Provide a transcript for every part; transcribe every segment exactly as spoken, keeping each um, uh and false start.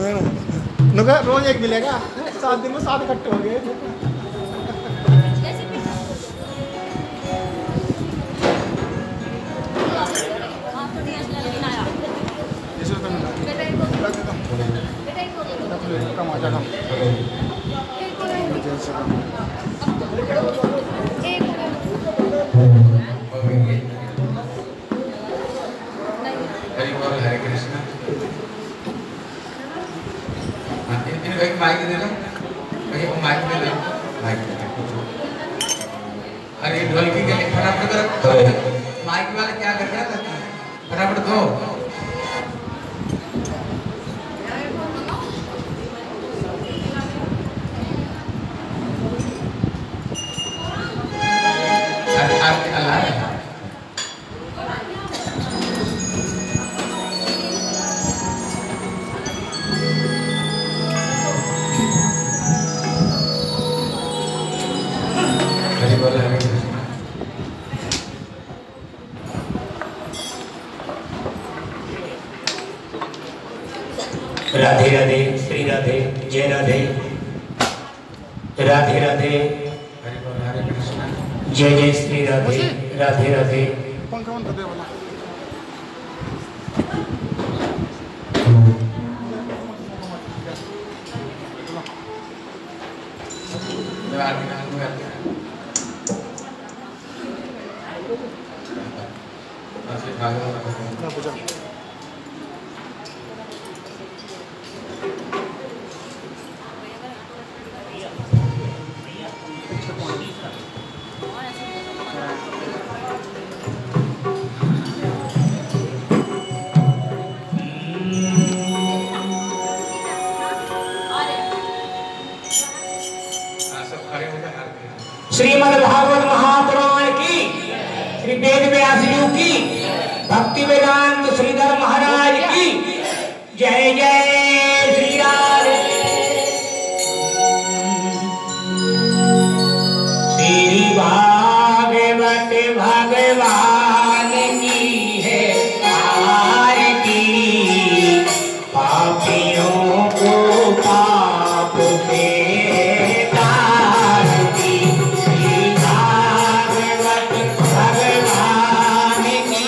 नुका रोज एक मिलेगा, सात दिन में सात इकट्ठे हो गए। कम आ जाएगा। हरे कृष्ण। एक माइक दे दो, भैया वो माइक दे दो, माइक दे दो। अरे ढोलकी के लिए फटाफट करो, माइक वाला क्या कर रहा था? फटाफट दो। अरे आप अल्लाह राधे राधे, श्री राधे, जय राधे, राधे राधे, हरे कृष्ण, जय जय श्री राधे, राधे राधे। पंखा बंद कर दे वाला। श्रीमद् भागवत महापुराण की, श्री वेद व्यास जी की, भक्ति वेदांत श्रीधर महाराज की जय जय श्री राधे। श्री भागवत भगवान की है आरती, पापियों को पाप से तारती। श्री भागवत भगवान की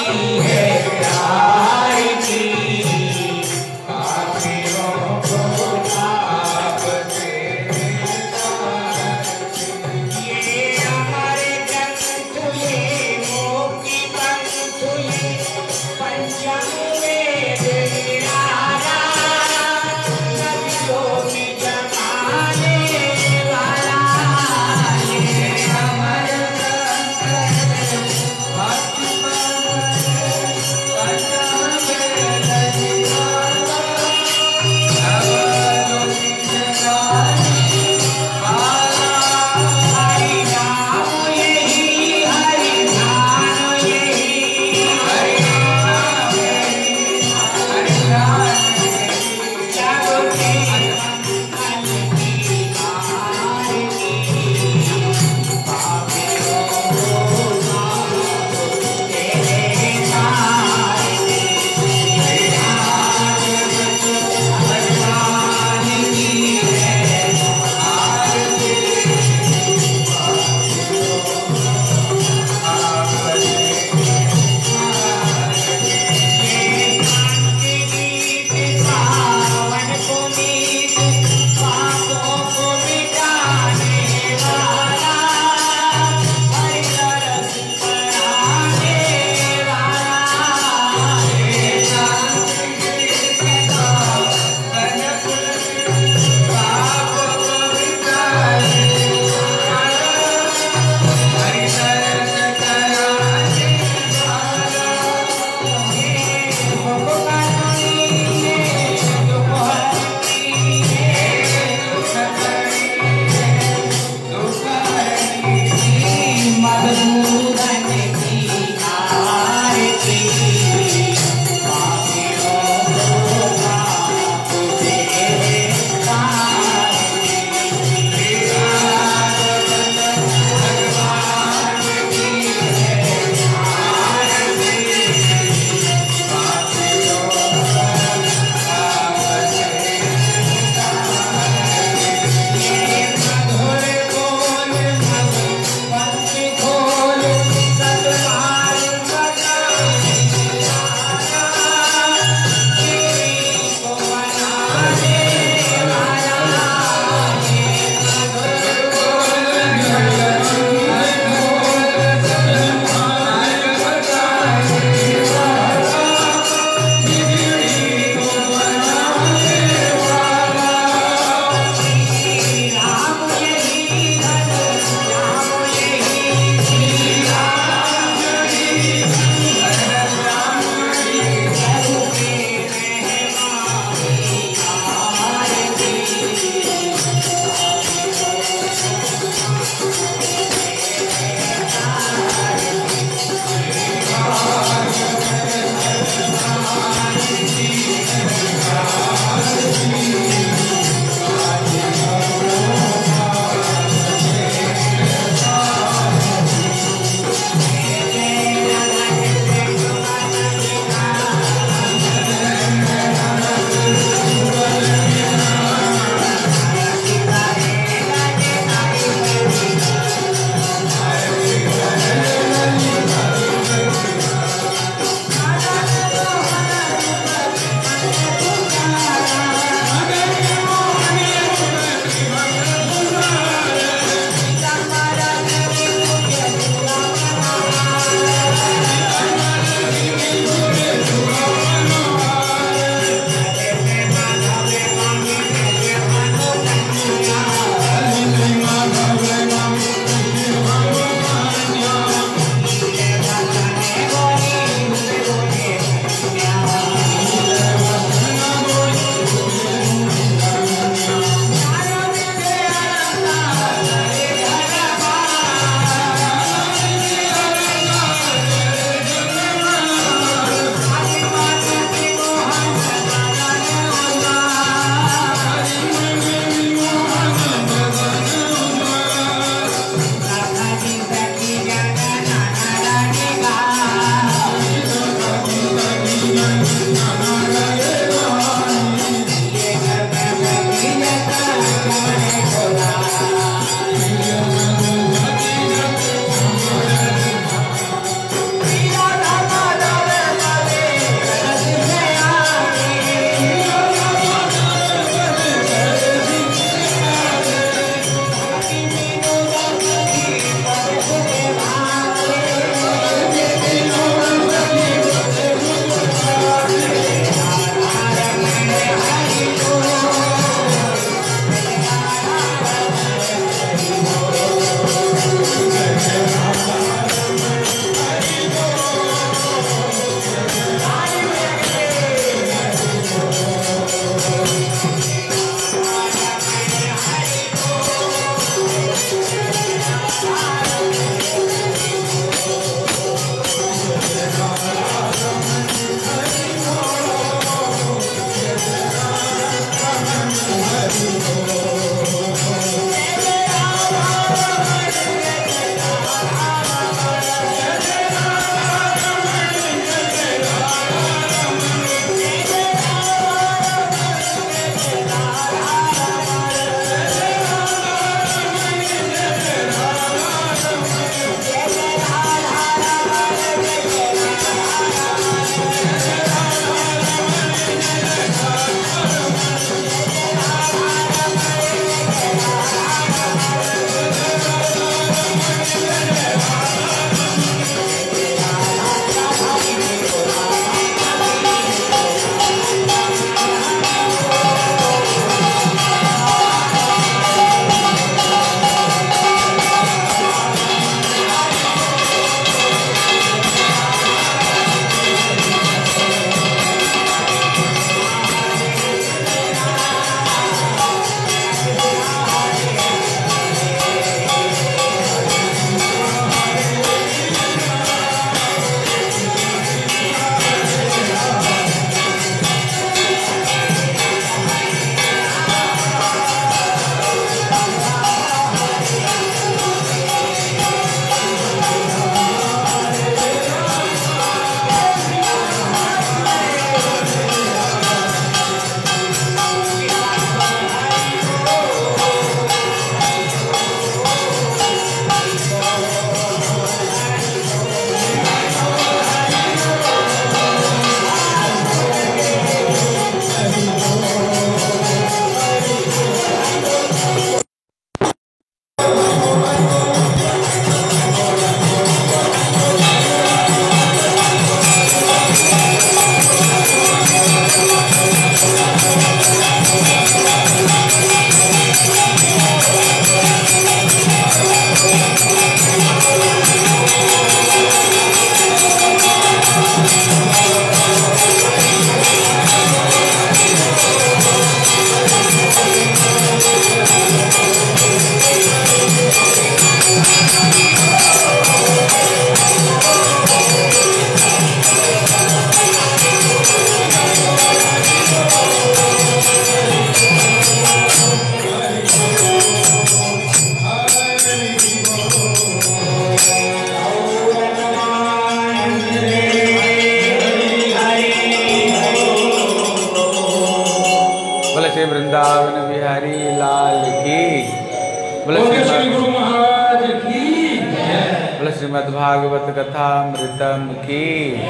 श्री वृंदावन बिहारी लाल की, बोलो श्री श्रीमद् गुरु महाराज की जय। बोलो श्रीमद् भागवत कथा अमृतम की।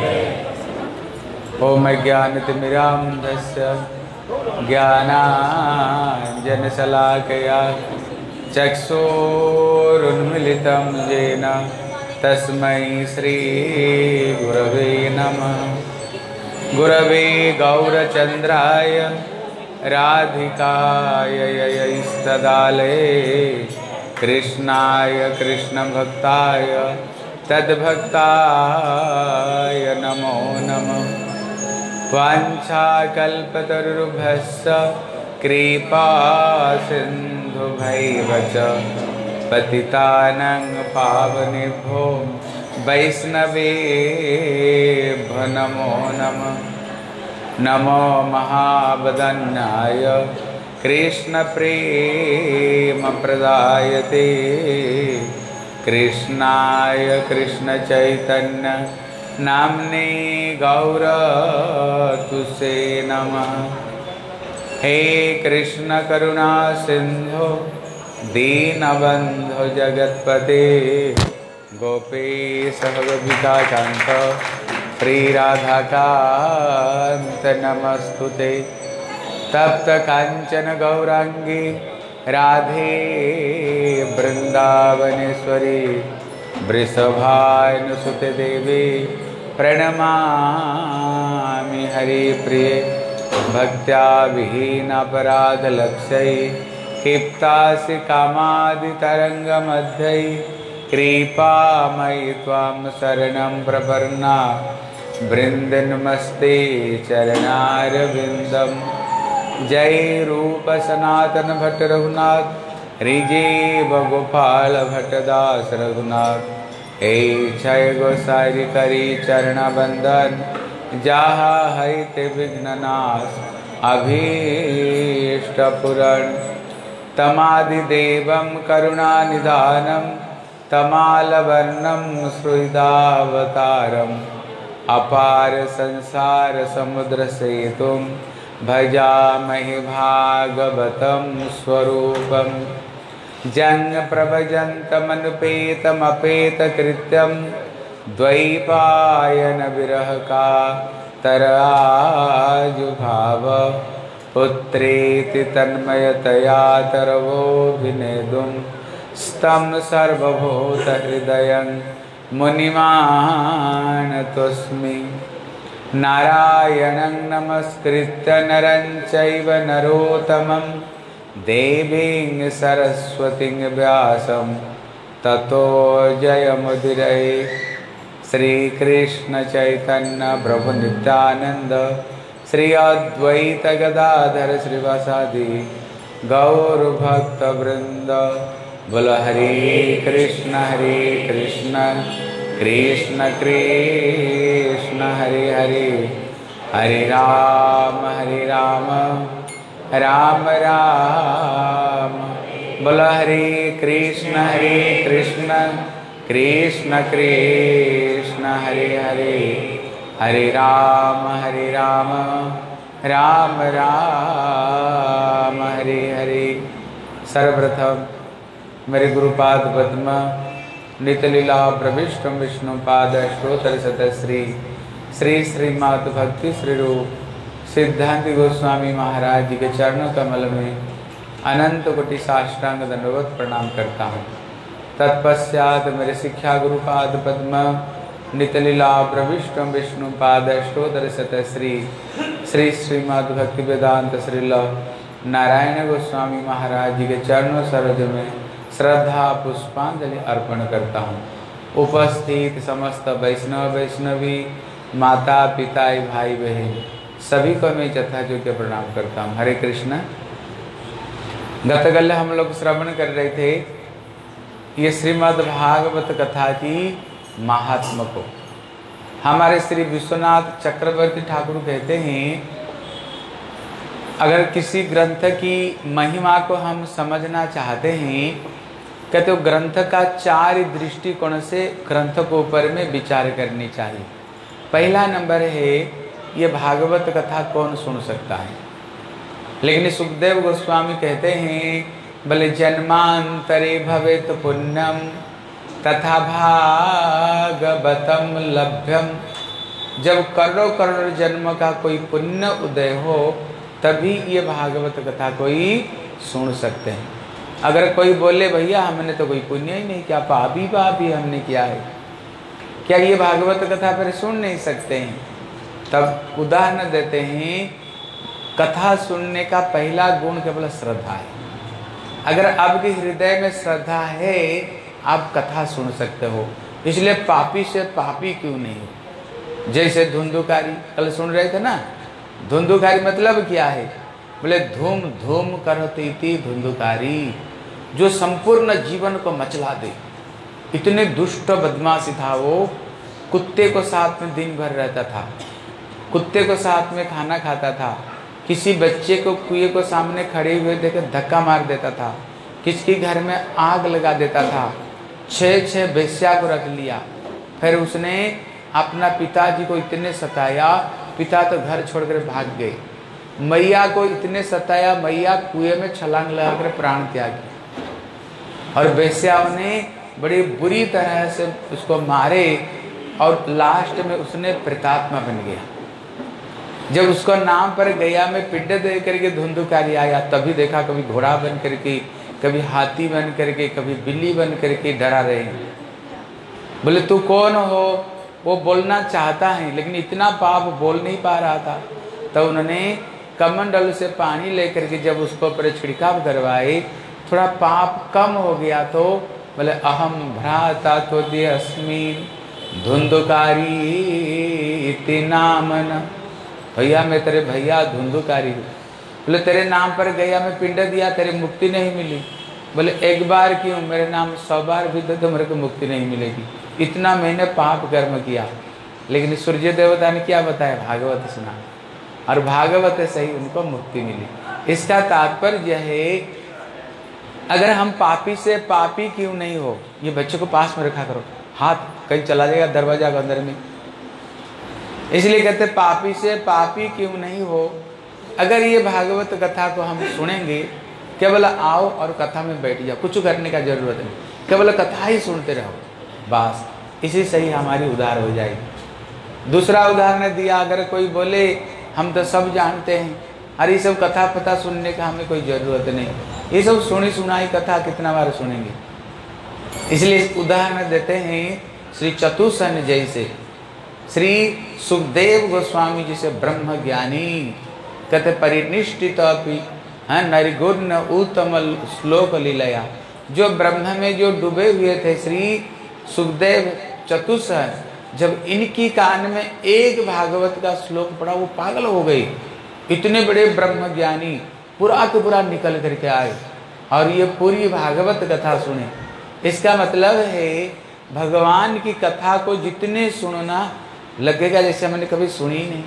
ओम ज्ञानतिमिरान्धस्य ज्ञानाञ्जनशलाकया चक्षुरुन्मीलितं येन तस्मै श्रीगुरवे नमः। गुरवे गौरचन्द्राय राधिकाय ययैस्तदालये कृष्णाय कृष्णभक्ताय तद्भक्ताय नमो नमः। वाञ्छाकल्पतरुभ्यश्च कृपा सिन्धुभैव च पतितानां पावनेभ्यो वैष्णवेभ्यो नमो नमः। नमो महावदन्याय कृष्णप्रेमप्रदायते कृष्णाय कृष्णचैतन्य नाम्ने गौरतुसे नमः। हे कृष्ण करुणा सिंधु दीनबंधु जगत्पते गोपेश गोपिकाकांत श्री राधाकांत नमस्तुते। तप्त कांचन गौरांगी राधे वृंदावनेश्वरी वृषभानुसुते देवी प्रणमामि हरिप्रिये। भक्त्या विहीनापराधलक्ष्यै क्षिप्तासि कामादितरङ्गमध्यै कृपामयि त्वां शरणं प्रपन्ना वृन्दन्मस्ते चरणारविन्दम्। जय रूप सनातन भट्ट रघुनाथ रिजेव गोपाल भट्टदास रघुनाथ। हे जय गोसाई करी चरण बंदन जहा हरिते विघ्ननाश अभीष्ट पुरण। तमादिदेवं करुणानिधानं तमालवर्णं श्रुदावतारम् अपार संसार समुद्र सेतुं भजामहि भागवतं स्वरूपं। जन्म प्रभजन्तमनुपेतमपेतकृत्यं द्वैपायन विरह का तराजुभाव पुत्रेति तन्मयतया तरवोऽभिनेदुं स्तं सर्वभूतहृदयं मुनिमानतोऽस्मि। नारायणं नमस्कृत्य नरं चैव नरोत्तमं देवीं सरस्वतीं व्यासं ततो जयमुदीरये। श्रीकृष्ण चैतन्य प्रभु नित्यानंद श्री अद्वैत गदाधर श्रीवासादि गौरभक्तवृंद। बोलो हरे कृष्ण हरे कृष्ण कृष्ण कृष्ण हरे हरे हरे राम हरे राम राम राम। बोलो हरे कृष्ण हरे कृष्ण कृष्ण कृष्ण हरे हरे हरे राम हरे राम राम राम हरे हरे। सर्वप्रथम मेरे गुरुपाद पद्म नितलीला प्रविष्टम विष्णुपाद श्रोत्र सतश्री श्री श्रीमाद भक्ति श्री रूप सिद्धांत गोस्वामी महाराज जी के चरणों कमल में अनंत कोटि साष्टांग दंडवत प्रणाम करता हूँ। तत्पश्चात मेरे शिक्षा गुरुपाद पद्म नितलीला प्रविष्टम विष्णुपाद श्रोत्र सतश्री श्री श्रीमद् भक्ति वेदांत श्रील नारायण गोस्वामी महाराज जी के चरणों सरोज में श्रद्धा पुष्पांजलि अर्पण करता हूँ। उपस्थित समस्त वैष्णव वैष्णवी माता पिता भाई बहन सभी को मैं यथायोग्य प्रणाम करता हूँ। हरे कृष्ण। गतकल हम लोग श्रवण कर रहे थे ये श्रीमद् भागवत कथा की महात्म को। हमारे श्री विश्वनाथ चक्रवर्ती ठाकुर कहते हैं अगर किसी ग्रंथ की महिमा को हम समझना चाहते हैं कहते तो ग्रंथ का चार दृष्टिकोण से ग्रंथ को ऊपर में विचार करनी चाहिए। पहला नंबर है ये भागवत कथा कौन सुन सकता है। लेकिन सुखदेव गोस्वामी कहते हैं बोले जन्मांतरे भवेत पुण्यम तथा भागवतम लभ्यम। जब करोड़ों करोड़ जन्म का कोई पुण्य उदय हो तभी ये भागवत कथा कोई सुन सकते हैं। अगर कोई बोले भैया हमने तो कोई पुण्य ही नहीं किया, पापी पापी हमने किया है, क्या ये भागवत कथा फिर सुन नहीं सकते हैं? तब उदाहरण देते हैं, कथा सुनने का पहला गुण केवल श्रद्धा है। अगर आपके हृदय में श्रद्धा है आप कथा सुन सकते हो। इसलिए पापी से पापी क्यों नहीं हो? जैसे धुंधुकारी कल सुन रहे थे ना, धुंधुकारी मतलब क्या है? बोले धूम धूम करती थी धुंधुकारी, जो संपूर्ण जीवन को मचला दे। इतने दुष्ट बदमाशी था वो, कुत्ते को साथ में दिन भर रहता था, कुत्ते को साथ में खाना खाता था, किसी बच्चे को कुएं को सामने खड़े हुए देकर धक्का मार देता था, किसके घर में आग लगा देता था, छः छः वेश्या को रख लिया। फिर उसने अपना पिताजी को इतने सताया, पिता तो घर छोड़कर भाग गए। मैया को इतने सताया, मैया कुएं में छलांग लगाकर प्राण त्यागी। और वेश्याओं ने बड़ी बुरी तरह से उसको मारे और लास्ट में उसने प्रेतात्मा बन गया। जब उसको नाम पर गया में पिंड दे करके धुंधुकारी आया, तभी देखा कभी घोड़ा बन करके, कभी हाथी बन करके, कभी बिल्ली बन करके डरा रहे हैं। बोले तू कौन हो? वो बोलना चाहता है लेकिन इतना पाप बोल नहीं पा रहा था। तो उन्होंने कमंडल से पानी लेकर के जब उसको ऊपर छिड़काव करवाए, थोड़ा पाप कम हो गया। तो बोले अहम भ्राता तो दे अस्मिन धुंधुकारी इति नामन। भैया मैं तेरे भैया धुंधुकारी हूँ। बोले तेरे नाम पर गया मैं पिंड दिया, तेरे मुक्ति नहीं मिली। बोले एक बार क्यों, मेरे नाम सौ बार भी दे तो मेरे को मुक्ति नहीं मिलेगी। इतना मैंने पाप कर्म किया। लेकिन सूर्य देवता ने क्या बताया? भागवत सुना और भागवत से ही उनको मुक्ति मिली। इसका तात्पर्य है अगर हम पापी से पापी क्यों नहीं हो, ये बच्चे को पास में रखा करो, हाथ कहीं चला जाएगा दरवाजा के अंदर में। इसलिए कहते पापी से पापी क्यों नहीं हो। अगर ये भागवत कथा को हम सुनेंगे, केवल आओ और कथा में बैठ जाओ, कुछ करने का जरूरत नहीं, केवल कथा ही सुनते रहो बस, इसी से ही हमारी उद्धार हो जाएगी। दूसरा उदाहरण दिया, अगर कोई बोले हम तो सब जानते हैं, अरे ये सब कथा पता सुनने का हमें कोई ज़रूरत नहीं, ये सब सुनी सुनाई कथा कितना बार सुनेंगे। इसलिए उदाहरण देते हैं श्री चतुसन जैसे, श्री सुखदेव गोस्वामी जिसे ब्रह्म ज्ञानी कहते परिनिष्ठित अपि है नरिगुण उत्तम श्लोक लीलया। जो ब्रह्म में जो डूबे हुए थे श्री सुखदेव चतुसन, जब इनकी कान में एक भागवत का श्लोक पढ़ा वो पागल हो गई। इतने बड़े ब्रह्म ज्ञानी पूरा के पूरा निकल करके आए और ये पूरी भागवत कथा सुने। इसका मतलब है भगवान की कथा को जितने सुनना लगेगा जैसे मैंने कभी सुनी ही नहीं।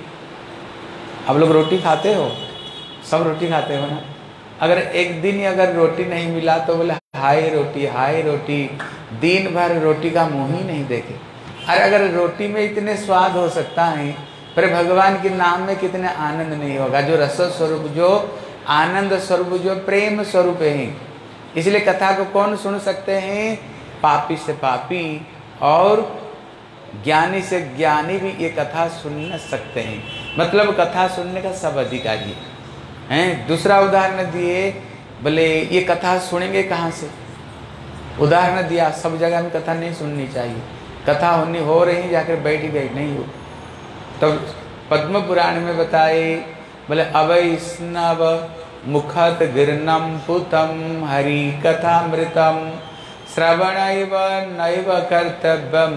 आप लोग रोटी खाते हो, सब रोटी खाते हो ना। अगर एक दिन ही अगर रोटी नहीं मिला तो बोले हाय रोटी हाय रोटी, दिन भर रोटी का मुंह ही नहीं देखे। अरे अगर रोटी में इतने स्वाद हो सकता है, पर भगवान के नाम में कितने आनंद नहीं होगा। जो रस स्वरूप, जो आनंद स्वरूप, जो प्रेम स्वरूप है। इसलिए कथा को कौन सुन सकते हैं? पापी से पापी और ज्ञानी से ज्ञानी भी ये कथा सुन सकते हैं। मतलब कथा सुनने का सब अधिकारी हैं। दूसरा उदाहरण दिए, बोले ये कथा सुनेंगे कहाँ से? उदाहरण दिया, सब जगह में कथा नहीं सुननी चाहिए। कथा होनी हो रही जाकर बैठ गई नहीं हो। तब तो पद्म पुराण में बताए, बोले अवैष्णव मुखत गिरनम पुतम हरि कथामृतम श्रवणैव नैव कर्तव्यम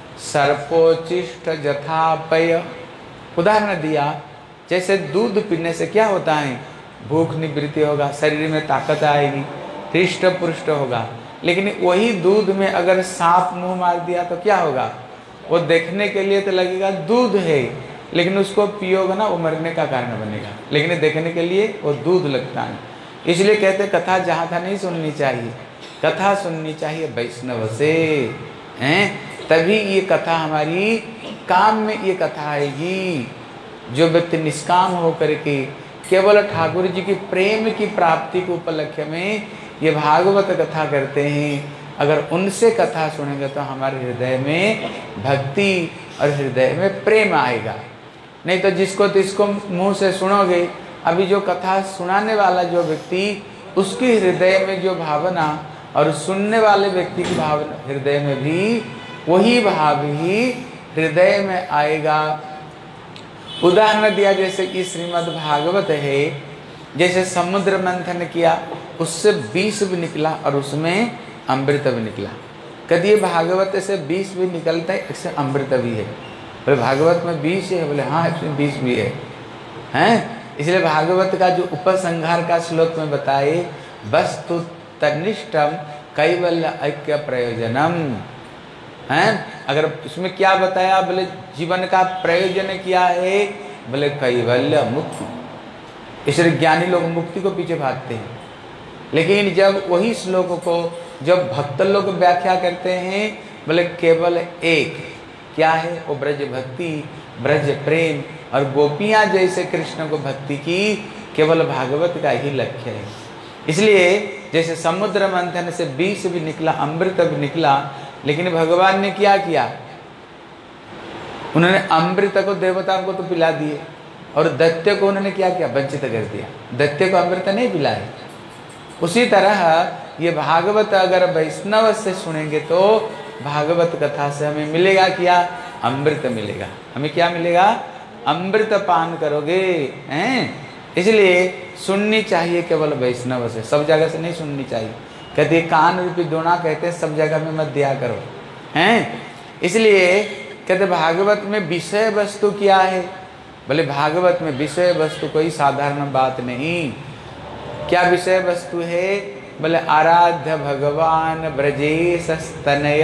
सर्पोचिष्ट जथापय। उदाहरण दिया, जैसे दूध पीने से क्या होता है? भूख निवृत्ति होगा, शरीर में ताकत आएगी, हृष्ट पुष्ट होगा। लेकिन वही दूध में अगर सांप मुंह मार दिया तो क्या होगा? वो देखने के लिए तो लगेगा दूध है, लेकिन उसको पियोगे ना वो मरने का कारण बनेगा, लेकिन देखने के लिए वो दूध लगता है। इसलिए कहते कथा जहाँ था नहीं सुननी चाहिए, कथा सुननी चाहिए वैष्णव से, हैं? तभी ये कथा हमारी काम में ये कथा आएगी। जो व्यक्ति निष्काम हो करके केवल ठाकुर जी की प्रेम की प्राप्ति के उपलक्ष्य में ये भागवत कथा करते हैं। अगर उनसे कथा सुनेंगे तो हमारे हृदय में भक्ति और हृदय में प्रेम आएगा। नहीं तो जिसको तिसको मुंह से सुनोगे, अभी जो कथा सुनाने वाला जो व्यक्ति, उसकी हृदय में जो भावना और सुनने वाले व्यक्ति की भावना हृदय में भी वही भाव ही हृदय में आएगा। उदाहरण दिया जैसे कि श्रीमद् भागवत है, जैसे समुद्र मंथन किया उससे विष भी निकला और उसमें अमृत भी निकला। कभी ये भागवत से विष भी निकलता है, इससे अमृत भी है। बोले भागवत में विष है? बोले हाँ, इसमें विष भी है हैं। इसलिए भागवत का जो उपसंहार का श्लोक में बताए, वस्तु तनिष्ठम कैवल्य ऐक्य प्रयोजनम हैं। अगर इसमें क्या बताया? बोले जीवन का प्रयोजन क्या है? बोले कैवल्य मुक्ति। इसलिए ज्ञानी लोग मुक्ति को पीछे भागते हैं, लेकिन जब वही श्लोक को जब भक्त लोग व्याख्या करते हैं, बोले केवल एक क्या है? वो ब्रज भक्ति, ब्रज प्रेम और गोपियां जैसे कृष्ण को भक्ति की, केवल भागवत का ही लक्ष्य है। इसलिए जैसे समुद्र मंथन से विष भी निकला, अमृत भी निकला, लेकिन भगवान ने क्या किया? उन्होंने अमृत को देवताओं को तो पिला दिए और दैत्य को उन्होंने क्या किया? वंचित कर दिया। दैत्य को अमृत नहीं पिलाए। उसी तरह ये भागवत अगर वैष्णव से सुनेंगे तो भागवत कथा से हमें मिलेगा क्या? अमृत मिलेगा। हमें क्या मिलेगा? अमृत पान करोगे हैं। इसलिए सुननी चाहिए केवल वैष्णव से, सब जगह से नहीं सुननी चाहिए। कहते कान रूपी दोना कहते हैं, सब जगह में मत दिया करो हैं। इसलिए कहते भागवत में विषय वस्तु क्या है? बोले भागवत में विषय वस्तु कोई साधारण बात नहीं। क्या विषय वस्तु है? बोले आराध्य भगवान ब्रजेश स्तनय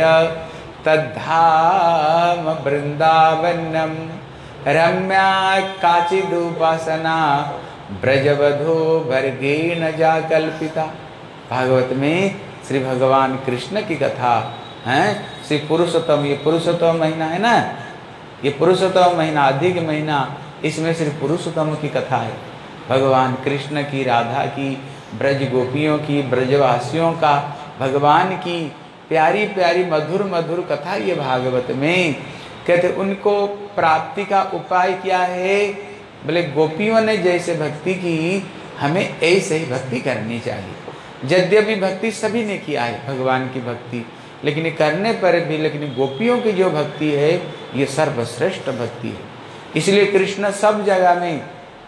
तद्धाम वृंदावनम रम्या काचिदुपासना ब्रजवधो भर्गेण जा कल्पिता। भागवत में श्री भगवान कृष्ण की कथा है। श्री पुरुषोत्तम, ये पुरुषोत्तम महीना है ना, ये पुरुषोत्तम महीना, अधिक महीना, इसमें श्री पुरुषोत्तम की कथा है। भगवान कृष्ण की, राधा की, ब्रज गोपियों की, ब्रजवासियों का, भगवान की प्यारी प्यारी मधुर मधुर कथा ये भागवत में। कहते उनको प्राप्ति का उपाय क्या है? बोले गोपियों ने जैसे भक्ति की, हमें ऐसे ही भक्ति करनी चाहिए। यद्यपि भक्ति सभी ने किया है, भगवान की भक्ति, लेकिन करने पर भी, लेकिन गोपियों की जो भक्ति है ये सर्वश्रेष्ठ भक्ति है। इसलिए कृष्ण सब जगह में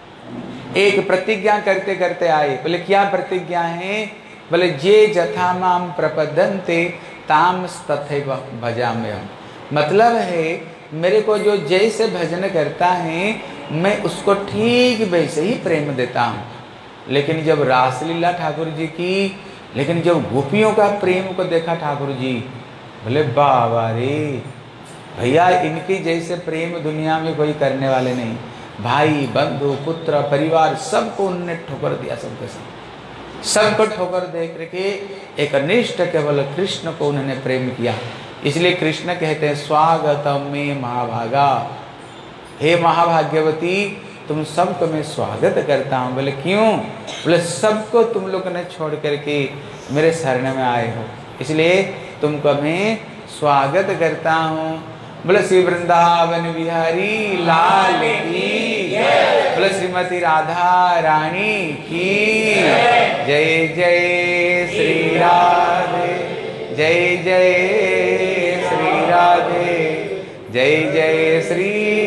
एक प्रतिज्ञा करते करते आए। बोले क्या प्रतिज्ञा है? बोले जे जथा माम प्रपद्यन्ते ताम तथैव भजाम्यहम्। मतलब है मेरे को जो जैसे भजन करता है मैं उसको ठीक वैसे ही प्रेम देता हूँ। लेकिन जब रासलीला ठाकुर जी की, लेकिन जब गोपियों का प्रेम को देखा ठाकुर जी, बोले बाबा रे भैया, इनकी जैसे प्रेम दुनिया में कोई करने वाले नहीं। भाई बंधु पुत्र परिवार सबको उन्होंने ठोकर दिया, सबके सब सबको ठोकर दे करके एक निष्ठ केवल कृष्ण को उन्होंने प्रेम किया। इसलिए कृष्ण कहते हैं स्वागतम में महाभागा, हे महाभाग्यवती तुम सबको मैं स्वागत करता हूँ। बोले क्यों? बोले सबको तुम लोग ने छोड़ करके मेरे शरण में आए हो, इसलिए तुमको मैं स्वागत करता हूँ। बोले श्री वृंदावन बिहारी लाल की, बोले श्रीमती राधा रानी की जय। जय श्री राधे, जय जय श्री राधे, जय जय श्री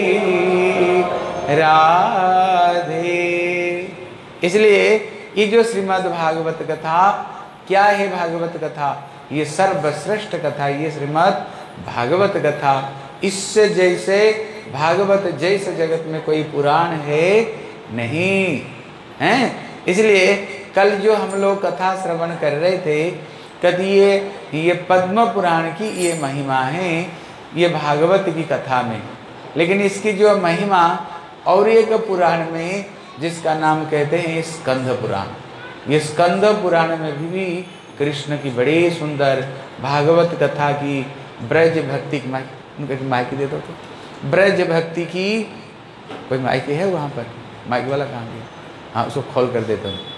राधे। इसलिए ये जो श्रीमद् भागवत कथा क्या है? भागवत कथा ये सर्वश्रेष्ठ कथा, ये श्रीमद् भागवत कथा। इससे जैसे भागवत जैसे जगत में कोई पुराण है नहीं हैं। इसलिए कल जो हम लोग कथा श्रवण कर रहे थे, कभी ये ये पद्म पुराण की ये महिमा है, ये भागवत की कथा में। लेकिन इसकी जो महिमा और एक पुराण में जिसका नाम कहते हैं स्कंद पुराण, ये स्कंद पुराण में भी, भी कृष्ण की बड़ी सुंदर भागवत कथा की ब्रज भक्ति की माइक, उनके माइक दे दो तो, ब्रज भक्ति की कोई माइक है वहाँ पर? माइक वाला कहाँ गया? हाँ उसको खोल कर देता हूँ।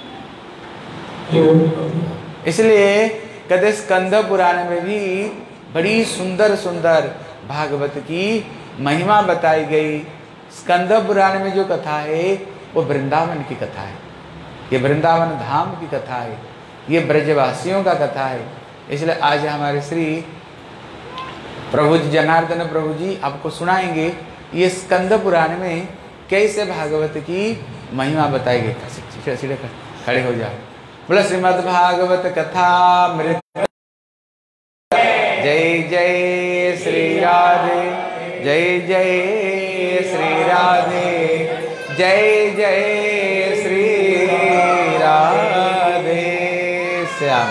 इसलिए कहते स्कंद पुराण में भी बड़ी सुंदर सुंदर भागवत की महिमा बताई गई। स्कंद पुराण में जो कथा है वो वृंदावन की कथा है, ये वृंदावन धाम की कथा है, ये ब्रजवासियों का कथा है। इसलिए आज हमारे श्री प्रभु जी जनार्दन प्रभु जी आपको सुनाएंगे ये स्कंद पुराण में कैसे भागवत की महिमा बताई गई। सीधे खड़े हो जाओ। बोला श्रीमद् भागवत कथा मृत। जय जय श्री राधे, जय जय श्री राधे, जय जय श्री राधे श्याम।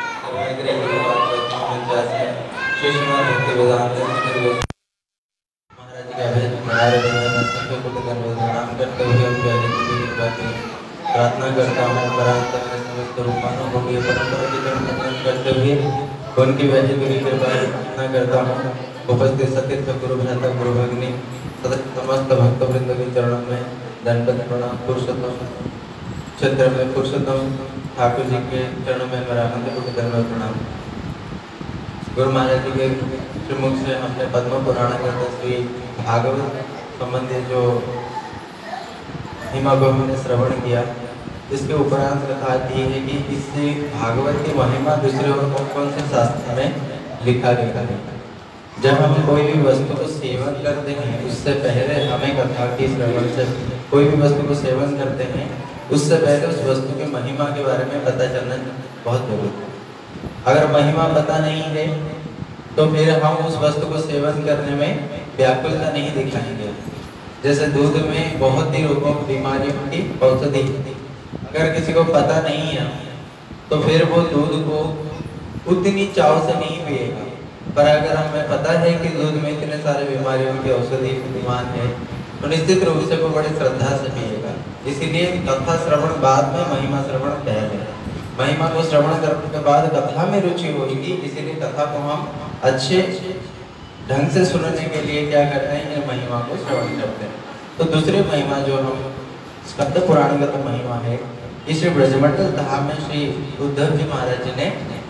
प्रार्थना करता हूँ समस्त रूपानों को भी परंपरा की तरफ करते हुए उनकी वैसे मेरी कृपा प्रार्थना करता हूँ। उपस्थित सतीर्थ गुरु भ्राता गुरु भगनी समस्त भक्त वृंद के चरणों में दंडवत प्रणाम। पुरुषोत्तम क्षेत्र में पुरुषोत्तम ठाकुर जी के चरणों में मेरा आनंद कोटि दंडवत प्रणाम। गुरु महाराज जी के श्रीमुख से हमने पद्म पुराण करते श्री भागवत संबंधी जो महिमा को हमने श्रवण किया। इसके उपरांत कथा दी है कि इससे भागवत की महिमा दूसरे और कौन कौन से शास्त्र में लिखा गया है। जब हम कोई भी वस्तु को सेवन करते हैं उससे पहले हमें कथा की श्रवण से कोई भी वस्तु को सेवन करते हैं उससे पहले उस वस्तु की महिमा के बारे में पता चलना बहुत जरूरी है। अगर महिमा पता नहीं है तो फिर हम उस वस्तु को सेवन करने में व्याकुलता नहीं दिखाएंगे। जैसे दूध में बहुत ही रोगों बीमारियों की औषधि, अगर किसी को पता नहीं है तो फिर वो दूध को उतनी चाव से नहीं पिएगा। पर अगर हमें पता है कि दूध में इतने सारे बीमारियों की औषधि विद्यमान है तो निश्चित रूप से वो बड़ी श्रद्धा से पिएगा। इसीलिए कथा श्रवण बाद में, महिमा श्रवण पहले। महिमा को श्रवण करने के बाद कथा में रुचि होगी। इसीलिए कथा को हम अच्छे ढंग से सुनने के लिए क्या करते हैं, ये महिमा को श्रवण करते हैं। तो दूसरी महिमा जो हम स्कंद पुराण का तो महिमा है, इस ब्रजमंडल धाम में श्री उद्धव जी महाराज जी ने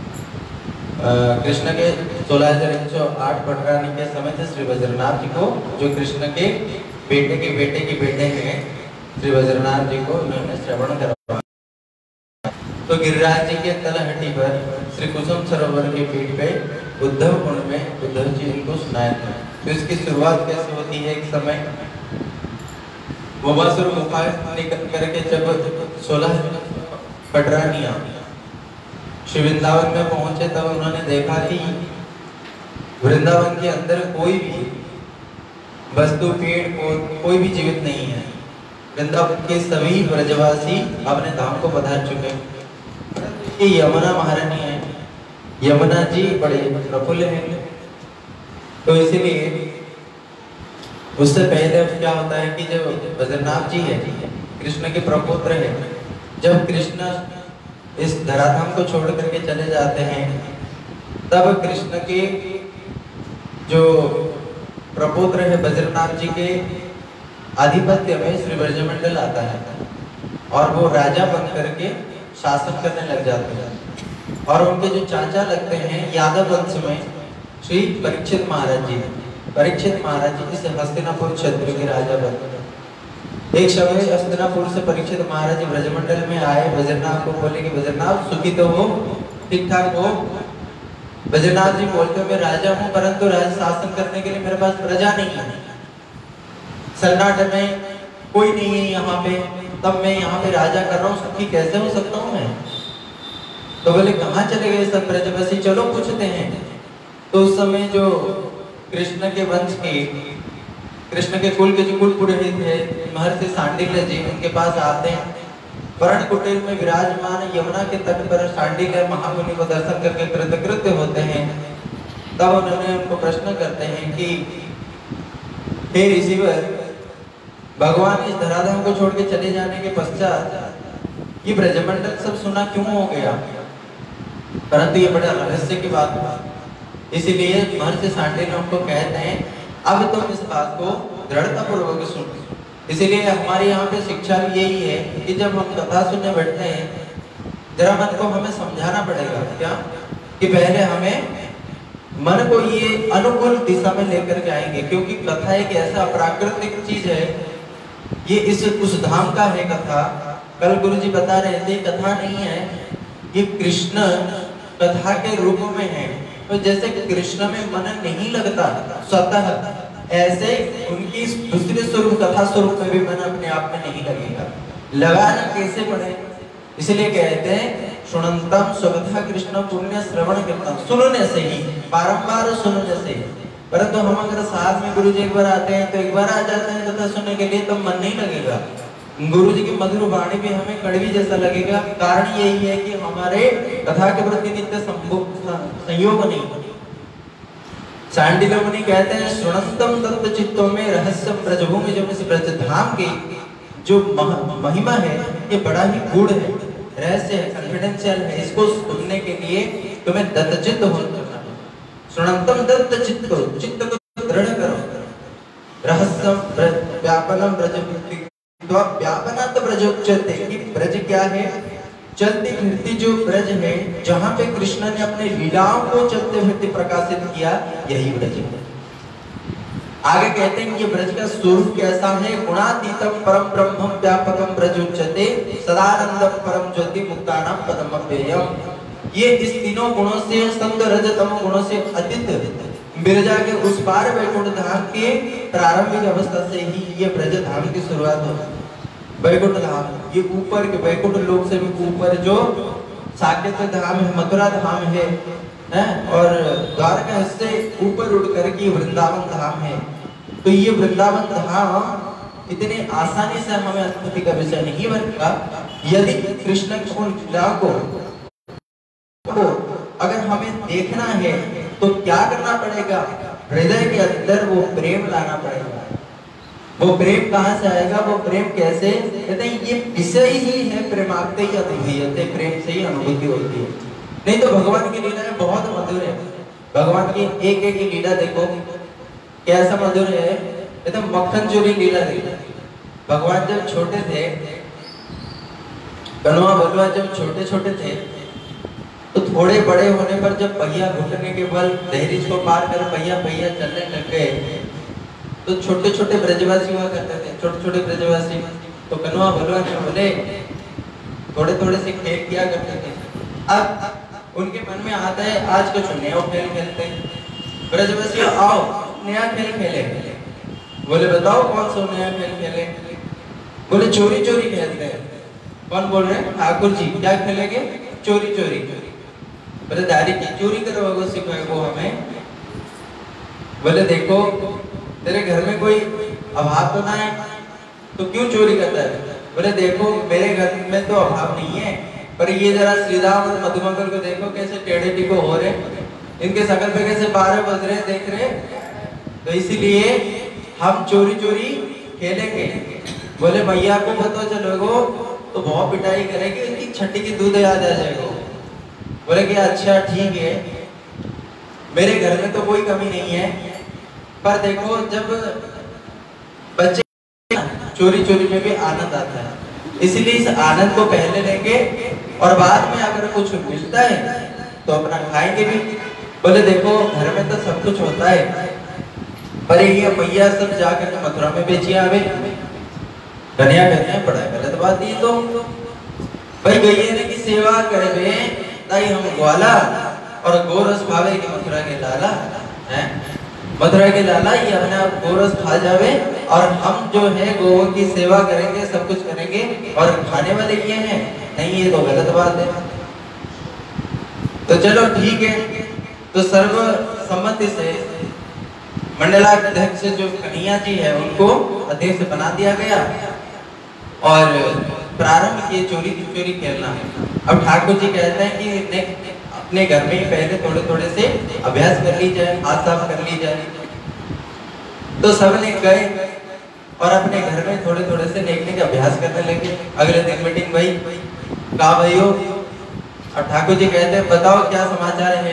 कृष्ण के सोलह हजार एक सौ आठ पटरानी के समय से श्री वज्रनाथ जी को, जो कृष्ण के बेटे के बेटे के बेटे हैं, श्री वज्रनाथ जी को उन्होंने श्रवण करवाया। तो गिरिराज जी के तलहटी पर श्री कुसुम सरोवर के पीठ पे उद्धव कुंड में उद्धव जी इनको सुनाए थे। तो इसकी शुरुआत कैसे होती है, एक समय वबासुर गुफा निकल करके जब सोलह पटरानियां श्री वृंदावन में पहुंचे तब उन्होंने देखा कि वृंदावन के अंदर कोई भी वस्तु, पेड़, कोई भी जीवित नहीं है। वृंदावन के सभी ब्रजवासी अपने धाम को पधार चुके। ये यमुना महारानी है, यमुना जी बड़े प्रफुल्ल हैं। तो इसीलिए उससे पहले क्या होता है कि जब बद्रीनाथ जी है, कृष्ण के प्रपुत्र है, जब कृष्ण इस धराधाम को छोड़ करके चले जाते हैं तब कृष्ण के जो प्रपुत्र है बद्रीनाथ जी के आधिपत्य में श्री ब्रजमंडल आता है और वो राजा बन करके शासन करने लग जाते हैं। और उनके जो चाचा लगते हैं यादव वंश में श्री परीक्षित महाराज जी, परीक्षित महाराज जी इस हस्तिनापुर क्षेत्र के राजा बने। एक समय हस्तिनापुर से परीक्षित महाराज जी ब्रजमंडल में आए, बद्रीनाथ को बोले कि बद्रीनाथ सुखी तो हो, ठीक ठाक हो। बद्रीनाथ जी बोलते मैं राजा हूँ परंतु राज्य शासन करने के लिए मेरे पास प्रजा नहीं है, सन्नाटे में कोई नहीं है यहाँ पे, तब मैं यहाँ पे राजा कर रहा हूँ, सुखी कैसे हो सकता हूँ मैं। तो बोले कहाँ चले गए सब ब्रजवासी, चलो पूछते हैं। तो उस समय जो कृष्ण के वंश के, कृष्ण के कुल के जो कुल पुरोहित थे महर्षि सांडिल्य जी, उनके पास आते हैं। वर्ण कुटीर में विराजमान यमुना के तट पर सांडिल्य महामुनि को दर्शन करके कृतकृत्य होते हैं। तब उन्होंने उनको प्रश्न करते हैं कि हे ऋषिवर, भगवान इस धराधाम को छोड़ के चले जाने के पश्चात ये ब्रजमंडल सब सुना क्यों हो गया, परंतु ये बड़ा रहस्य की बात हुआ। इसीलिए महर्षि सांडिल्य उनको कहते हैं अब तुम इस बात को दृढ़ता पूर्वक सुन, इसीलिए हमारे यहाँ पे शिक्षा भी यही है कि जब हम कथा सुनने बैठते हैं, जरा मन को हमें समझाना पड़ेगा क्या कि पहले हमें मन को ये अनुकूल दिशा में लेकर के आएंगे, क्योंकि कथा एक ऐसा प्राकृतिक चीज है, ये इस उस धाम का है कथा। कल गुरुजी बता रहे थे कथा नहीं है, ये कृष्ण कथा के रूप में है। तो जैसे कृष्ण में मन नहीं लगता स्वतः, ऐसे उनकी दूसरे स्वरूप कथा स्वरूप में भी मन अपने आप में नहीं लगेगा। लगाना कैसे पड़े, इसलिए कहते हैं सुनंतम सुगधा कृष्ण पुण्य श्रवण कीर्तन, सुनने से ही, बारंबार सुनने से। परंतु हम अगर साथ में गुरु जी एक बार आते हैं तो एक बार आ जाते हैं कथा सुनने के लिए, तो मन नहीं लगेगा। गुरु जी की मधुर वाणी भी हमें कड़वी जैसा लगेगा। कारण यही है कि हमारे कथा के प्रति नित्य संयोग नहीं। सांडिल्य मुनि कहते हैं सुनंतम तत्व चित्तों में रहस्य ब्रजभूमि, जो इस ब्रज धाम की जो महिमा है ये बड़ा ही गूढ़ है, रहस्य है, कॉन्फिडेंशियल है। इसको सुनने के लिए तुम्हें दत्तचित्त होना है। सुनंतम दत्त चित्त, चित्त को दृढ़ करो। रहस्यम व्यापनम ब्रज, व्यापनात् ब्रजोच्यते, कि ब्रज क्या है, चलती फिरती जो ब्रज है, जहाँ पे कृष्ण ने अपने लीलाओं को चलते फिरते प्रकाशित किया, यही ब्रज है। आगे कहते हैं कि ये ब्रज का स्वरूप कैसा है, गुणातीतम परम ब्रह्मम व्यापकम ब्रजोच्यते सदानंदम परम ज्योति मुक्तानां पदम अव्ययम। ये इस तीनों गुणों से, संग रज तम गुणों से अतीत बिरजा के उस पार वैकुंठ धाम के प्रारंभिक अवस्था से ही ये ब्रज धाम की शुरुआत हो। वैकुंठ धाम ये ऊपर के वैकुंठ लोक से भी ऊपर जो साकेत धाम है, मथुरा धाम है, है? और द्वारका से ऊपर उड़ करके वृंदावन धाम है। तो ये वृंदावन धाम इतने आसानी से हमें अनुभूति का विषय नहीं बनता यदि कृष्ण की उन लीलाओं को अगर हमें देखना है तो क्या करना पड़ेगा, हृदय के अंदर वो प्रेम लाना पड़ेगा। वो प्रेम कहाँ से आएगा, वो प्रेम कैसे, कहते हैं ये विषय ही है प्रेमाक्ते ही अनुभूयते, प्रेम से ही अनुभूति होती है। नहीं तो भगवान की लीलाएं बहुत मधुर है। भगवान की एक एक लीला देखो कैसा मधुर है, कहते मक्खन चोरी लीला देखो। भगवान जब छोटे थे, कन्वा बलवा जब छोटे छोटे थे, तो थोड़े बड़े होने पर जब पहिया घुटने के बल दहलीज को पार कर पहिया पहिया चलने लग गए, तो छोटे छोटे ब्रजवासी हुआ करते थे, छोटे छोटे ब्रजवासी। तो कन्वा बलवा ने बोले थोड़े थोड़े से खेल किया करते थे। अब उनके मन में आता है आज कुछ नया खेल खेलते हैं। ब्रजवासी आओ नया खेल खेले। बोले बताओ कौन सा नया खेल खेले। बोले चोरी चोरी खेलते हैं। कौन बोल रहे हैं, ठाकुर जी। क्या खेलेंगे, चोरी चोरी। बोले दादी की चोरी करवाओ सिखाएगो हमें। बोले देखो तेरे घर में कोई अभाव तो ना है, तो क्यों चोरी करता है। बोले देखो मेरे घर में तो अभाव नहीं है, पर ये जरा श्रीराम और मधुमंगल को देखो कैसे टेढ़े टिको हो रहे, इनके शकल पे कैसे बारह बज रहे देख रहे, तो इसीलिए हम चोरी चोरी खेलेंगे। बोले भैया को पता चलोगो तो बहुत पिटाई करेगी, इनकी छठी की दूध याद आ जाएगा। बोले कि अच्छा ठीक है, मेरे घर में तो कोई कमी नहीं है, पर देखो जब बच्चे चोरी चोरी में भी आनंद आता है, इसलिए इस आनंद को पहले लेंगे और बाद में अगर कुछ मिलता है तो अपना खाएंगे भी। बोले देखो घर में तो सब कुछ होता है, पर ये भैया सब जाकर मथुरा में बेची आवे। कन्या कहते हैं बड़ा गलत बात ये तो, भाई गैया ने की सेवा करे ताई हम ग्वाला और गोरस भावे की मथुरा के लाला हैं, मथुरा के लाला ये अपने आप गोरस खा जावे और हम जो है गौ की सेवा करेंगे, सब कुछ करेंगे और खाने वाले ये हैं, नहीं ये तो गलत बात है। तो चलो ठीक है, तो सर्व सम्मति से मंडलाध्यक्ष जो कन्हैया जी है उनको अध्यक्ष बना दिया गया और प्रारंभ किए चोरी की चोरी खेलना। अब ठाकुर जी कहते हैं कि अपने घर में ही पहले थोड़े थोड़े से अभ्यास कर ली जाए, हाथ साफ कर ली जाए। तो सब ने गए और अपने घर में थोड़े थोड़े से देखने के अभ्यास करने लगे। अगले दिन मीटिंग भाई कहा भाइयों, और ठाकुर जी कहते हैं बताओ क्या समाचार है।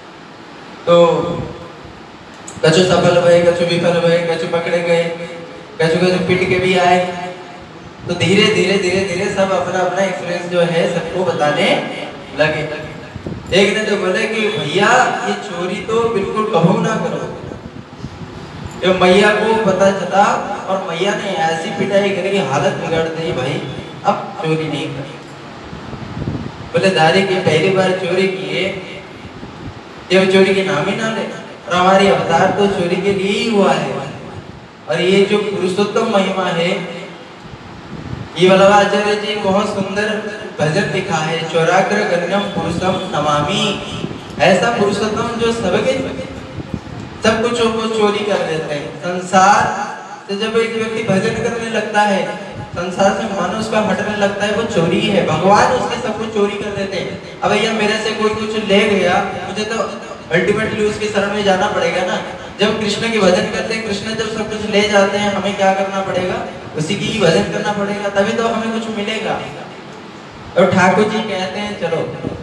तो कछु सफल भय, कछु विफल भय, कछु पकड़े गए, कछु कछु पिट के भी आए। तो धीरे धीरे धीरे धीरे सब अपना अपना एक्सपीरियंस जो है सबको बताने लगे। एक ने तो बोले कि भैया ये चोरी तो बिल्कुल कहो ना करो। तो मैया को पता चला और मैया ने ऐसी पिटाई करी कि हालत बिगाड़ दी, भाई अब चोरी नहीं करी। बोले दारी की पहली बार चोरी किए, जब चोरी के नाम ही ना ले, और हमारी अवतार तो चोरी के लिए ही हुआ है। और ये जो पुरुषोत्तम महिमा है, ये वल्लभाचार्य जी बहुत सुंदर भजन लिखा है, चौराग्र गण्यम पुरुषम नमामि। ऐसा पुरुषोत्तम जो सबके सब कुछ को चोरी कर लेते हैं। संसार से जब एक व्यक्ति भजन करने लगता है, संसार से मन उसका हटने लगता है, वो चोरी है। भगवान उसके सब कुछ चोरी कर देते हैं। अब भैया मेरे से कोई कुछ ले गया, मुझे तो अल्टीमेटली उसके शरण में जाना पड़ेगा ना। जब कृष्ण की भजन करते हैं, कृष्ण जब सब कुछ ले जाते हैं, हमें क्या करना पड़ेगा? उसी की ही भजन करना पड़ेगा, तभी तो हमें कुछ मिलेगा। और ठाकुर जी कहते हैं चलो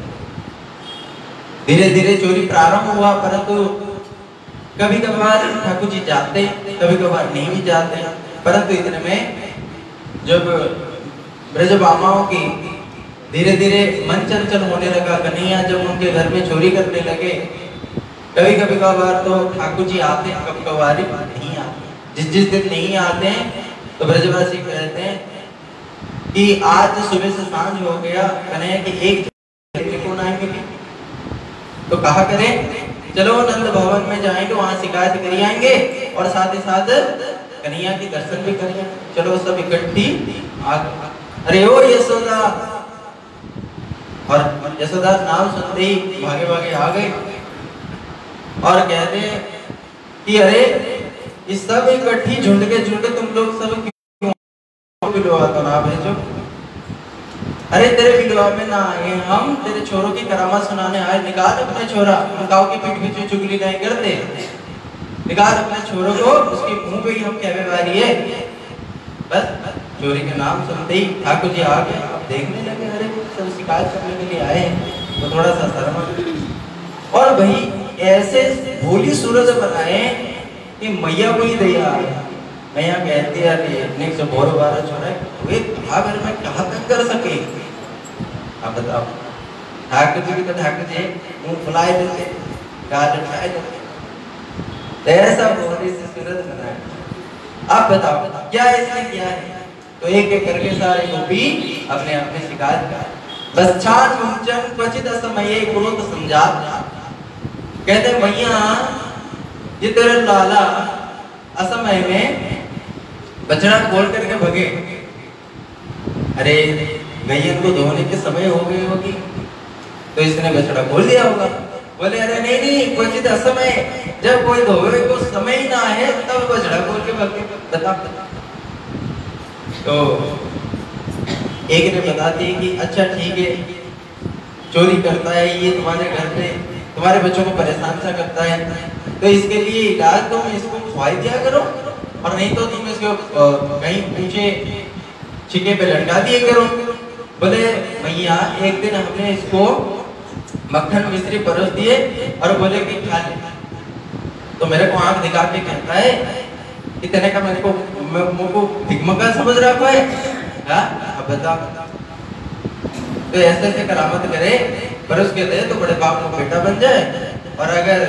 धीरे धीरे चोरी प्रारंभ हुआ, परंतु कभी कभार ठाकुर जी जाते, कभी कभार नहीं भी जाते। परंतु इतने में जब ब्रजबामाओं की धीरे धीरे मन चंचल होने लगा, कन्हैया जब उनके घर में चोरी करने लगे, कभी कभी कभार तो ठाकुर जी आते हैं, कभी कभार नहीं आते। जिस जिस दिन नहीं आते हैं तो ब्रजवासी कहते हैं कि आज सुबह से सांझ हो गया, कन्हैया की एक कौन आएंगे, तो कहा करें चलो नंद भवन में जाएंगे, वहां शिकायत कर आएंगे और साथ ही साथ कन्हैया के दर्शन भी करेंगे। चलो सब इकट्ठी आ गए। अरे ओ यशोदा, और यशोदा नाम सुनते ही भागे भागे आ गए और कहते कि अरे ये सब इकट्ठी झुंड के झुंड तुम लोग सब क्यों बिलवा तो ना भेजो? अरे तेरे बिलवा में ना आए हम, तेरे छोरों की करामात सुनाने आए। निकाल अपने छोरा, गाँव की पीठ पीछे चुगली नहीं करते, निकाल अपने छोरों को, उसके मुंह पे ही हम कहने वाली है। बस चोरी के नाम सुनते ही ठाकुर जी आ गए। अब देखने लगे, अरे सब शिकायत करने के लिए आए हैं, तो थोड़ा सा शर्मा। और भाई ऐसे भोली सूरज बनाए कि मैया को ही दया आए। मैया कहती है अरे से बोर बारह छोड़ा वे कहा घर में कहा तक कर सके। अब बताओ, ठाकुर जी की तो ठाकुर जी मुंह फुलाए देते, गाल उठाए देते, ऐसा भोली से सूरज बनाए। अब बताओ क्या इसने किया है? तो एक एक करके सारे गोपी अपने अपने शिकायत कर। बस छान मुंचन क्वचित असमये क्रोध समझात। कहते भैया ये तेरे लाला असमय में बछड़ा खोल करके भगे। अरे गैयन को धोने के समय हो गई होगी, तो इसने बछड़ा खोल दिया होगा। बोले अरे नहीं नहीं क्वचित असमय, जब कोई धोवे को समय ही ना है तब बछड़ा खोल के भगे। बता तो एक ने बता दी कि अच्छा ठीक है, चोरी करता है ये तुम्हारे घर पे, तुम्हारे बच्चों को परेशान सा करता है, तो इसके लिए इलाज तुम इसको खुआई दिया करो, और नहीं तो तुम इसको कहीं पीछे छिके पे लटका दिए करो। बोले भैया एक दिन हमने इसको मक्खन मिश्री परोस दिए और बोले कि खा ले, तो मेरे को आंख दिखा के कहता है इतने का मेरे को मुझको भिगमगा समझ रहा है। अब बता, तो ऐसे ऐसे करामत करे परोस के दे तो बड़े बाप को बेटा बन जाए, और अगर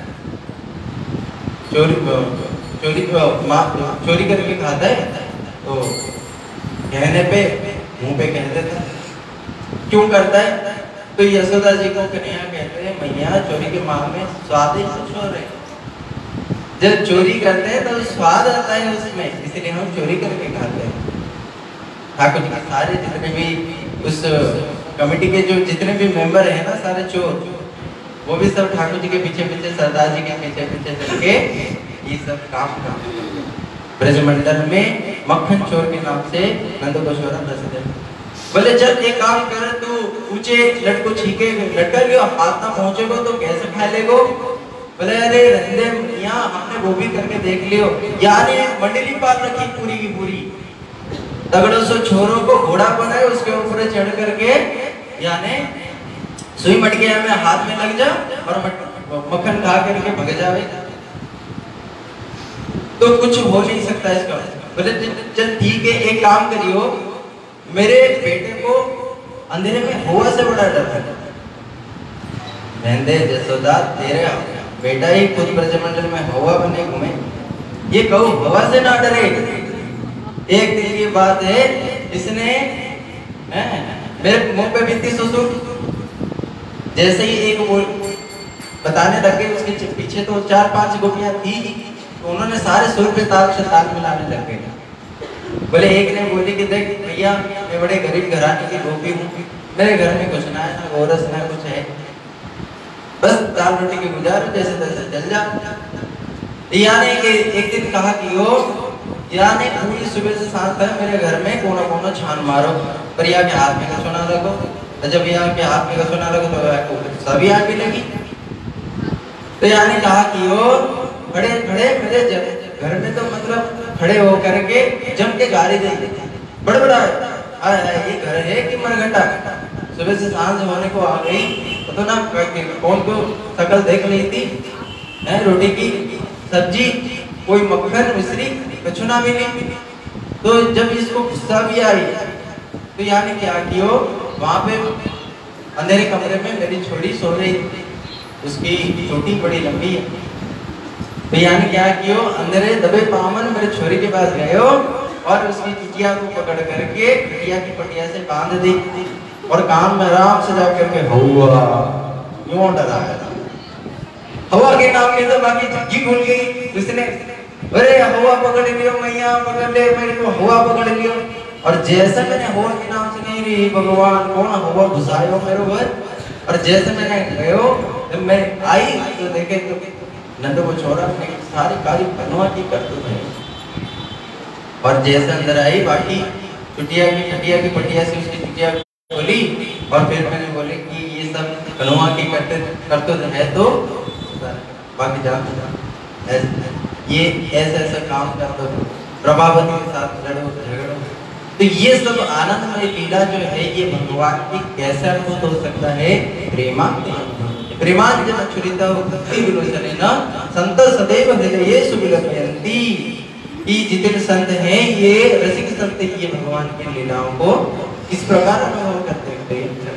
चोरी चोरी चोरी करके खाता है तो कहने पे मुंह पे कह देता है। क्यों करता है? तो यशोदा जी को कन्हैया कहते हैं मैया चोरी के मांग में स्वाद ही कुछ और है, जब चोरी करते हैं तो स्वाद आता है उसमें, इसलिए हम चोरी करके खाते हैं। ठाकुर जी के सारे जितने भी उस कमेटी के जो जितने भी मेंबर हैं ना सारे चोर, वो भी सब ठाकुर जी के पीछे पीछे सरदार जी के पीछे पीछे चल के ये सब काम करते हैं। ब्रजमंडल में मक्खन चोर के नाम से नंद गोस्वामी प्रसिद्ध है। बोले जब एक काम कर तू ऊंचे लटको छीके लटका लियो, हाथ ना पहुंचेगो तो कैसे खा लेगो? बोले अरे रंदे मियां हमने वो भी करके देख लियो, यानी मंडली पाल रखी पूरी की पूरी, तगड़ों से छोरों को घोड़ा बनाए उसके ऊपर चढ़ करके, यानी सुई मटकिया में हाथ में लग जा और मक्खन खा करके भग जावे, तो कुछ हो नहीं सकता इसका। बोले चल ठीक है, एक काम करियो, मेरे बेटे को अंधेरे में हवा से बड़ा डर है। बहनदे जसोदा, तेरे बेटा ही खुद ब्रजमंडल में हवा बने घूमे, ये कहू हवा से ना डरे। एक दिन की बात है, इसने है, मेरे मुंह पे बीती सुसु, जैसे ही एक वो बताने लगे, उसके पीछे तो चार पांच गोपियां थी, तो उन्होंने सारे सुर पे ताल से ताल मिलाने लग गए। बोले एक ने बोली कि देख भैया, मैं बड़े गरीब घराने की गोपी हूँ, मेरे घर में कुछ ना है, ना गोरस ना कुछ है, बस दाल रोटी की गुजारो, जैसे तैसे चल जा। यानी कि एक दिन कहा कि ओ यानी पूरी सुबह से सांस तक मेरे घर में कोना कोना छान मारो, पर यहाँ के हाथ में कसोना रखो, तो जब यहाँ के हाथ में कसोना रखो तो सभी आग भी लगी। तो यानी कहा कि ओ खड़े खड़े मेरे घर में तो मतलब खड़े हो करके जम के गाली दे बड़ा बड़ा ये घर है कि मरघटा, सुबह से सांझ होने को आ गई तो ना कौन को शकल देख रही थी, है रोटी की सब्जी, कोई मक्खन मिश्री कुछ ना मिली। तो जब इसको गुस्सा भी आई तो यानी क्या कियो, वहां पे अंधेरे कमरे में मेरी छोरी सो रही, उसकी चोटी बड़ी लंबी है, तो यानी क्या कियो, अंधेरे दबे पामन मेरे छोरी के पास गए हो और उसकी चुटिया को पकड़ करके चुटिया की पटिया से बांध दी और कान में आराम से जाकर के हुआ यूं डराया। हवा के नाम में तो बाकी झग्गी खुल गई, उसने अरे हवा पकड़ लियो मैया, पकड़ ले मेरे को, हवा पकड़ लियो। और जैसे मैंने हवा के नाम से नहीं रही भगवान कौन हवा घुसायो मेरे घर, और जैसे मैंने गयो जब मैं आई तो देखे तो नंदो को छोरा ने सारी काली बनवा की करतूत है। और जैसे अंदर आई बाकी चुटिया की चटिया की पटिया से उसकी चुटिया बोली, और फिर मैंने बोले कि ये सब कनुआ की करतूत है, तो बाकी जान ये ऐसा ऐसा काम कर दो, प्रभावती के साथ लड़ो झगड़ो। तो ये सब आनंदमय लीला जो है ये भगवान की कैसे अनुभूत हो सकता है, प्रेमांत प्रेमांजन छुरिता भक्ति विलोचनेन संत सदैव हृदयेषु विलपयन्ति। ये जितने संत हैं ये रसिक संत ये भगवान की लीलाओं को इस प्रकार अनुभव करते हैं।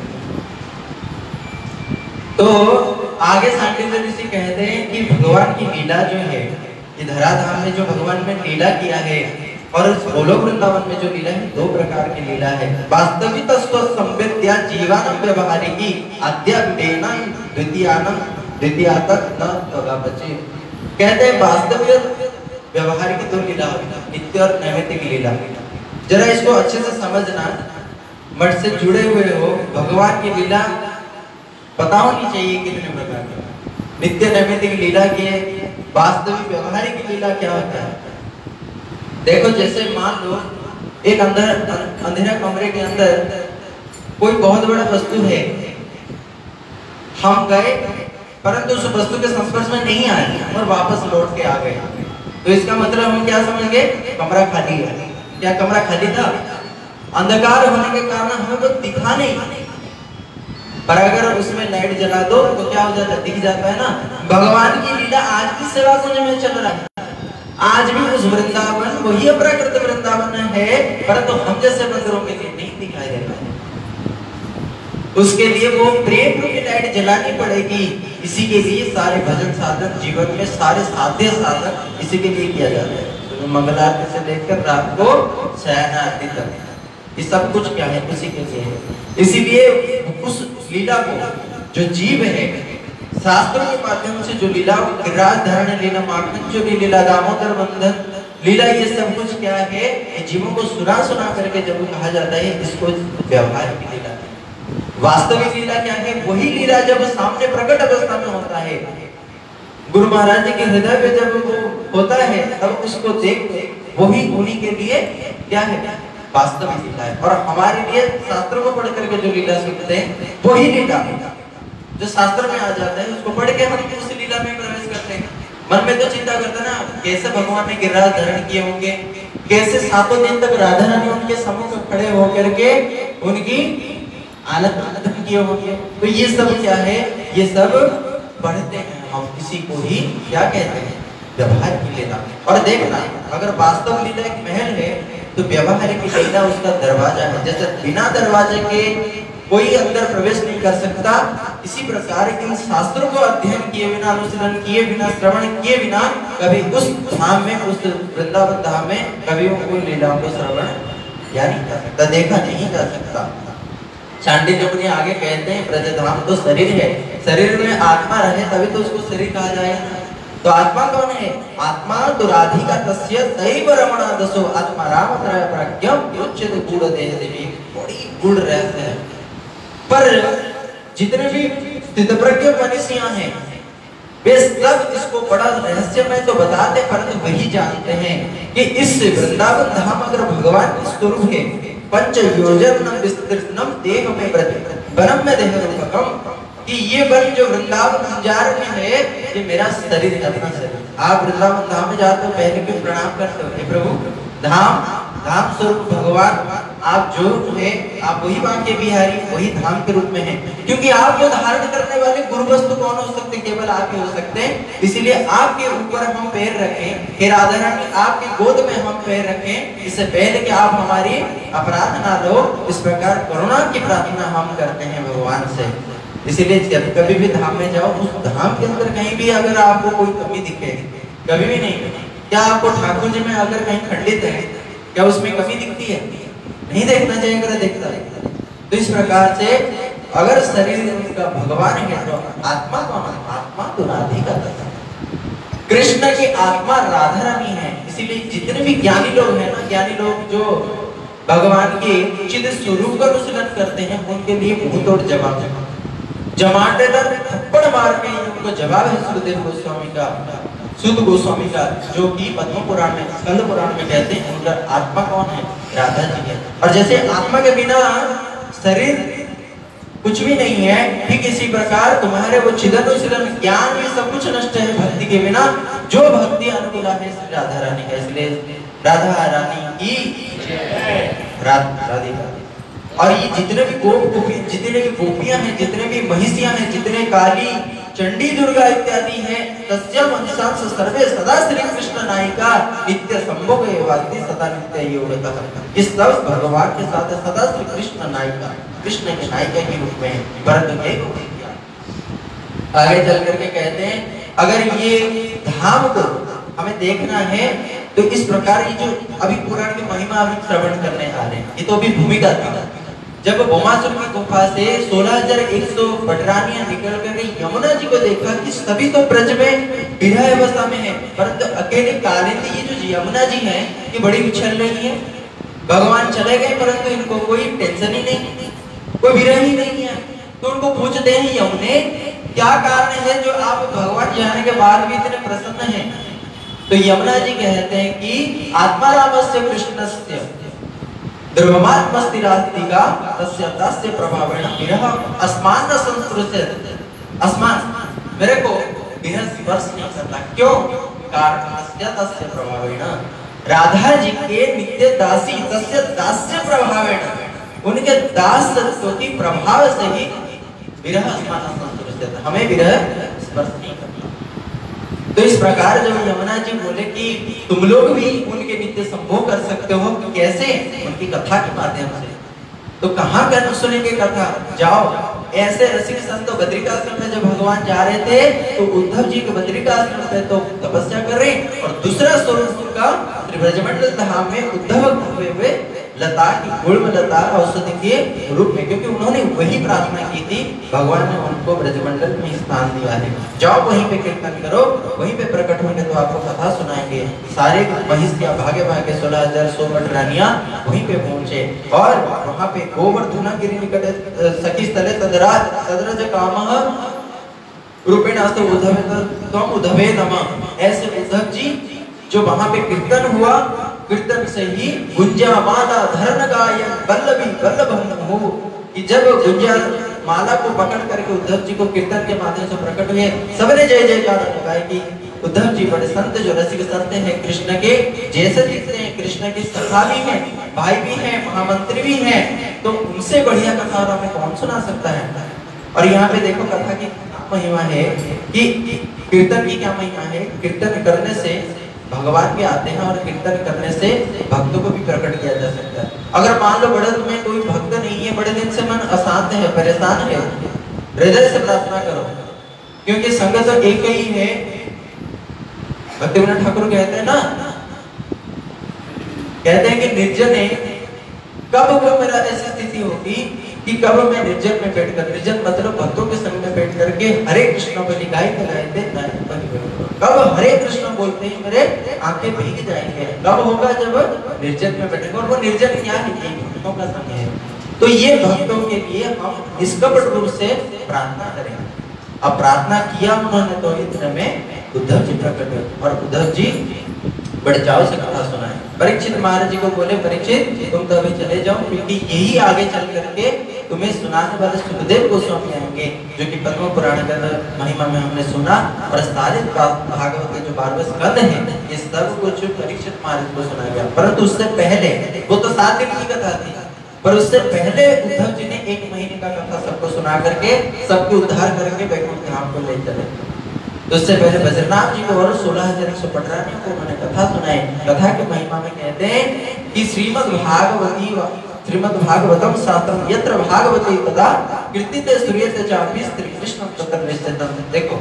तो आगे सांडिल्य ऋषि कहते हैं कि भगवान की लीला जो है ये धराधाम में जो भगवान ने लीला किया है और इस गोलोक वृंदावन में जो लीला है दो प्रकार की लीला है। वास्तविक संवेद्या जीवानम व्यवहारिकी अद्यापडेना द्वितीयानम द्वितीयातक न तगापचे। कहते हैं वास्तविक व्यवहार की दो लीला नित्य और नैमित्तिक लीला। जरा इसको अच्छे से समझना, मठ से जुड़े हुए हो, भगवान की लीला पता होनी चाहिए कितने प्रकार की। नित्य नैमित्तिक लीला की है, वास्तविक व्यवहारिक लीला क्या होता है। देखो जैसे मान लो एक अंदर अंधेरा कमरे के अंदर कोई बहुत बड़ा वस्तु है, हम गए परंतु उस वस्तु के संस्पर्श में नहीं आए और वापस लौट के आ गए, तो इसका मतलब हम क्या समझेंगे, कमरा खाली है। क्या कमरा खाली था? अंधकार होने के कारण हमें वो दिखा नहीं, पर अगर उसमें लाइट जला दो तो क्या हो जाता है, दिख जाता है ना। भगवान की लीला आज भी सेवा कुंज में चल रहा है, आज भी उस वृंदावन वही अपराकृत वृंदावन है, परंतु हम जैसे मंदिरों के लिए नहीं दिखाई देता है। उसके लिए वो प्रेम की लाइट जलानी पड़ेगी। इसी के लिए सारे भजन साधन जीवन में सारे साध्य साधन इसी के लिए किया जाता है। तो मंगल आरती से लेकर रात को शयन आरती तक ये सब कुछ क्या है, उसी के लिए है। इसीलिए उस लीला को जो जीव है शास्त्रों के माध्यम से जो लीला गिरिराज धारण लीला माखन जो लीला दामोदर बंधन लीला ये सब कुछ क्या है, जीवों को सुना सुना करके जब कहा जाता है इसको व्यवहार की लीला। वास्तविक लीला क्या है, वही लीला जब सामने प्रकट अवस्था में होता है, गुरु महाराज जी के हृदय में जब वो होता है तब उसको देख वही उन्हीं के लिए क्या है, वास्तविक लीला है। और हमारे लिए शास्त्रों को पढ़ करके जो लीला सीखते हैं वही लीला जो शास्त्र में आ जाता है, उसको पढ़ के हम उस लीला में प्रवेश करते हैं। मन में तो चिंता करते ना कैसे भगवान ने गिरिराज धारण किए होंगे, कैसे सातों दिन तक राधा रानी उनके सम्मुख खड़े होकर के उनकी आनंद आनंद किए होंगे। तो ये सब क्या है, ये सब पढ़ते हैं हम, इसी को ही क्या कहते हैं, व्यवहार की लीला। और देखना, अगर वास्तव लीला एक महल है तो व्यवहार की लीला उसका दरवाजा है। जैसे बिना दरवाजे के कोई अंदर प्रवेश नहीं कर सकता, इसी प्रकार इन शास्त्रों को अध्ययन किए बिना, अनुशीलन किए बिना, श्रवण किए बिना कभी उस धाम में, उस वृंदावन धाम में कभी उनको लीलाओं को श्रवण या नहीं कर सकता, देखा नहीं जा सकता। चांडिल्य मुनि आगे कहते हैं ब्रजधाम तो शरीर है, शरीर में आत्मा रहे तभी तो उसको शरीर कहा जाएगा। तो आत्मा कौन है? आत्मा तो राधिका तस्य दैव रमणा दसो आत्मा राम त्रय प्रज्ञम उच्चते गूढ़ देह देवी। बड़ी गूढ़ रहस्य है, पर जितने भी स्थितप्रज्ञ मनुष्य हैं वे सब इसको बड़ा रहस्यमय तो बताते, परंतु वही जानते हैं कि इस वृंदावन धाम अगर भगवान के स्वरूप है, पंच योजनम विस्तृतम देह में वनम में देह रूपकम, कि ये वन जो वृंदावन अंजार में है ये मेरा शरीर है, अपना शरीर। आप वृंदावन धाम में जाते हो पहले क्यों प्रणाम करते हो? प्रभु धाम धाम स्वरूप भगवान आप जो है, आप वही वाक्य बिहारी, वही धाम के रूप में है, क्योंकि आपको धारण करने वाले गुरु वस्तु कौन हो सकते? केवल आप ही हो सकते हैं। इसीलिए आपके ऊपर हम पैर रखें, हे राधा रानी आपकी गोद में हम पैर रखें, इससे पहले कि आप हमारी अपराध ना लो, इस प्रकार करुणा की प्रार्थना हम करते हैं भगवान से। इसीलिए जब कभी भी धाम में जाओ, उस धाम के अंदर कहीं भी अगर आपको कोई कमी दिखे, कभी भी नहीं, क्या आपको ठाकुर जी में अगर कहीं खंडित है, क्या उसमें कमी दिखती है? नहीं देखना चाहिए, अगर देखता है। तो इस प्रकार से अगर शरीर का भगवान है तो आत्मा कौन है? आत्मा तो राधिका है, कृष्ण की आत्मा राधा रानी है। इसीलिए जितने भी ज्ञानी लोग हैं ना, ज्ञानी लोग जो भगवान के चिद स्वरूप का अनुशीलन करते हैं, उनके लिए मुंह तोड़ जवाब है। जमाटेदार थप्पड़ मार के उनको जवाब है सुखदेव गोस्वामी का, सुध गोस्वामी का, जो कि पद्म पुराण में, स्कंद पुराण में कहते हैं उनका आत्मा कौन है? राधा जी है। और जैसे आत्मा के बिना शरीर कुछ भी नहीं है, ठीक इसी प्रकार तुम्हारे वो चिदनुशीलन ज्ञान भी सब कुछ नष्ट है भक्ति के बिना। जो भक्ति अनुकूल है राधा रानी का, इसलिए राधा रानी की राधिका। और ये जितने भी गोप गोपी, जितने भी गोपियां हैं, जितने भी महिषियां हैं, जितने काली चंडी दुर्गा इत्यादि हैं, तस्याम अंशांश सर्वे सदा श्री कृष्ण नायिका नित्य संभोग एवास्ति सदा नित्य योगतः। इस सब भगवान के साथ सदा श्री कृष्ण नायिका, कृष्ण के नायिका के रूप में, परंतु एक आगे चल करके कहते हैं अगर ये धाम को हमें देखना है तो इस प्रकार ये जो अभी पुराण की महिमा अभी श्रवण करने आ रहे हैं, ये तो अभी भूमिका थी। जब भौमासुर की गुफा से सोलह हजार एक सौ पटरानियां निकल कर यमुना जी को देखा कि सभी तो ब्रज में विरह अवस्था में है, परंतु अकेले कालिंदी ये जो यमुना जी हैं ये बड़ी उछल रही है। भगवान चले गए परंतु इनको कोई टेंशन ही नहीं, कोई विरह ही नहीं है। तो उनको पूछते हैं यमुने क्या कारण है जो आप भगवान जाने के बाद भी इतने प्रसन्न हैं? तो यमुना जी कहते हैं कि आत्मा रामस्य कृष्णस्य द्रवमात्मस्तिरास्तिका तस्य तस्य प्रभावेण विरह अस्मान न संस्पृश्यते। अस्मान मेरे को विरह स्पर्श नहीं करता, क्यों? कारण तस्य तस्य प्रभावेण, राधा जी के नित्य दासी, तस्य दास्य प्रभावेण, उनके दास तत्व की प्रभाव से ही विरह अस्मान न संस्पृश्यते, हमें विरह स्पर्श नहीं करता। तो इस प्रकार जब यमुना जी बोले कि तुम लोग भी उनके नित्य संभोग कर सकते हो, कैसे? उनकी कथा के माध्यम से। तो कहाँ कर सुनेंगे कथा? जाओ ऐसे रसिक संत बद्रिकाश्रम में जब भगवान जा रहे थे तो उद्धव जी के बद्रिकाश्रम पे तो तपस्या कर रहे, और दूसरा स्वरूप का ब्रजमंडल धाम में उद्धव हुए हुए लता की गुल्म लता औषधि के रूप में, क्योंकि उन्होंने वही प्रार्थना की थी, भगवान ने उनको ब्रजमंडल में स्थान दिया है। जाओ वहीं पे कीर्तन करो, वहीं पे प्रकट होंगे तो आपको कथा सुनाएंगे। सारे महिषियां भागे भागे सोलह हजार सौ रानियां वहीं पे पहुंचे, और वहां पे गोवर्धना गिरि निकट सखी स्थले तदराज तदरज कामः रूपेणास्तु उद्धवे त्वं उद्धवे नमः। ऐसे उद्धव जी जो वहां पे कीर्तन हुआ, कीर्तन से ही गुंजा माला धरण गाय वल्लभी वल्लभम हो, कि जब गुंजा माला को पकड़ करके उद्धव जी को कीर्तन के माध्यम से प्रकट हुए, सबने जय जयकार लगाए कि उद्धव जी बड़े संत, जो रसिक संत हैं, कृष्ण के जैसे दिखते हैं, कृष्ण के सखा भी हैं, भाई भी हैं, महामंत्री भी हैं, तो उनसे बढ़िया कथा और हमें कौन सुना सकता है। और यहाँ पे देखो कथा की महिमा है कि कीर्तन की क्या महिमा है? कीर्तन करने से भगवान भी आते हैं और कीर्तन करने से भक्तों को भी प्रकट किया जा सकता है। अगर मान लो बड़े में कोई भक्त नहीं है, बड़े दिन से मन अशांत है, परेशान है, हृदय से प्रार्थना करो, क्योंकि संग तो एक ही है। भक्तिविनोद ठाकुर कहते हैं ना, कहते हैं कि निर्जन है, कब वो मेरा ऐसी स्थिति होगी कि कब मैं निर्जन में बैठकर, निर्जन मतलब भक्तों के संग में बैठ करके हरे कृष्ण को गाय गाते कब हरे कृष्ण बोलते ही मेरे आंखें भीग जाएंगे। कब होगा? जब निर्जन में बैठेंगे। और वो निर्जन क्या है? ये भक्तों का संग है। तो ये भक्तों के लिए हम निष्कपट रूप से प्रार्थना करेंगे। अब प्रार्थना किया उन्होंने तो इतने में उद्धव जी प्रकट हुए और उद्धव जी बड़े चाव से कथा सुनाए। परीक्षित महाराज जी को बोले, परीक्षित तुम तो अभी चले जाओ, क्योंकि यही आगे चल करके तुम्हें सुनाने वाले सुखदेव गोस्वामी आएंगे, जो कि पद्म पुराण का महिमा में हमने सुना। और सारे भागवत के जो बारहवें स्कंद हैं, ये सब कुछ परीक्षित महाराज को सुना गया। परंतु उससे पहले, वो तो सात दिन की कथा थी, पर उससे पहले उद्धव जी ने एक महीने का कथा सबको सुना करके सबके उद्धार करके वैकुंठ धाम को ले चले। तो उससे पहले बद्रीनाथ जी को और सोलह हजार एक सौ पटरानियों को उन्होंने कथा सुनाई। कथा के महिमा में कहते हैं कि श्रीमद् भागवती श्रीमद् भागवतम शास्त्रम यत्र भागवती तदा कीर्तिते सूर्यते चापि श्री कृष्ण तत्र निश्चितम। देखो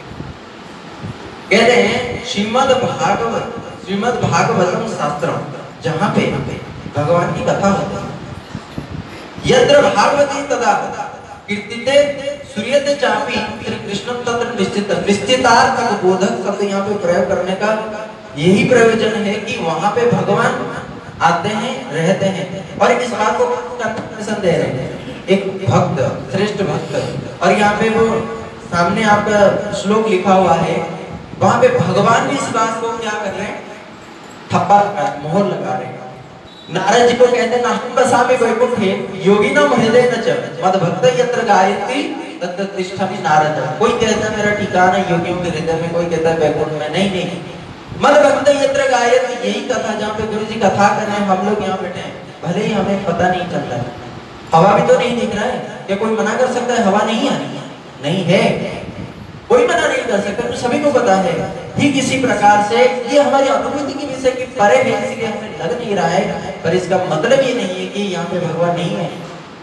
कहते हैं श्रीमद् भागवत श्रीमद् भागवतम शास्त्रम, जहाँ पे भगवान की कथा होती है, यत्र भागवती तदा कीर्तिते सूर्यते चापि श्री कृष्ण तत्र निश्चित। निश्चितार्थक बोधक शब्द यहाँ पे प्रयोग करने का यही प्रयोजन है कि वहां पे भगवान आते हैं, रहते हैं। और इस बात को कंफर्मेशन दे रहे हैं एक भक्त, श्रेष्ठ भक्त। और यहाँ पे वो सामने आपका श्लोक लिखा हुआ है, वहां पे भगवान भी इस बात को क्या कर रहे हैं? थप्पा मोहर लगा रहे हैं। नारद जी को कहते हैं नाहं बसामि वैकुंठे योगिनां हृदय न च मद भक्त यत्र गायन्ति तत्र तिष्ठामि नारद। कोई कहता है मेरा ठिकाना योगियों के हृदय में, कोई कहता है वैकुंठ में। नहीं नहीं, मद भक्त यत्र गायन्ति, यही कथा जहाँ पे गुरु जी कथा कर रहे हैं, हम लोग यहाँ बैठे हैं, भले ही हमें पता नहीं चल रहा है, हवा भी तो नहीं दिख रहा है। क्या कोई मना कर सकता है हवा नहीं आनी है? नहीं है, कोई मना नहीं कर सकता, तो सभी को पता है। ठीक इसी प्रकार से ये हमारी अनुभूति की विषय की परे है, इसलिए हमें लग नहीं रहा है, पर इसका मतलब ये नहीं है कि यहाँ पे भगवान नहीं है।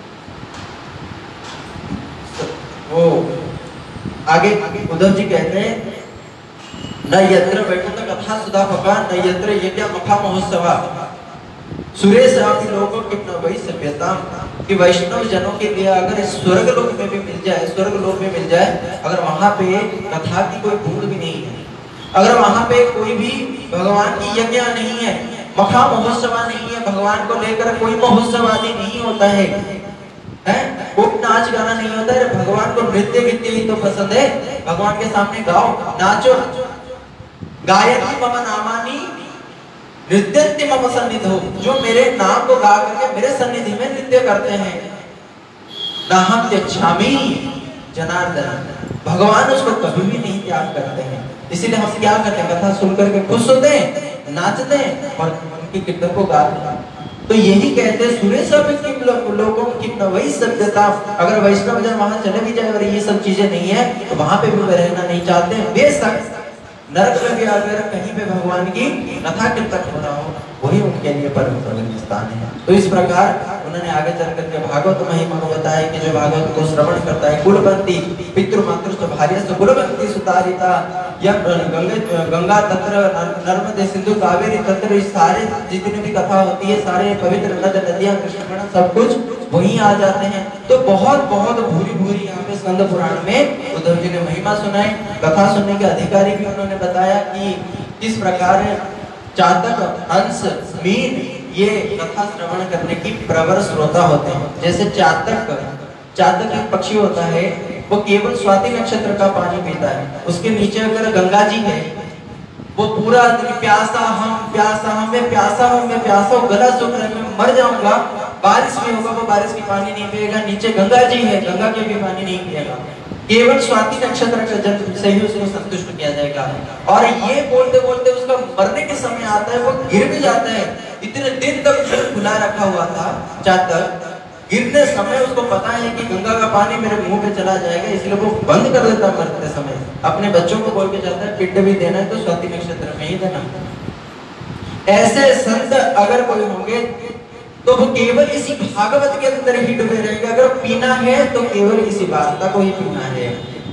वो आगे उद्धव जी कहते हैं न यत्र वैकुंठ कथा सुधा फका न यत्र यज्ञ मखा महोत्सवा सुरेश आपकी लोगों की वही सभ्यता कि वैष्णव जनों के लिए अगर स्वर्ग लोक में भी मिल जाए, स्वर्ग लोक में मिल जाए, अगर वहां पे कथा की कोई बूंद भी नहीं है, अगर वहां पे कोई भी भगवान की यज्ञ नहीं है, मखा महोत्सवा नहीं है, भगवान को लेकर कोई महोत्सव आदि नहीं होता है, हैं? कोई नाच गाना नहीं होता है। भगवान को नृत्य गीत ही तो पसंद है, भगवान के सामने गाओ, नाचो। गायत्री मम नामानि नृत्य मम सन्निधो, जो मेरे नाम को गा करके मेरे सन्निधि में नृत्य करते हैं। नाहं त्यक्षामि जनार्दन, भगवान उसको कभी भी नहीं त्याग करते हैं। इसीलिए हम क्या करते हैं? कथा सुन करके खुश होते हैं, नाचते हैं और उनकी कीर्तन को गाते हैं। तो यही कहते हैं सुरेश लोगों की वही सभ्यता। अगर वैष्णव जन वहां चले भी जाए और ये सब चीजें नहीं है, तो वहां पे भी वे रहना नहीं चाहते हैं। बेशक नरक में भी अगर कहीं पे भगवान की कथा कीर्तन हो रहा हो, वही उनके लिए परम पवित्र स्थान है। तो इस प्रकार उन्होंने आगे चल करके भागवत महिमा को बताया कि जो भागवत को श्रवण करता है, कुलवंती पितृ मातृ भार्य कुलवंती सुतारिता, या गंगा गंगा तत्र नर्मदे सिंधु कावेरी तत्र, सारे जितनी भी कथा होती है, सारे पवित्र नद नदियां कृष्ण सब कुछ वहीं आ जाते हैं। तो बहुत बहुत भूरी भूरी यहाँ पे स्कंद पुराण में उद्धव जी ने महिमा सुनाई। कथा सुनने के अधिकारी भी उन्होंने बताया कि किस प्रकार चातक, हंस, मीन ये कथा श्रवण करने की प्रवर श्रोता होते हैं। जैसे चातक चातक एक पक्षी होता है, वो केवल स्वाति नक्षत्र का पानी पीता है। उसके नीचे अगर गंगा जी है, वो पूरा प्यासा हम प्यासा हम मैं प्यासा हूँ मैं प्यासा हूँ, गला सूख रहा है, मैं मर जाऊंगा। बारिश में होगा, वो बारिश की पानी नहीं पिएगा। नीचे गंगा जी है, गंगा के भी पानी नहीं पिएगा। केवल स्वाति नक्षत्र का जल से ही उसको संतुष्ट किया जाएगा। और ये बोलते बोलते उसका मरने के समय आता है, वो गिर भी जाता है। इतने दिन तक खुला रखा हुआ था चातक, गिरते समय उसको पता है कि गंगा का पानी मेरे मुंह पे चला जाएगा, इसलिए वो बंद कर देता है मरते समय। अपने बच्चों को बोल के जाता है पिंड भी देना है तो स्वाति नक्षत्र में ही देना। ऐसे संत अगर कोई होंगे तो वो केवल इसी भागवत के अंदर ही डूबे रहेंगे। अगर पीना है तो केवल इसी वार्ता को ही पीना है।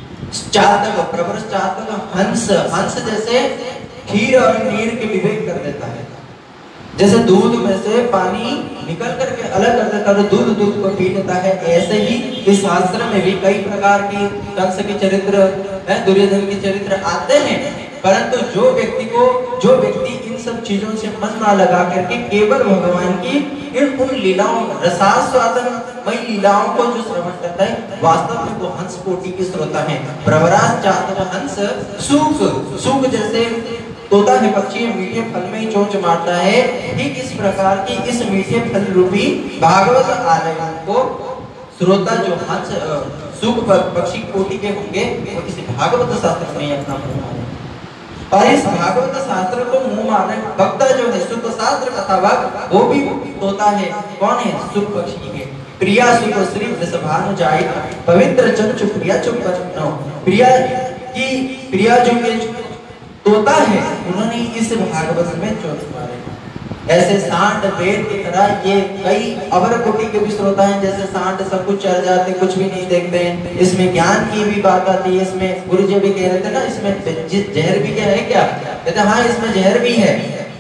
चातक प्रवर चातक हंस, हंस जैसे खीर और नीर के विवेक कर देता है। जैसे दूध में से पानी निकल करके अलग कर देता है तो दूध दूध को पी लेता है, ऐसे ही इस शास्त्र में भी कई प्रकार की कंस के चरित्र, दुर्योधन के चरित्र आते हैं। परंतु जो व्यक्ति को जो व्यक्ति इन सब चीजों से मन ना लगा करके केवल भगवान की इन उन लीलाओं रसास्वादनमय लीलाओं को जो श्रवण करता है, वास्तव में वो हंस कोटि के श्रोता है। प्रवराज चातक हंस सूक, सूक जैसे तोता है पक्षी मीठे फल में ही चोंच मारता है, ठीक इस प्रकार की इस मीठे फल रूपी भागवत आलयों को श्रोता जो हंस सूक पक्षी कोटि के होंगे वो इस भागवत शास्त्र में अपना मुंह मारे। और इस भागवत शास्त्र को मुंह मारने भक्त जो है सुख शास्त्र कथा भक्त वो भी तोता है। कौन है? सुख पक्षी है। प्रिया सुख श्री वृषभानु जाय पवित्र चंचु प्रिया चुप प्रिया की प्रिया जो के तोता है, उन्होंने इस भागवत में चोट मारे। ऐसे सांड वेद की तरह ये कई अवर कोटि के भी श्रोता हैं। जैसे सांड सब कुछ चल जाते, कुछ भी नहीं देखते हैं। इसमें ज्ञान की भी बात आती है। इसमें गुरु जी भी कह रहे थे ना, इसमें जहर भी क्या है क्या? कहते हाँ इसमें जहर भी है।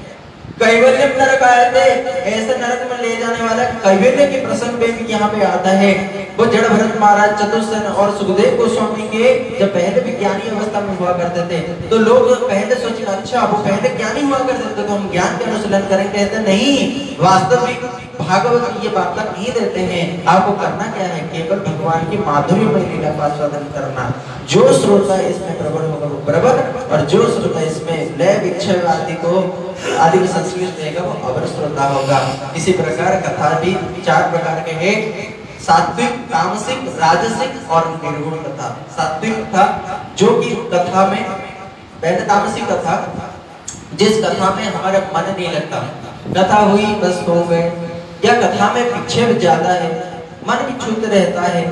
कैवल्य नरक आए थे, ऐसे नरक में ले जाने वाला कैवल्य के प्रसंग पे भी यहाँ पे आता है। वो जड़ भरत महाराज चतुर्सेन और सुखदेव गोस्वामी के जब पहले भी ज्ञानी अवस्था में हुआ करते थे तो लोग पहले सोचे अच्छा वो पहले ज्ञानी हुआ करते थे तो हम ज्ञान के अनुशीलन करें। कहते नहीं, वास्तविक भागवत ये वार्ता नहीं देते हैं। आपको करना क्या है? केवल भगवान की माधुर्य में लीला का आस्वादन करना। जो श्रोता इसमें प्रबल होगा वो प्रबल, और जो श्रोता इसमें लय विक्षेप आदि को आदि की संस्कृत देगा वो अवर श्रोता होगा। इसी प्रकार कथा भी चार प्रकार के हैं, सात्विक, तामसिक, राजसिक और निर्गुण कथा। सात्विक कथा जो कि कथा में पहले तामसिक कथा जिस कथा में हमारा मन नहीं लगता, कथा हुई बस हो गए, या कथा में विक्षेप ज्यादा है, मन विक्षुब्ध रहता है,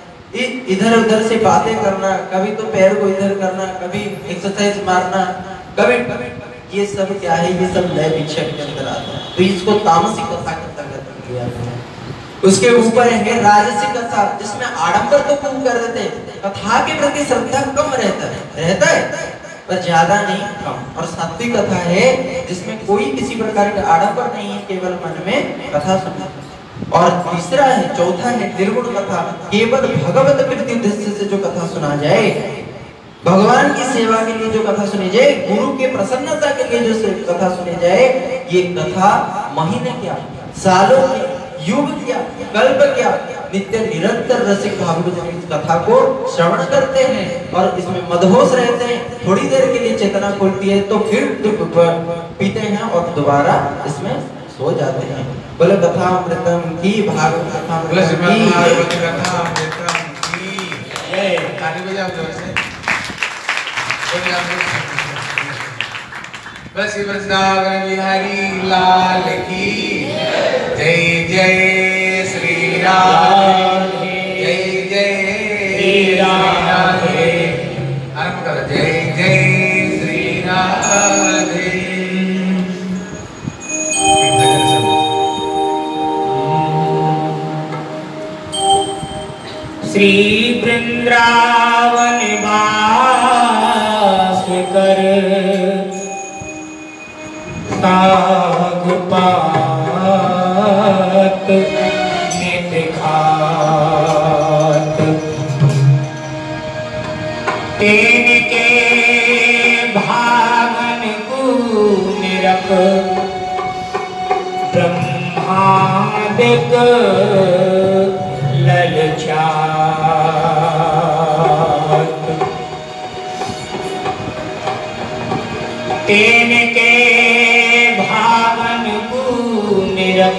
इधर उधर से बातें करना, कभी तो पैर को इधर करना, कभी एक्सरसाइज मारना, कभी ये सब क्या है? ये सब लय विक्षेप के अंदर आता है। तो इसको तामसिक कथा के अंतर्गत लिया गया है। उसके ऊपर है राजसिक कथा जिसमें आडंबर तो खूब कर देते, कथा के प्रति श्रद्धा कम रहता है रहता है पर ज्यादा नहीं, कम। और सात्विक कथा है जिसमें कोई किसी प्रकार का आडंबर नहीं है, केवल मन में कथा सुनना। और तीसरा है, चौथा है निर्गुण कथा, केवल भगवत प्रीति उद्देश्य से जो कथा सुना जाए, भगवान की सेवा के लिए जो कथा सुनी जाए, गुरु के प्रसन्नता के लिए जो कथा सुनी जाए, ये कथा महीने क्या, सालों क्या, युग क्या, कल्प क्या, नित्य निरंतर रसिक भावुक इस कथा को श्रवण करते हैं और इसमें मदहोश रहते हैं। थोड़ी देर के लिए चेतना खुलती है तो फिर पीते हैं और दोबारा इसमें सो जाते हैं। बोले कथा अमृतम की, भागवत कथा अमृतम की, भागवत कथा अमृतम की। ये ताली बजाओ जोर से। बस वृंदावन बिहारी लाल की जय, जय श्री राधे, जय जय श्री राधे। आरंभ करो, जय जय श्री राधे। श्री वृंदावन वास कर साग पात नित खात, तेन के भागन गुण रख ब्रह्मादिक ललचात, तेन के भावन गुण रख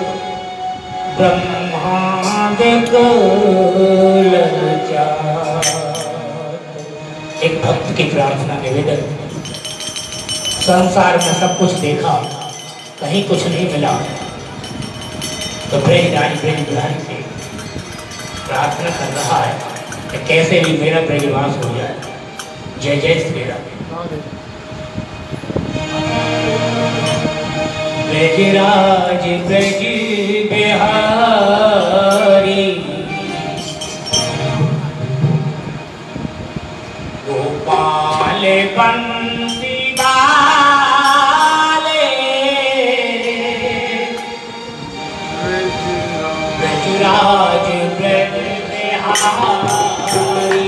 ब्रह्मादिक ललचात। एक भक्त की प्रार्थना निवेदन, संसार में सब कुछ देखा, कहीं कुछ नहीं मिला, तो ब्रजराज ब्रजराज से प्रार्थना कर रहा है कि कैसे भी मेरा ब्रजवास हो जाए। जय जय श्री राम। ब्रजराज ब्रज बिहारी गोपाल बंसी वाले ब्रजराज ब्रज बिहारी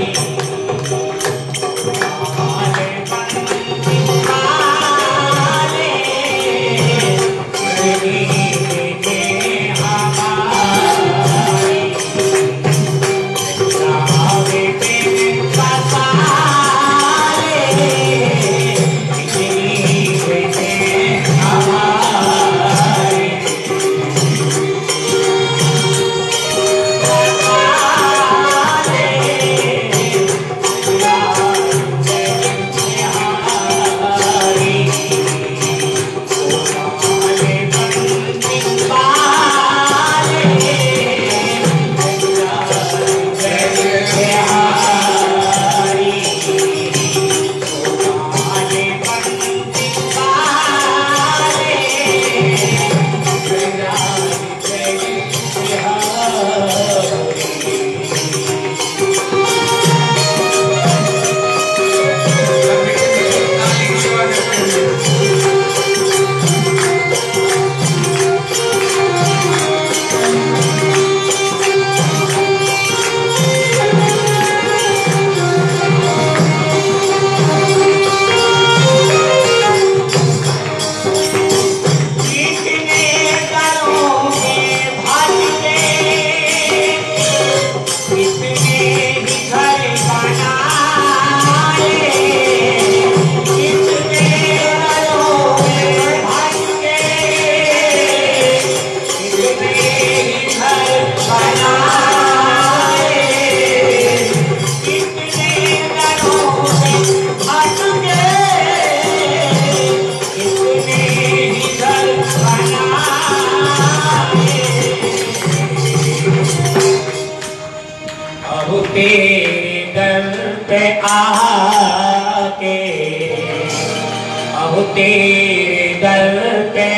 तेरे दर पे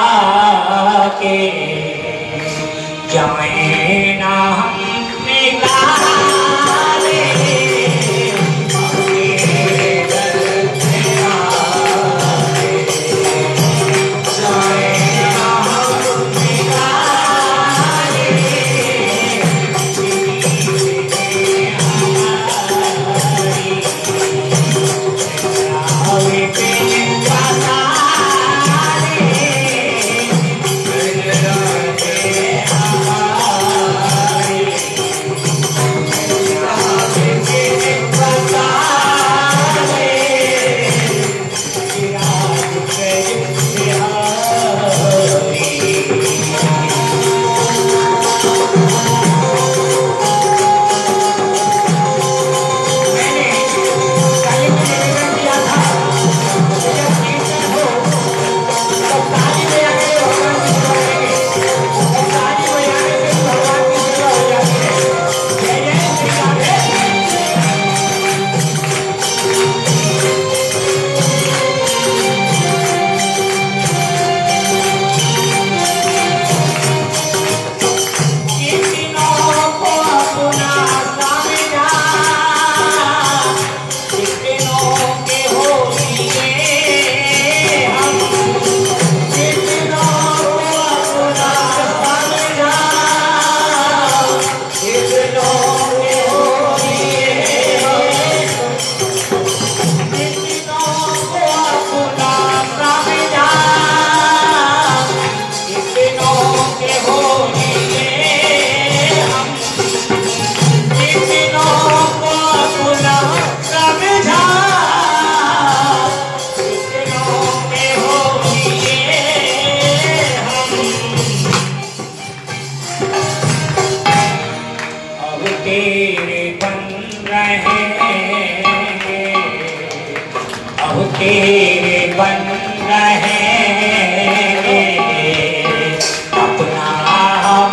आके जाए ना हम निकाले तेरे दर पे आके जाए ना हम निकाले हमारी तेरे बन रहे अपना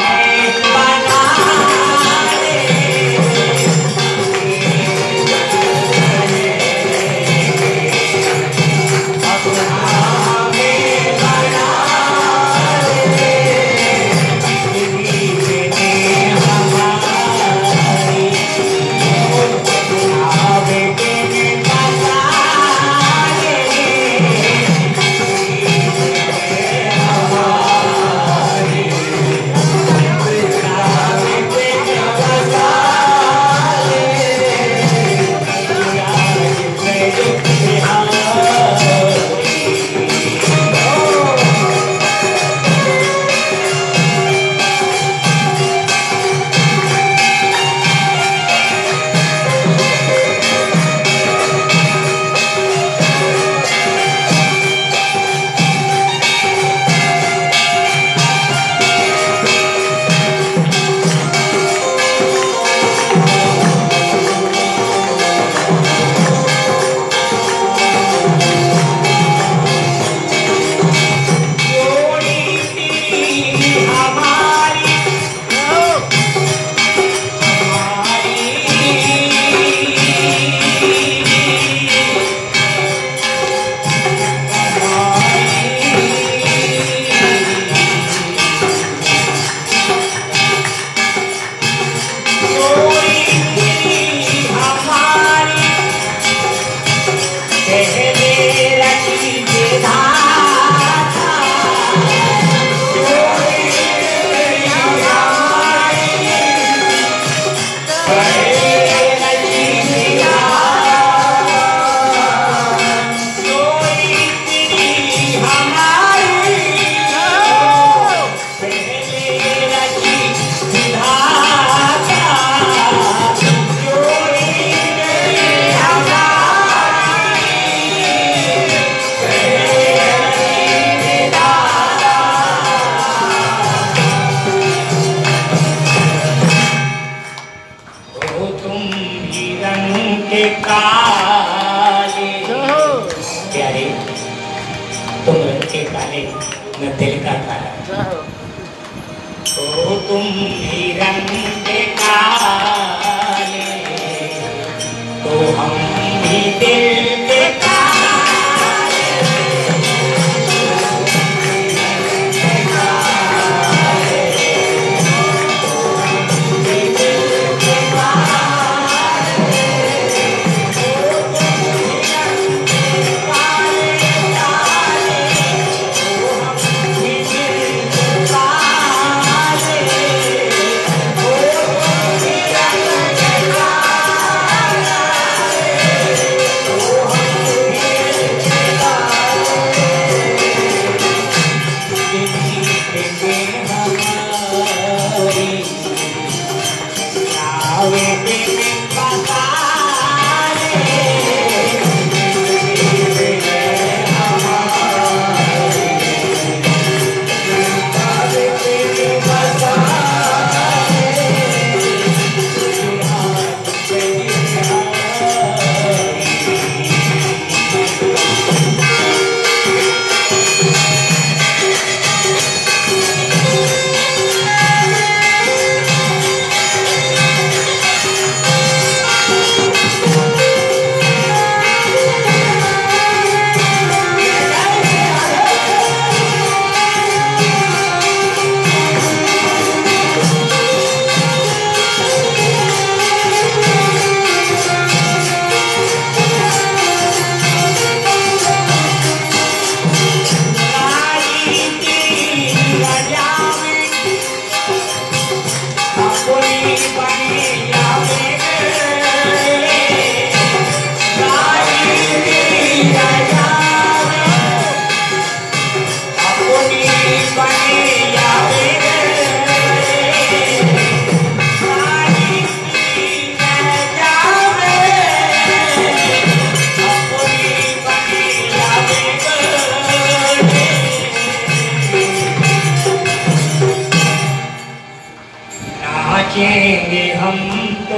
नाचेंगे हम तो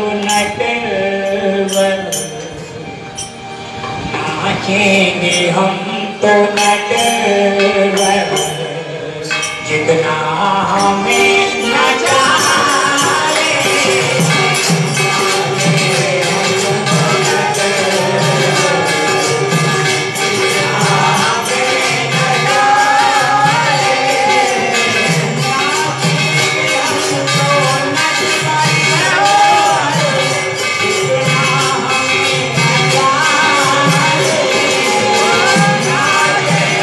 नटवर, नाचेंगे हम तो नटवर, जितना हमें नचा Yeah.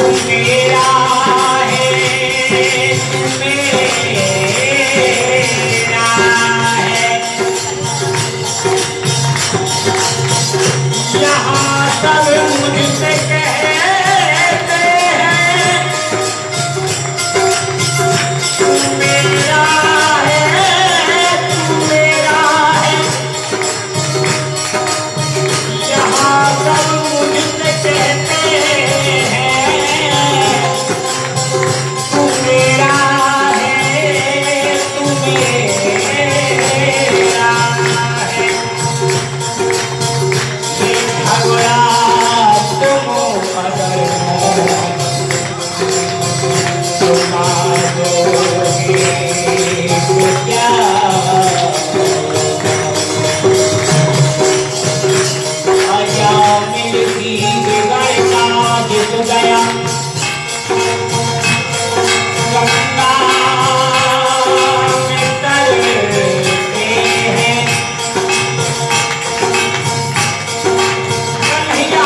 मेरा है, मेरा है। यहाँ सब मुझसे कहते हैं तू मेरा है, तू मेरा है। यहाँ सब मुझसे कहते हैं तू मेरा है, तू मेरा है। भगवा तुम अगर सुना दोगे तो क्या आया मिलती बिगड़ का जित गया गंगा में तरते हैं कन्हैया।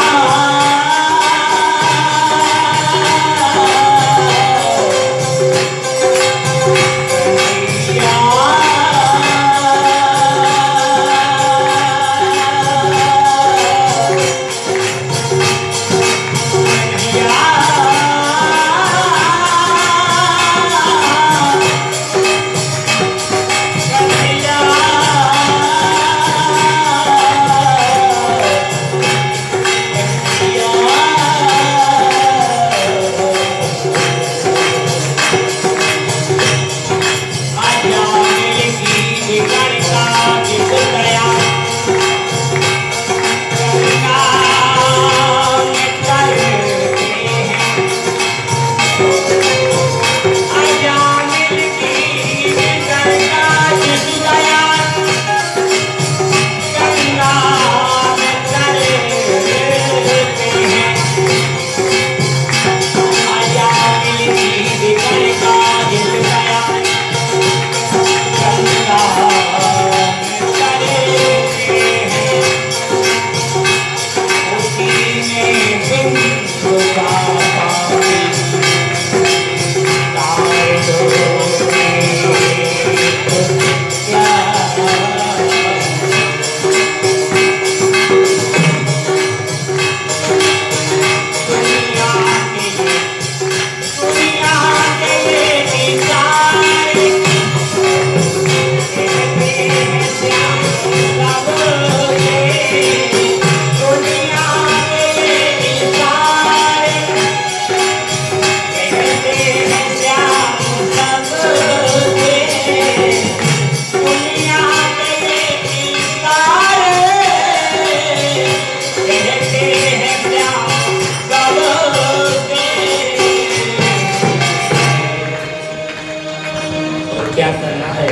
क्या करना है?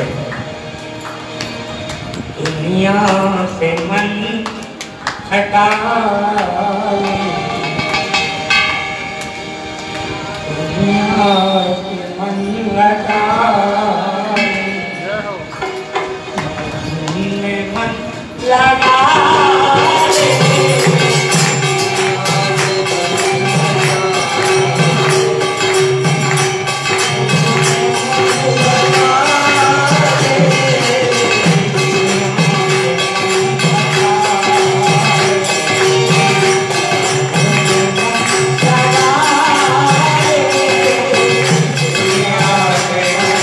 दुनिया से मन हटाए, दुनिया से मन हटाए, में मन लगाए। Yeah.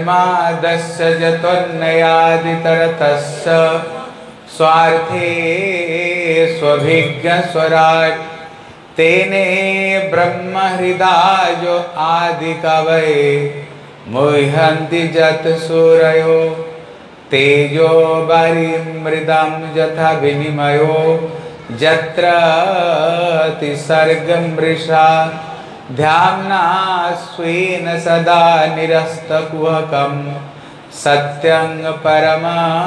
जन्मादस्य जतोन्नयादितरतस्य स्वार्थे स्वभिज्ञ स्वराट तेने ब्रह्म हृदय आदि कवये मुह्यन्ति जत सूरयो तेजो वारिमृदं यथा विनिमयो यत्र तिसर्गं मृषा ध्याम्ना स्वेन सदा निरस्तकुहकं सत्यं परम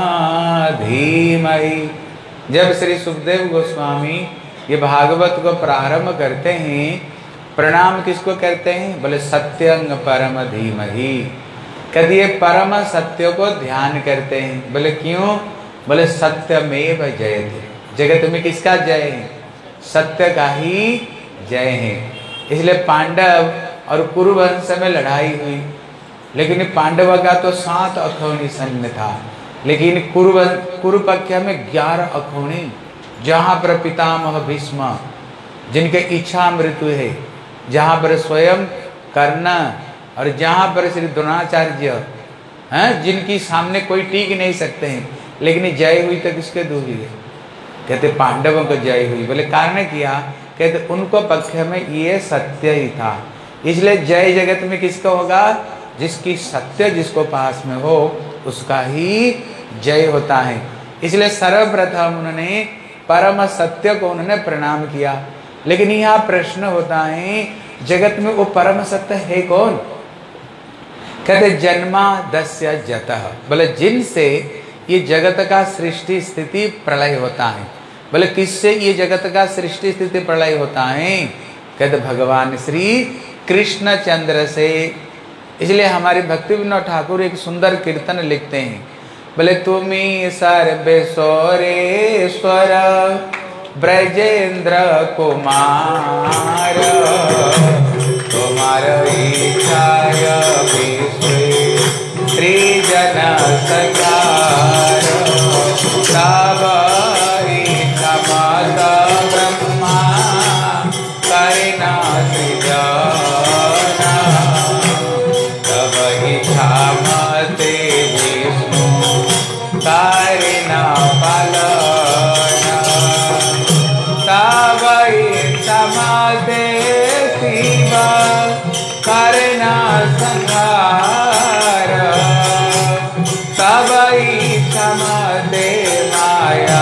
धीमहि। जब श्री सुखदेव गोस्वामी ये भागवत को प्रारंभ करते हैं, प्रणाम किसको करते हैं? बोले सत्यंग परम धीमहि। कहते ये परम सत्य को ध्यान करते हैं। बोले क्यों? बोले सत्यमेव जयते। जगत में किसका जय है? सत्य का ही जय है। इसलिए पांडव और कुरुवंश में लड़ाई हुई, लेकिन पांडव का तो सात अखौनी सैन्य था, लेकिन कुरुवंश कुरुपक्ष में ग्यारह अखौनी, जहाँ पर पितामह भीष्म जिनके इच्छा मृत्यु है, जहाँ पर स्वयं कर्ण और जहाँ पर श्री द्रोणाचार्य हैं, जिनकी सामने कोई टीक नहीं सकते हैं, लेकिन जय हुई तो किसके दो हुई है? कहते पांडवों को जय हुई। बोले कारण किया? कहते उनको पक्ष में ये सत्य ही था। इसलिए जय जगत में किसका होगा? जिसकी सत्य जिसको पास में हो उसका ही जय होता है। इसलिए सर्वप्रथम उन्होंने परम सत्य को उन्होंने प्रणाम किया। लेकिन यहाँ प्रश्न होता है, जगत में वो परम सत्य है कौन? कहते जन्मादस्य जतः। बोले जिनसे ये जगत का सृष्टि स्थिति प्रलय होता है। बोले किससे ये जगत का सृष्टि स्थिति प्रलय होता है? कहते भगवान श्री कृष्ण चंद्र से। इसलिए हमारे भक्ति विनोद ठाकुर एक सुंदर कीर्तन लिखते हैं। बोले तुमी सर्वेश्वरेश्वर ब्रजेंद्र कुमार तुम्हारा इच्छाय त्रिजन सकार तब इच्छा माता ब्रह्मा करिना सृजना तब इच्छा मते विष्णु करिना पालना तब इच्छा मते शिव करिना संहार तब इच्छा मते माया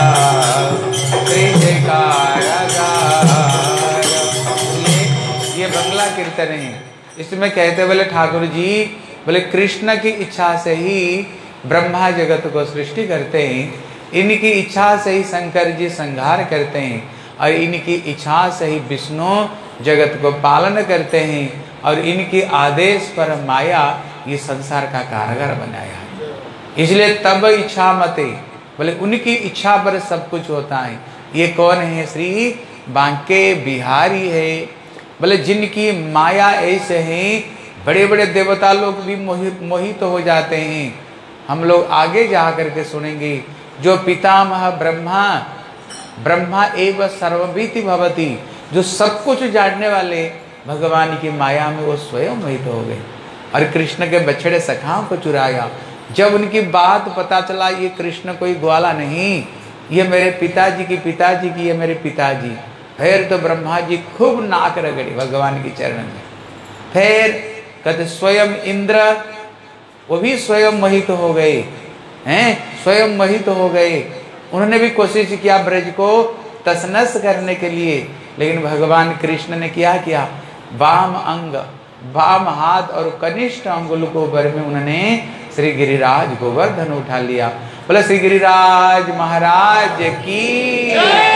ये ये बंगला कीर्तन है। इसमें कहते बोले ठाकुर जी, बोले कृष्ण की इच्छा से ही ब्रह्मा जगत को सृष्टि करते हैं, इनकी इच्छा से ही शंकर जी संहार करते हैं, और इनकी इच्छा से ही विष्णु जगत को पालन करते हैं, और इनके आदेश पर माया ये संसार का कारागार बनाया है। इसलिए तब इच्छा मते, बोले उनकी इच्छा पर सब कुछ होता है। ये कौन है? श्री बांके बिहारी है। बोले जिनकी माया ऐसे है, बड़े बड़े देवता लोग भी मोहित मोहित तो हो जाते हैं। हम लोग आगे जा करके सुनेंगे, जो पितामह ब्रह्मा ब्रह्मा एवं सर्वभीति भवती, जो सब कुछ जानने वाले भगवान की माया में वो स्वयं मोहित हो गए और कृष्ण के बछड़े सखाओं को चुराया। जब उनकी बात पता चला, ये कृष्ण कोई ग्वाला नहीं, ये मेरे पिताजी की पिताजी की ये मेरे पिताजी, फिर तो ब्रह्मा जी खूब नाक रगड़ी भगवान की चरण में। फिर कहते स्वयं इंद्र वो भी स्वयं मोहित हो गए हैं, स्वयं मोहित हो गए। उन्होंने भी कोशिश किया ब्रज को तसनस करने के लिए, लेकिन भगवान कृष्ण ने क्या किया? वाम अंग, वाम हाथ और कनिष्ठ अंगुल को ऊपर में उन्होंने श्री गिरिराज गोवर्धन उठा लिया। बोले श्री गिरिराज महाराज की।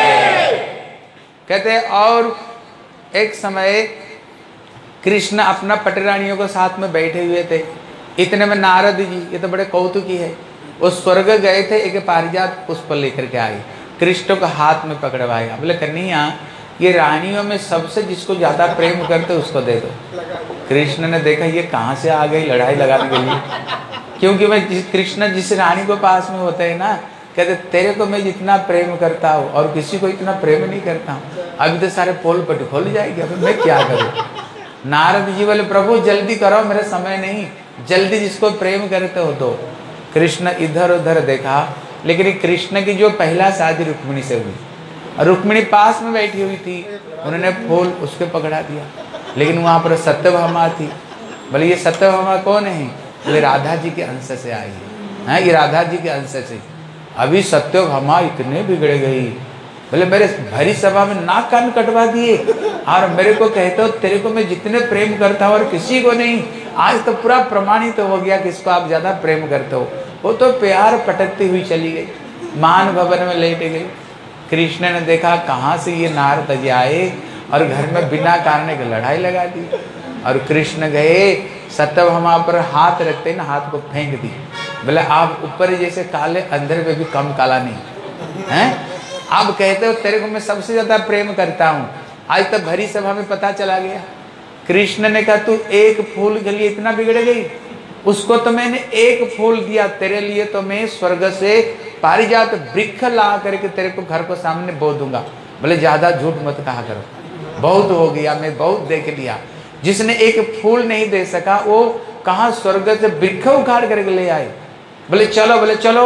कहते और एक समय कृष्ण अपना पटरानियों के साथ में बैठे हुए थे। इतने में नारद जी, ये तो बड़े कौतुकी है, वो स्वर्ग गए थे, एक पारिजात पुष्प लेकर के आए, कृष्ण को हाथ में पकड़वाया। बोले कन्हैया, ये रानियों में सबसे जिसको ज्यादा प्रेम करते उसको दे दो। कृष्ण ने देखा ये कहाँ से आ गई लड़ाई लगाने के लिए, क्योंकि मैं जिस कृष्ण जिस रानी को पास में होते हैं ना, कहते तेरे को मैं जितना प्रेम करता हूँ और किसी को इतना प्रेम नहीं करता हूँ। अभी तो सारे पोल पट खोल जाएगी, अभी मैं क्या करूँ? नारद जी बोले प्रभु जल्दी करो, मेरा समय नहीं, जल्दी जिसको प्रेम करते हो तो। कृष्ण इधर उधर देखा, लेकिन कृष्ण की जो पहला शादी रुक्मिणी से हुई, और रुक्मिणी पास में बैठी हुई थी, उन्होंने फूल उसके पकड़ा दिया, लेकिन वहां पर सत्यभामा थी। बोले ये सत्यभामा कौन है? बोले राधा जी के अंश से आई है, हाँ ये राधा जी के अंश से। अभी सत्यभामा इतने बिगड़ गई, बोले मेरे भरी सभा में नाक कान कटवा दिए, और मेरे को कहते हो तेरे को मैं जितने प्रेम करता हूँ और किसी को नहीं। आज तो पूरा प्रमाणित तो हो गया किसको आप ज्यादा प्रेम करते हो। वो तो प्यार पटकती हुई चली गई, मान भवन में लेट गई। कृष्ण ने देखा कहाँ से ये नारद जी आए और घर में बिना कारण की लड़ाई लगा दी, और कृष्ण गए सत्यभामा पर हाथ रखते ना, हाथ को फेंक दी। बोले आप ऊपर जैसे काले, अंदर में भी कम काला नहीं हैं। आप कहते हो तेरे को मैं सबसे ज्यादा प्रेम करता हूँ, आज तक भरी सभा में पता चला गया। कृष्ण ने कहा तू एक फूल के लिए इतना बिगड़ गई, उसको तो मैंने एक फूल दिया, तेरे लिए तो मैं स्वर्ग से पारिजात वृक्ष ला करके तेरे को घर को सामने बो दूंगा। बोले ज्यादा झूठ मत कहा करो, बहुत हो गया, मैं बहुत देख लिया। जिसने एक फूल नहीं दे सका वो कहाँ स्वर्ग से वृक्ष उखाड़ करके ले आए। बोले चलो, बोले चलो।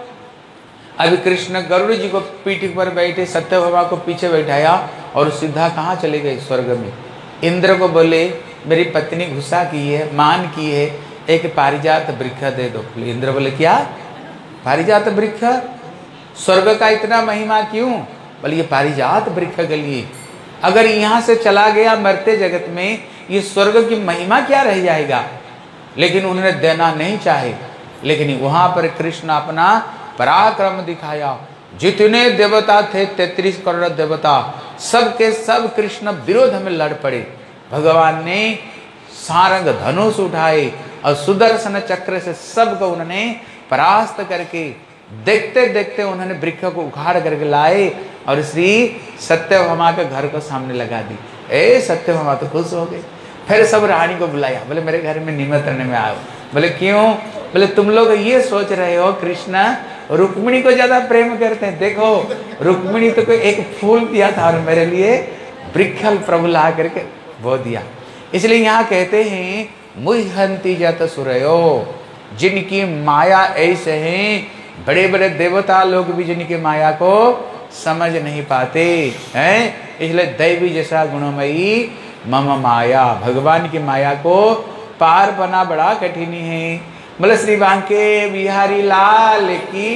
अभी कृष्ण गरुड़ जी को पीठ पर बैठे, सत्यभामा को पीछे बैठाया और सीधा कहाँ चले गए? स्वर्ग में। इंद्र को बोले मेरी पत्नी गुस्सा की है, मान की है, एक पारिजात वृक्ष दे दो। इंद्र बोले क्या पारिजात वृक्ष? स्वर्ग का इतना महिमा क्यों? बोले ये पारिजात वृक्ष के लिए, अगर यहाँ से चला गया मरते जगत में, ये स्वर्ग की महिमा क्या रह जाएगा। लेकिन उन्होंने देना नहीं चाहे, लेकिन वहां पर कृष्ण अपना पराक्रम दिखाया। जितने देवता थे, तैतीस करोड़ देवता, सब के सब कृष्ण विरोध में लड़ पड़े। भगवान ने सारंग धनुष उठाए और सुदर्शन चक्र से सबको उन्होंने परास्त करके देखते देखते उन्होंने वृक्ष को उखाड़ करके लाए और श्री सत्यभामा के घर को सामने लगा दी। ए सत्यभामा तो खुश हो गए। फिर सब रानी को बुलाया, बोले मेरे घर में निमंत्रण में आओ। बोले क्यों? बोले तुम लोग ये सोच रहे हो कृष्ण रुक्मिणी को ज्यादा प्रेम करते हैं, देखो रुक्मिणी तो कोई एक फूल दिया था और मेरे लिए वृक्ष प्रभु ला करके वो दिया। इसलिए यहाँ कहते हैं मुह्यंती जत सुरयो, जिनकी माया ऐसे हैं, बड़े बड़े देवता लोग भी जिनकी माया को समझ नहीं पाते हैं। इसलिए दैवी जैसा गुणमयी मम माया, भगवान की माया को पार पाना बड़ा कठिन है। बोले श्री बांके बिहारी लाल की।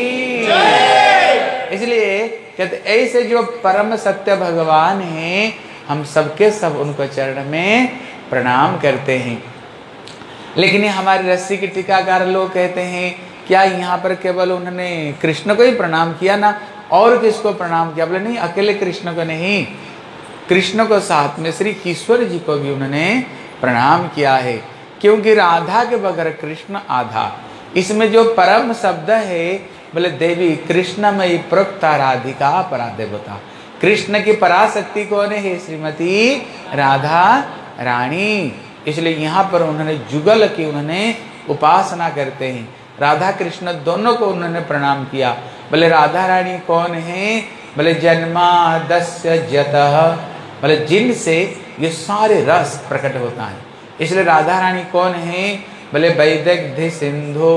इसलिए कहते ऐसे जो परम सत्य भगवान हैं, हम सबके सब उनको चरण में प्रणाम करते हैं। लेकिन हमारे रस्सी के टीकाकार लोग कहते हैं क्या यहाँ पर केवल उन्होंने कृष्ण को ही प्रणाम किया ना, और किसको प्रणाम किया? बोले नहीं, अकेले कृष्ण को नहीं, कृष्ण को साथ में श्री किशोर जी को भी उन्होंने प्रणाम किया है। क्योंकि राधा के बगैर कृष्ण आधा। इसमें जो परम शब्द है, बोले देवी कृष्णमयी प्रोक्ता राधिका परा देवता। कृष्ण की पराशक्ति कौन है? श्रीमती राधा रानी। इसलिए यहाँ पर उन्होंने जुगल की उन्होंने उपासना करते हैं। राधा कृष्ण दोनों को उन्होंने प्रणाम किया। बोले राधा रानी कौन है? बोले जन्मादस्य जतः, बोले जिनसे ये सारे रस प्रकट होता है। इसलिए राधा रानी कौन है? बोले वैदग्धि सिंधु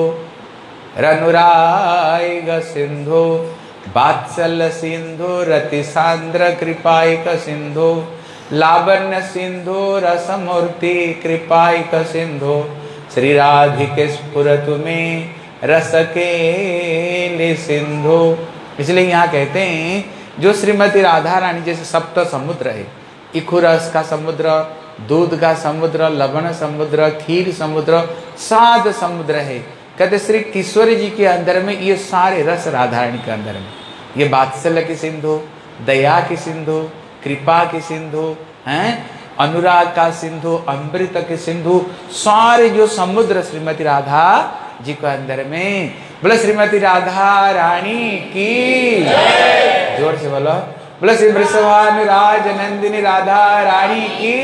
रनुराग सिंधु वात्सल्य सिंधु रति सांद्र कृपाइक सिंधु लावण्य सिंधु रसमूर्ति कृपाइक सिंधु श्री राधिके स्फुरतु में रस के सिंधु। इसलिए यहाँ कहते हैं जो श्रीमती राधा रानी जैसे सप्त समुद्र है, इखुरस का समुद्र, दूध का समुद्र, लवण समुद्र, खीर समुद्र, सात समुद्र है। कहते श्री किशोर जी के अंदर में ये सारे रस राधा रानी के अंदर में, ये वात्सल्य की सिंधु, दया की सिंधु, कृपा की सिंधु हैं, अनुराग का सिंधु, अमृत के सिंधु, सारे जो समुद्र श्रीमती राधा जी के अंदर में। बोले श्रीमती राधा रानी की जोर से बोलो। बोले श्री वृषभान राज नंदिनी राधा रानी की।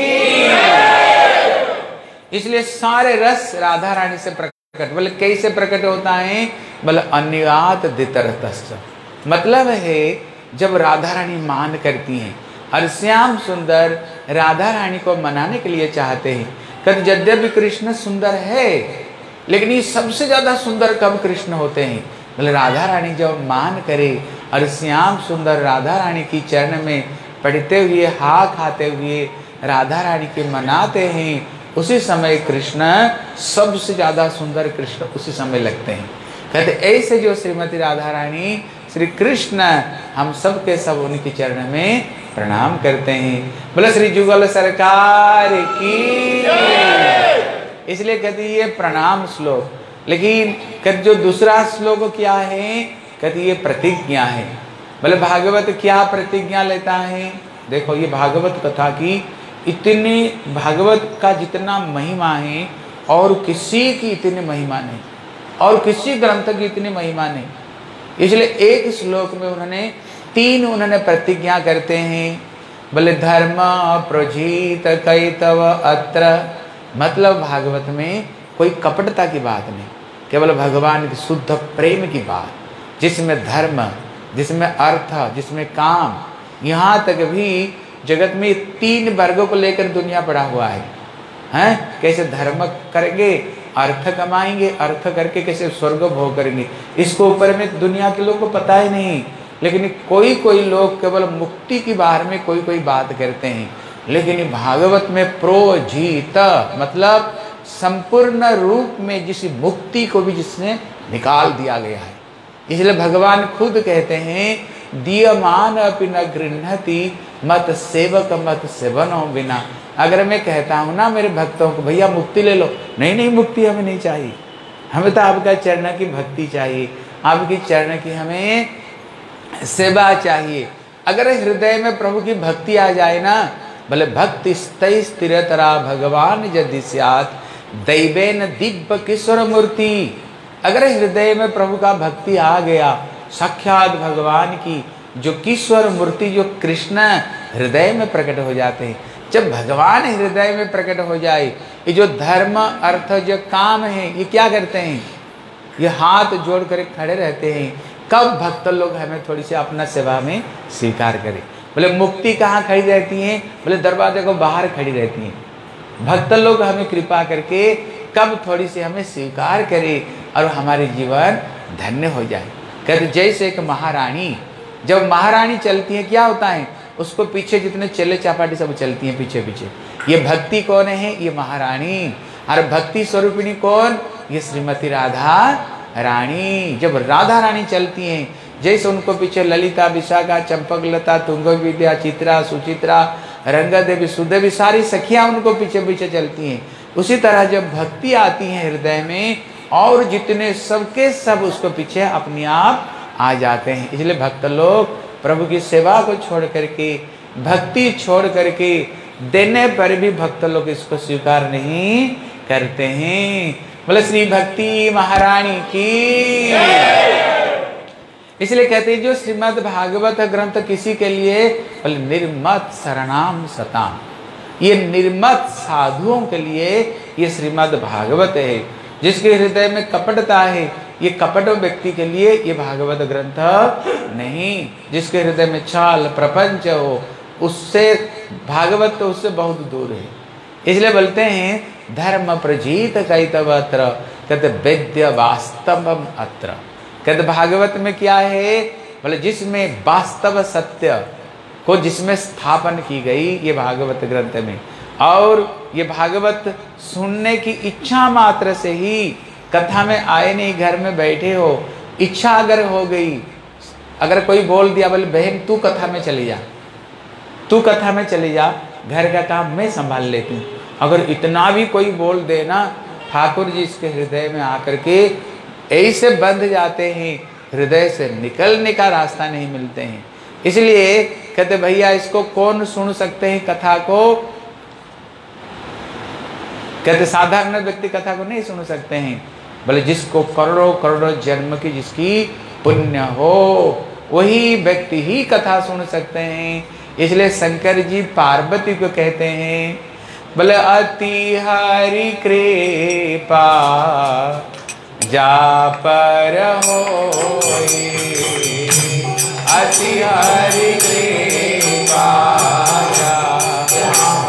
इसलिए सारे रस राधा रानी से प्रकट। बोले कैसे प्रकट होता है? बोले अन्यात दितरतश्च, मतलब है जब राधा रानी मान करती हैं और श्याम सुंदर राधा रानी को मनाने के लिए चाहते हैं। कहते यद्यपि कृष्ण सुंदर है, लेकिन ये सबसे ज्यादा सुंदर कब कृष्ण होते हैं? बोले राधा रानी जब मान करे और श्याम सुंदर राधा रानी की चरण में पढ़ते हुए, हा खाते हुए राधा रानी के मनाते हैं, उसी समय कृष्ण सबसे ज्यादा सुंदर कृष्ण उसी समय लगते हैं। कहते ऐसे जो श्रीमती राधा रानी श्री कृष्ण, हम सब के सब उनके चरण में प्रणाम करते हैं। बोले श्री जुगल सरकार की। इसलिए कहते ये प्रणाम श्लोक। लेकिन कहते जो दूसरा श्लोक क्या है? कहते ये प्रतिज्ञा है। बोले भागवत क्या प्रतिज्ञा लेता है? देखो ये भागवत कथा की इतनी, भागवत का जितना महिमा है और किसी की इतनी महिमा नहीं, और किसी ग्रंथ की इतनी महिमा नहीं। इसलिए एक श्लोक में उन्होंने तीन उन्होंने प्रतिज्ञा करते हैं। बोले धर्म प्रोजित कैतव अत्र, मतलब भागवत में कोई कपटता की बात नहीं, केवल भगवान की शुद्ध प्रेम की बात, जिसमें धर्म, जिसमें अर्थ, जिसमें काम। यहाँ तक भी जगत में तीन वर्गों को लेकर दुनिया पड़ा हुआ है, हैं? कैसे धर्म करेंगे, अर्थ कमाएंगे, अर्थ करके कैसे स्वर्ग भोग करेंगे, इसको ऊपर में दुनिया के लोग को पता ही नहीं। लेकिन कोई कोई लोग केवल मुक्ति के बारे में कोई कोई बात करते हैं। लेकिन भागवत में प्रोजित मतलब संपूर्ण रूप में जिस मुक्ति को भी जिसने निकाल दिया गया है। इसलिए भगवान खुद कहते हैं दीयमान अपि न गृह्णति मत सेवक मत सेवनो बिना। अगर मैं कहता हूँ ना मेरे भक्तों को भैया मुक्ति ले लो, नहीं नहीं मुक्ति हमें नहीं चाहिए, हमें तो आपका चरण की भक्ति चाहिए, आपकी चरण की हमें सेवा चाहिए। अगर हृदय में प्रभु की भक्ति आ जाए ना, भले भक्ति स्थै स्थिरतरा भगवान यदि स्यात् दैवेन दिव्य किशोर मूर्ति। अगर हृदय में प्रभु का भक्ति आ गया, साक्षात भगवान की जो किशोर मूर्ति, जो कृष्ण हृदय में प्रकट हो जाते हैं। जब भगवान हृदय में प्रकट हो जाए, ये जो धर्म अर्थ जो काम है ये क्या करते हैं? ये हाथ जोड़ कर खड़े रहते हैं। कब भक्त लोग हमें थोड़ी सी अपना सेवा में स्वीकार करें। बोले मुक्ति कहाँ खड़ी रहती है? बोले दरवाजे को बाहर खड़ी रहती है। भक्त लोग हमें कृपा करके कब थोड़ी सी हमें स्वीकार करे और हमारे जीवन धन्य हो जाए। कहते जैसे एक महारानी, जब महारानी चलती है क्या होता है? उसको पीछे जितने चेले चापाटी सब चलती हैं पीछे पीछे। ये भक्ति कौन है? ये महारानी। और भक्ति स्वरूपिणी कौन? ये श्रीमती राधा रानी। जब राधा रानी चलती हैं, जैसे उनको पीछे ललिता, विशाखा, चंपकलता, तुंग विद्या, चित्रा, सुचित्रा, रंगा देवी, सुदेवी, सारी सखियां उनको पीछे पीछे चलती हैं। उसी तरह जब भक्ति आती है हृदय में, और जितने सबके सब उसको पीछे अपने आप आ जाते हैं। इसलिए भक्त लोग प्रभु की सेवा को छोड़ करके, भक्ति छोड़ करके देने पर भी भक्त लोग इसको स्वीकार नहीं करते हैं। बोले श्री भक्ति महारानी की। इसलिए कहते हैं जो श्रीमद् भागवत ग्रंथ किसी के लिए, बोले निर्मत शरणाम सताम, ये निर्मत साधुओं के लिए ये श्रीमद् भागवत है। जिसके हृदय में कपटता है, ये कपट व्यक्ति के लिए ये भागवत ग्रंथ नहीं। जिसके हृदय में छाल प्रपंच हो, उससे भागवत तो उससे बहुत दूर है। इसलिए बोलते हैं धर्म प्रजीत कैतवत्र, कहते वेद्य वास्तवम अत्र। कहते भागवत में क्या है? बोले जिसमें वास्तव सत्य को जिसमें स्थापन की गई ये भागवत ग्रंथ में। और ये भागवत सुनने की इच्छा मात्र से ही, कथा में आए नहीं, घर में बैठे हो, इच्छा अगर हो गई, अगर कोई बोल दिया बोले बहन तू कथा में चली जा, तू कथा में चली जा, घर का काम मैं संभाल लेती हूँ, अगर इतना भी कोई बोल दे ना, ठाकुर जी इसके हृदय में आकर के ऐसे बंध जाते हैं, हृदय से निकलने का रास्ता नहीं मिलते हैं। इसलिए कहते भैया इसको कौन सुन सकते हैं कथा को? कहते साधारण व्यक्ति कथा को नहीं सुन सकते हैं। बोले जिसको करोड़ों करोड़ों जन्म की जिसकी पुण्य हो, वही व्यक्ति ही कथा सुन सकते हैं। इसलिए शंकर जी पार्वती को कहते हैं, बोले अति हरि कृपा जा पर होई, अति हरि कृपा जा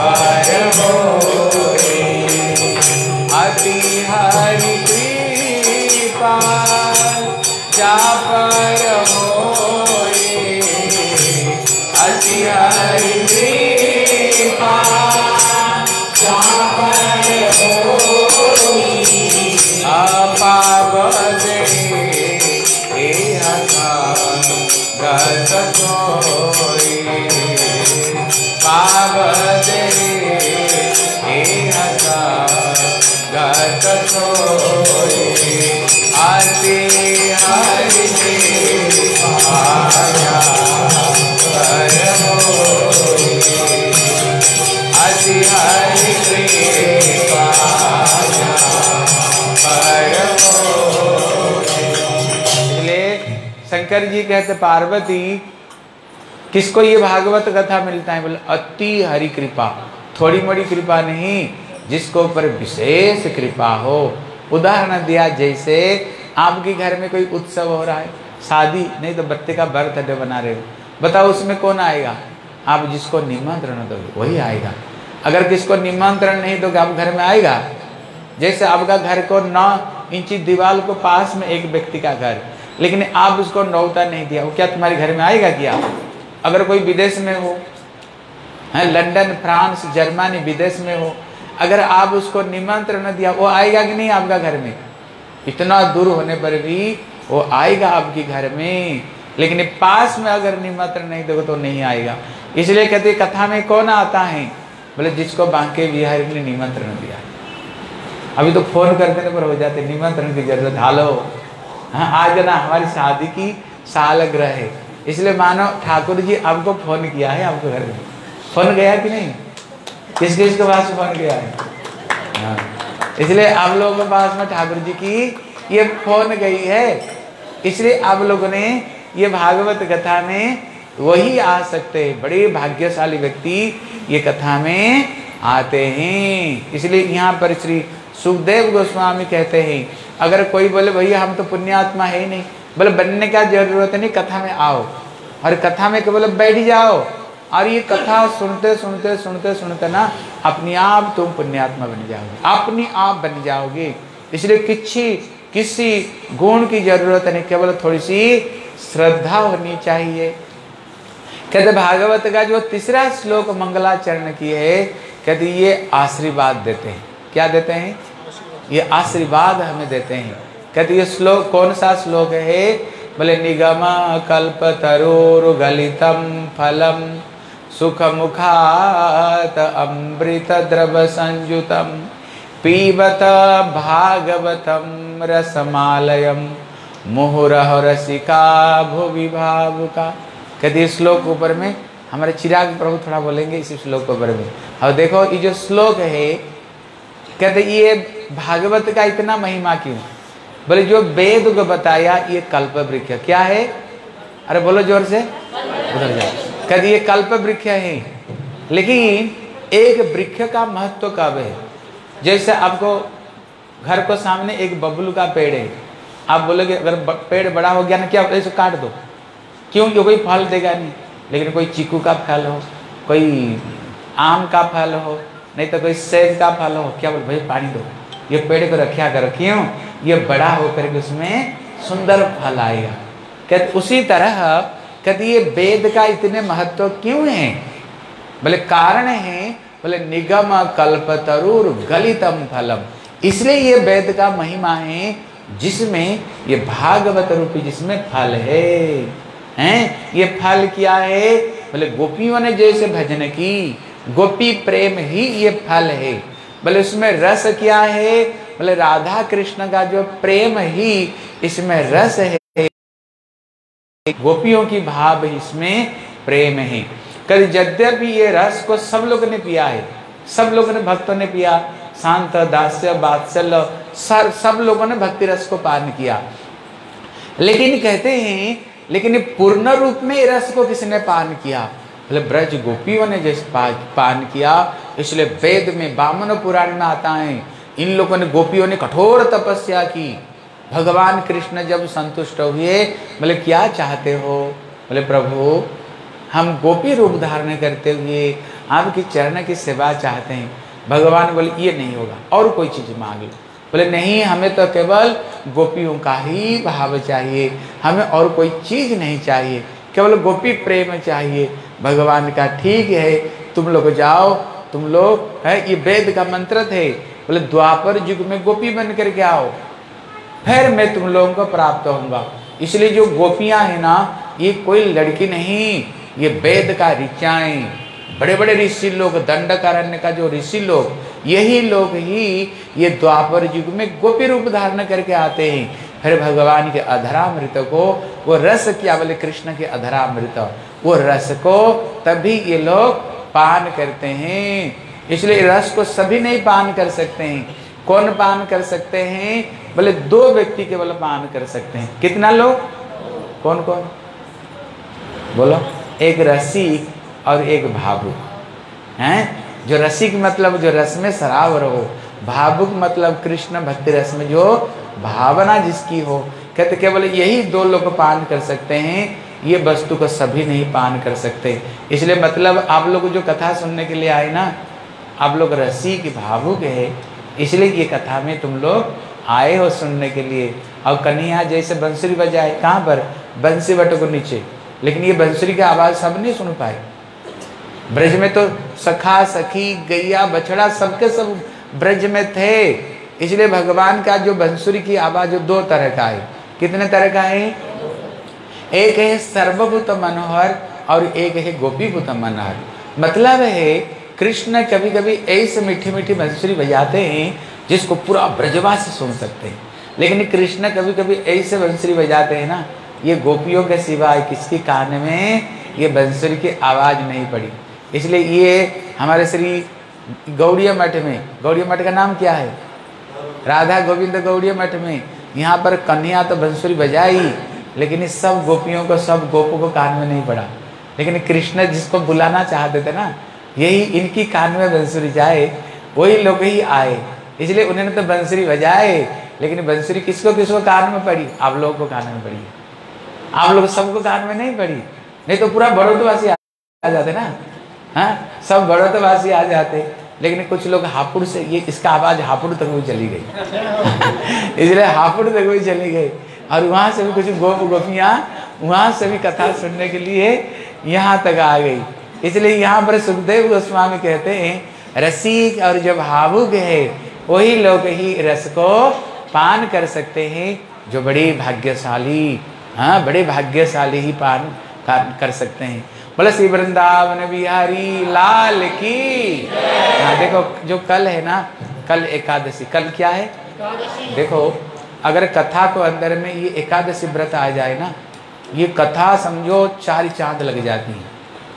शंकर जी कहते पार्वती किसको ये भागवत कथा मिलता है? बोले अति हरि कृपा, थोड़ी मोड़ी कृपा नहीं, जिसको ऊपर विशेष कृपा हो। उदाहरण दिया, जैसे आपके घर में कोई उत्सव हो रहा है, शादी नहीं तो बच्चे का बर्थडे बना रहे हो, बताओ उसमें कौन आएगा? आप जिसको निमंत्रण दोगे वही आएगा। अगर किसको निमंत्रण नहीं दोगे आप घर में आएगा? जैसे आपका घर को नौ इंची दीवार को पास में एक व्यक्ति का घर, लेकिन आप उसको नौता नहीं दिया, वो क्या तुम्हारे घर में आएगा क्या? अगर कोई विदेश में हो, है लंदन, फ्रांस, जर्मनी विदेश में हो, अगर आप उसको निमंत्रण न दिया वो आएगा कि नहीं आपका घर में? इतना दूर होने पर भी वो आएगा आपके घर में, लेकिन पास में अगर निमंत्रण नहीं दोगे तो नहीं आएगा। इसलिए कहते कथा में कौन आता है? बोले जिसको बांके बिहारी ने निमंत्रण दिया। अभी तो फोन कर देने पर हो जाते, निमंत्रण की जरूरत, हालो हाँ आज ना हमारी शादी की सालगिरह है, इसलिए मानो ठाकुर जी आपको फोन किया है, आपको घर में फोन गया कि नहीं? किस किस के पास फोन गया है? हाँ, इसलिए आप लोगों के पास में ठाकुर जी की ये फोन गई है, इसलिए आप लोगों ने ये भागवत कथा में वही आ सकते हैं। बड़े भाग्यशाली व्यक्ति ये कथा में आते हैं। इसलिए यहाँ पर श्री सुखदेव गोस्वामी कहते हैं, अगर कोई बोले भैया हम तो पुण्यात्मा है ही नहीं, बोले बनने का जरूरत नहीं, कथा में आओ और कथा में केवल बैठ जाओ और ये कथा सुनते सुनते सुनते सुनते ना अपने आप तुम पुण्यात्मा बन जाओगे, अपने आप बन जाओगे। इसलिए किसी किसी गुण की जरूरत नहीं, केवल थोड़ी सी श्रद्धा होनी चाहिए। कहते भागवत का जो तीसरा श्लोक मंगलाचरण की है, कहते ये आशीर्वाद देते हैं। क्या देते हैं? ये आशीर्वाद हमें देते हैं। कहते ये श्लोक कौन सा श्लोक है? बोले निगम कल्प तरोर गलितम फलम सुख मुखात अमृत द्रव संयुतम पीबत भागवतम रसमालयम मुहुरह रसिका भुवि भावुका। कहते इस श्लोक के ऊपर में हमारे चिराग प्रभु थोड़ा बोलेंगे इस श्लोक के ऊपर में। और देखो ये जो श्लोक है, कहते ये भागवत का इतना महिमा क्यों? बोले जो वेद को बताया ये कल्प वृक्ष क्या है? अरे बोलो जोर से, उधर जाओ। कहते ये कल्प वृक्ष है, लेकिन एक वृक्ष का महत्व कब है? जैसे आपको घर को सामने एक बबलू का पेड़ है, आप बोलोगे अगर पेड़ बड़ा हो गया ना क्या ऐसे काट दो, क्यों? ये कोई फल देगा नहीं। लेकिन कोई चीकू का फल हो, कोई आम का फल हो, नहीं तो कोई सेब का फल हो, क्या बोल भाई पानी दो, ये पेड़ को रखा करो, क्यों? ये बड़ा होकर के उसमें सुंदर फल आएगा। कहते उसी तरह कहते ये वेद का इतने महत्व क्यों है? बोले कारण है, बोले निगम कल्पतरुर गलितम फलम, इसलिए ये वेद का महिमा है जिसमें ये भागवत रूपी जिसमें फल है। हैं ये फल क्या है? बोले गोपियों ने जैसे भजन की, गोपी प्रेम ही ये फल है। बोले उसमें रस क्या है? बोले राधा कृष्ण का जो प्रेम ही इसमें रस है, गोपियों की भाव इसमें प्रेम है। कल यद्यपि ये रस को सब लोगों ने पिया है, सब लोगों ने भक्तों ने पिया, शांत दास्य वात्सल्य सर सब लोगों ने भक्ति रस को पान किया, लेकिन कहते हैं लेकिन पूर्ण रूप में रस को किसने पान किया? बोले ब्रज गोपियों ने जैसे पान किया। इसलिए वेद में वामन पुराण में आता है, इन लोगों ने गोपियों ने कठोर तपस्या की। भगवान कृष्ण जब संतुष्ट हुए, बोले क्या चाहते हो? बोले प्रभु हम गोपी रूप धारण करते हुए आपकी चरण की सेवा चाहते हैं। भगवान बोले ये नहीं होगा, और कोई चीज मांग लो। बोले नहीं, हमें तो केवल गोपियों का ही भाव चाहिए, हमें और कोई चीज नहीं चाहिए, केवल गोपी प्रेम चाहिए। भगवान का ठीक है, तुम लोग जाओ, तुम लोग है ये वेद का मंत्र थे। बोले द्वापर युग में गोपी बन करके आओ, फिर मैं तुम लोगों को प्राप्त होऊंगा। इसलिए जो गोपियां हैं ना, ये कोई लड़की नहीं, ये वेद का ऋचाएं, बड़े बड़े ऋषि लोग, दंडकारण्य का जो ऋषि लोग, यही लोग ही ये द्वापर युग में गोपी रूप धारण करके आते हैं। फिर भगवान के अधरामृत को, वो रस क्या? बोले कृष्ण के अधरामृत, वो रस को तभी ये लोग पान करते हैं। इसलिए रस को सभी नहीं पान कर सकते हैं। कौन पान कर सकते हैं? बोले दो व्यक्ति केवल पान कर सकते हैं। कितना लोग? कौन कौन बोलो? एक रसिक और एक भावुक हैं। जो रसिक मतलब जो रस में सरावर हो, भावुक मतलब कृष्ण भक्ति रस में जो भावना जिसकी हो। कहते केवल यही दो लोग पान कर सकते हैं, ये वस्तु को सभी नहीं पान कर सकते। इसलिए मतलब आप लोग जो कथा सुनने के लिए आए ना, आप लोग रसिक भावुक है, इसलिए ये कथा में तुम लोग आए हो सुनने के लिए। और कन्हैया जैसे बंसुरी बजाए, कहाँ पर? बंसी बटों को नीचे, लेकिन ये बंसुरी की आवाज़ सब नहीं सुन पाए। ब्रज में तो सखा सखी गैया बछड़ा सबके सब ब्रज में थे, इसलिए भगवान का जो बंसुरी की आवाज़ दो तरह का है। कितने तरह का है? एक है सर्वभूत मनोहर और एक है गोपीभूत मनोहर। मतलब है कृष्ण कभी कभी ऐसे मीठी मीठी बंसुरी बजाते हैं जिसको पूरा ब्रजवासी सुन सकते हैं, लेकिन कृष्ण कभी कभी ऐसे बंसुरी बजाते हैं ना, ये गोपियों के सिवाय किसके कान में ये बंसुरी की आवाज़ नहीं पड़ी। इसलिए ये हमारे श्री गौड़िया मठ में, गौड़िया मठ का नाम क्या है? राधा गोविंद गौड़िया मठ में। यहाँ पर कन्हैया तो बंसुरी बजाई, लेकिन इस सब गोपियों को, सब गोपों को कान में नहीं पड़ा। लेकिन कृष्ण जिसको बुलाना चाहते थे ना, यही इनकी कान में बंसुरी जाए, वही लोग ही आए। इसलिए उन्होंने तो बंसुरी बजाए, लेकिन बंसुरी किसको किसको कान में पड़ी? आप लोगों को कान में पड़ी। आप लोग सबको कान में नहीं पड़ी, नहीं तो पूरा बड़ौतवासी आ जाते ना। हाँ, सब बड़ौतवासी आ जाते, लेकिन कुछ लोग हापुड़ से, ये इसका आवाज़ हापुड़ तक भी चली गई इसलिए हापुड़ तक भी चली गई। और वहाँ से भी कुछ गोप गोपियाँ वहाँ से भी कथा सुनने के लिए यहाँ तक आ गई। इसलिए यहाँ पर सुखदेव गोस्वामी कहते हैं रसिक और जो भावुक है वही लोग ही रस को पान कर सकते हैं, जो बड़े भाग्यशाली, हाँ बड़े भाग्यशाली ही पान कर सकते हैं। बोले श्री वृंदावन बिहारी लाल की। हाँ देखो, जो कल है ना, कल एकादशी, कल क्या है? देखो अगर कथा को अंदर में ये एकादशी व्रत आ जाए ना, ये कथा समझो चार चांद लग जाती है।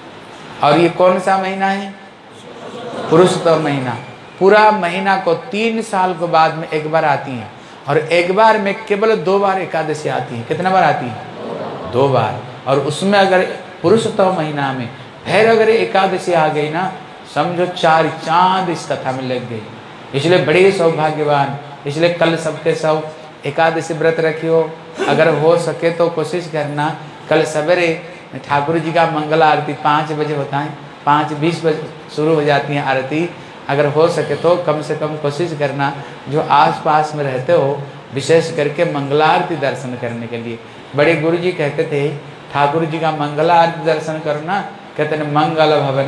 और ये कौन सा महीना है? पुरुषोत्तम महीना। पूरा महीना को तीन साल के बाद में एक बार आती है, और एक बार में केवल दो बार एकादशी आती है। कितना बार आती है? दो बार। और उसमें अगर पुरुषोत्तम महीना में फिर अगर एकादशी आ गई ना, समझो चार चांद इस कथा में लग गई। इसलिए बड़े सौभाग्यवान, इसलिए कल सबके सब एकादशी व्रत रखियो। अगर हो सके तो कोशिश करना, कल सवेरे ठाकुर जी का मंगल आरती पाँच बजे होता है, पाँच बीस बजे शुरू हो जाती है आरती। अगर हो सके तो कम से कम कोशिश करना, जो आसपास में रहते हो, विशेष करके मंगलारती दर्शन करने के लिए। बड़े गुरु जी कहते थे ठाकुर जी का मंगला आरती दर्शन करना, कहते हैं मंगल भवन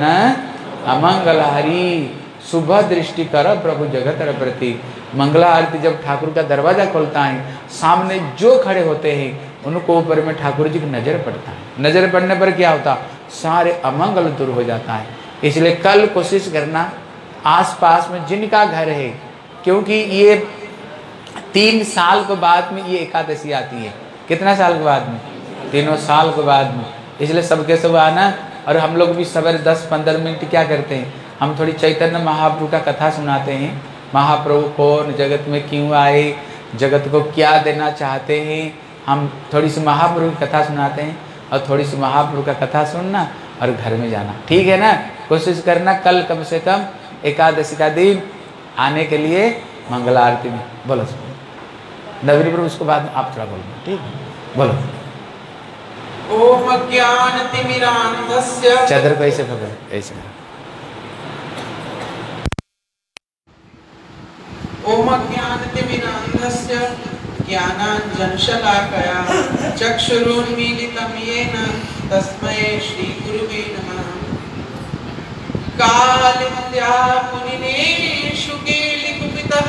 अमंगल हरि, शुभ दृष्टि कर प्रभु जगत प्रति। मंगला आरती जब ठाकुर का दरवाजा खोलता है, सामने जो खड़े होते हैं उनको ऊपर में ठाकुर जी की नज़र पड़ता है। नज़र पड़ने पर क्या होता? सारे अमंगल दूर हो जाता है। इसलिए कल कोशिश करना आसपास में जिनका घर है, क्योंकि ये तीन साल के बाद में ये एकादशी आती है। कितना साल के बाद में? तीनों साल के बाद में। इसलिए सबके सब आना। और हम लोग भी सवेरे दस पंद्रह मिनट क्या करते हैं, हम थोड़ी चैतन्य महाप्रभु का कथा सुनाते हैं। महाप्रभु कौन, जगत में क्यों आए, जगत को क्या देना चाहते हैं, हम थोड़ी सी महाप्रभु की कथा सुनाते हैं। और थोड़ी सी महाप्रभु का कथा सुनना और घर में जाना, ठीक है ना? कोशिश करना कल कम से कम एकादशी का दिन आने के लिए मंगला आरती में। बोलो नवीन प्रभु, उसके बाद में आप थोड़ा बोलना, ठीक है? बोलो। ओम ज्ञानतिमिरान्धस्य, चादर को ऐसे पकड़, ऐसे। ओम ज्ञानतिमिरान्धस्य ज्ञानाञ्जनशलाकया चक्षुरुन्मीलितं येन तस्मै श्रीगुरुवे नमः। कालिन्द्यापुनिनेषु केलिकुपितः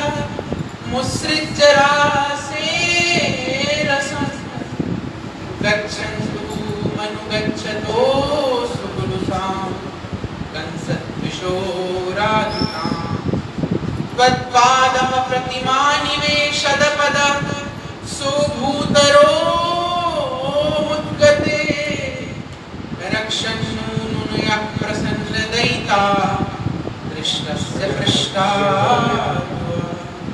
मुस्सृज्जरासेरसं गच्छन्तु मनुगच्छतो सुगुरुसां कंसद्विषोराजुतां त्वत्पादम प्रतिमानिवेशदपद सुभूतरो मुद्गते रक्षन्नूनुनयः प्रसन्नदयिता पृष्ठस्य पृष्ठा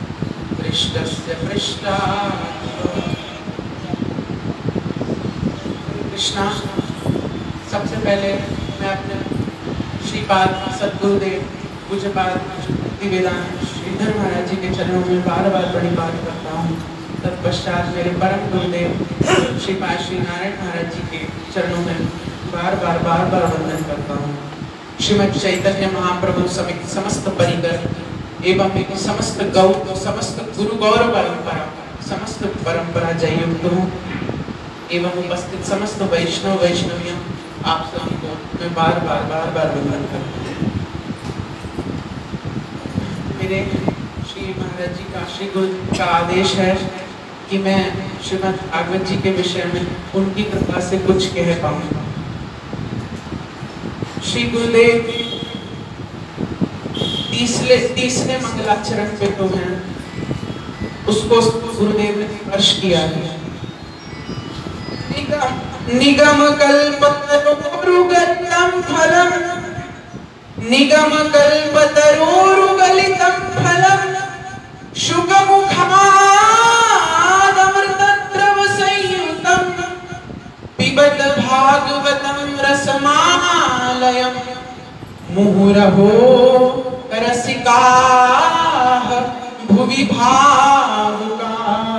पृष्ठस्य पृष्ठा। कृष्णा। सबसे पहले मैं अपने श्रीपाद सद्गुरुदेव पूज्यपाद भक्ति वेदांत श्रीधर महाराज जी के चरणों में बार बार प्रणिपात करता हूँ। तत्पश्चात मेरे परम गुरुदेव श्रीपाद श्री नारायण महाराज जी के चरणों में बार बार बार बार वंदन करता हूँ। श्रीमद् चैतन्य महाप्रभु समेत समस्त परिकर एवं एक समस्त गौ समस्त गुरु गौर परंपरा समस्त परंपरा जययुक्त हूँ एवं उपस्थित समस्त वैष्णव वैष्णवियों आप सभी को मैं बार बार बार बार वंदन करता हूँ। मेरे श्री महाराज जी का श्री गुरु का आदेश है कि मैं श्रीमद् भागवत जी के विषय में उनकी कृपा से कुछ कह पाऊँ। श्री गुरुदेव तीसरे तीसरे मंगलाचरण पे तो है उसको गुरुदेव ने स्पर्श किया है। निगम कल्पतरोरुगलितं फलम निगम कल्पतरोरुगलितं फलम शुकमुखादमृतद्रव संयुतं पिबत भागवतं रसमालयम् मुहुरहो रसिकाः भुवि भावुका।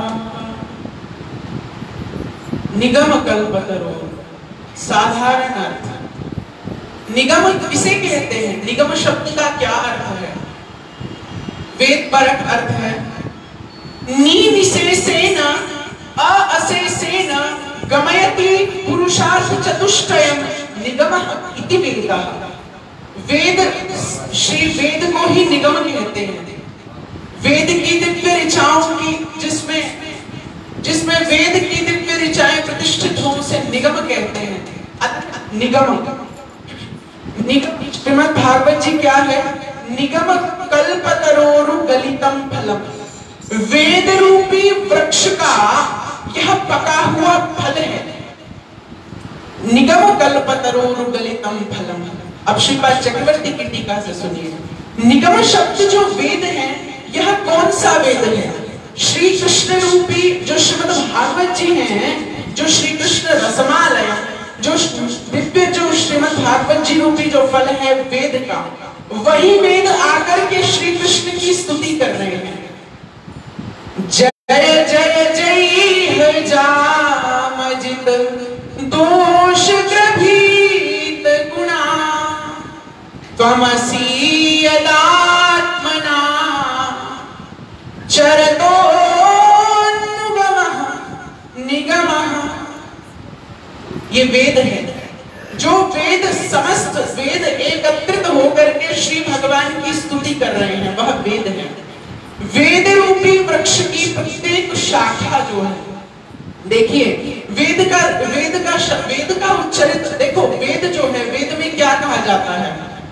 निगम कल्पतरो साधारण अर्थ। निगम किसे कहते हैं? निगम शब्द का क्या अर्थ है? वेद परक अर्थ है। नी विशेषेण अ अशेषेण गमयति पुरुषार्थ चतुष्टयम् निगमः इति वेदः। वेद श्री वेद को ही निगम कहते हैं। वेद की दिव्य ऋचाओं की जिसमें जिसमें वेद की दिव्य ऋचाएं प्रतिष्ठित हो उसे निगम कहते हैं। निगम निगम श्रीमद् भागवत जी क्या है? निगम कल्पतरोरुगलितं फलम। वेद रूपी वृक्ष का यह पका हुआ फल है। निगम कल्पतरोरुगलितं फलम। अब श्रीपाद चक्रवर्ती की टीका से सुनिए। निगम शब्द जो वेद है यह कौन सा वेद है? श्री कृष्ण रूपी जो श्रीमद् भागवत जी हैं, जो श्री कृष्ण रसमालय जो दिव्य जो श्रीमद् भागवत जी रूपी जो फल है वेद का, वही वेद आकर के श्री कृष्ण की स्तुति कर रहे हैं। जय जय जय है जामजित दोष ग्रभीत गुणा त्वमसि यदात्मना चरतोऽनुगमः निगमः। ये वेद है। जो वेद समस्त वेद एकत्रित होकर के श्री भगवान की स्तुति कर रहे हैं वह वेद है। वेद रूपी वृक्ष की प्रत्येक शाखा जो है, देखिए वेद का वेद का वेद का उच्चरित देखो। वेद जो है वेद में क्या कहा जाता है?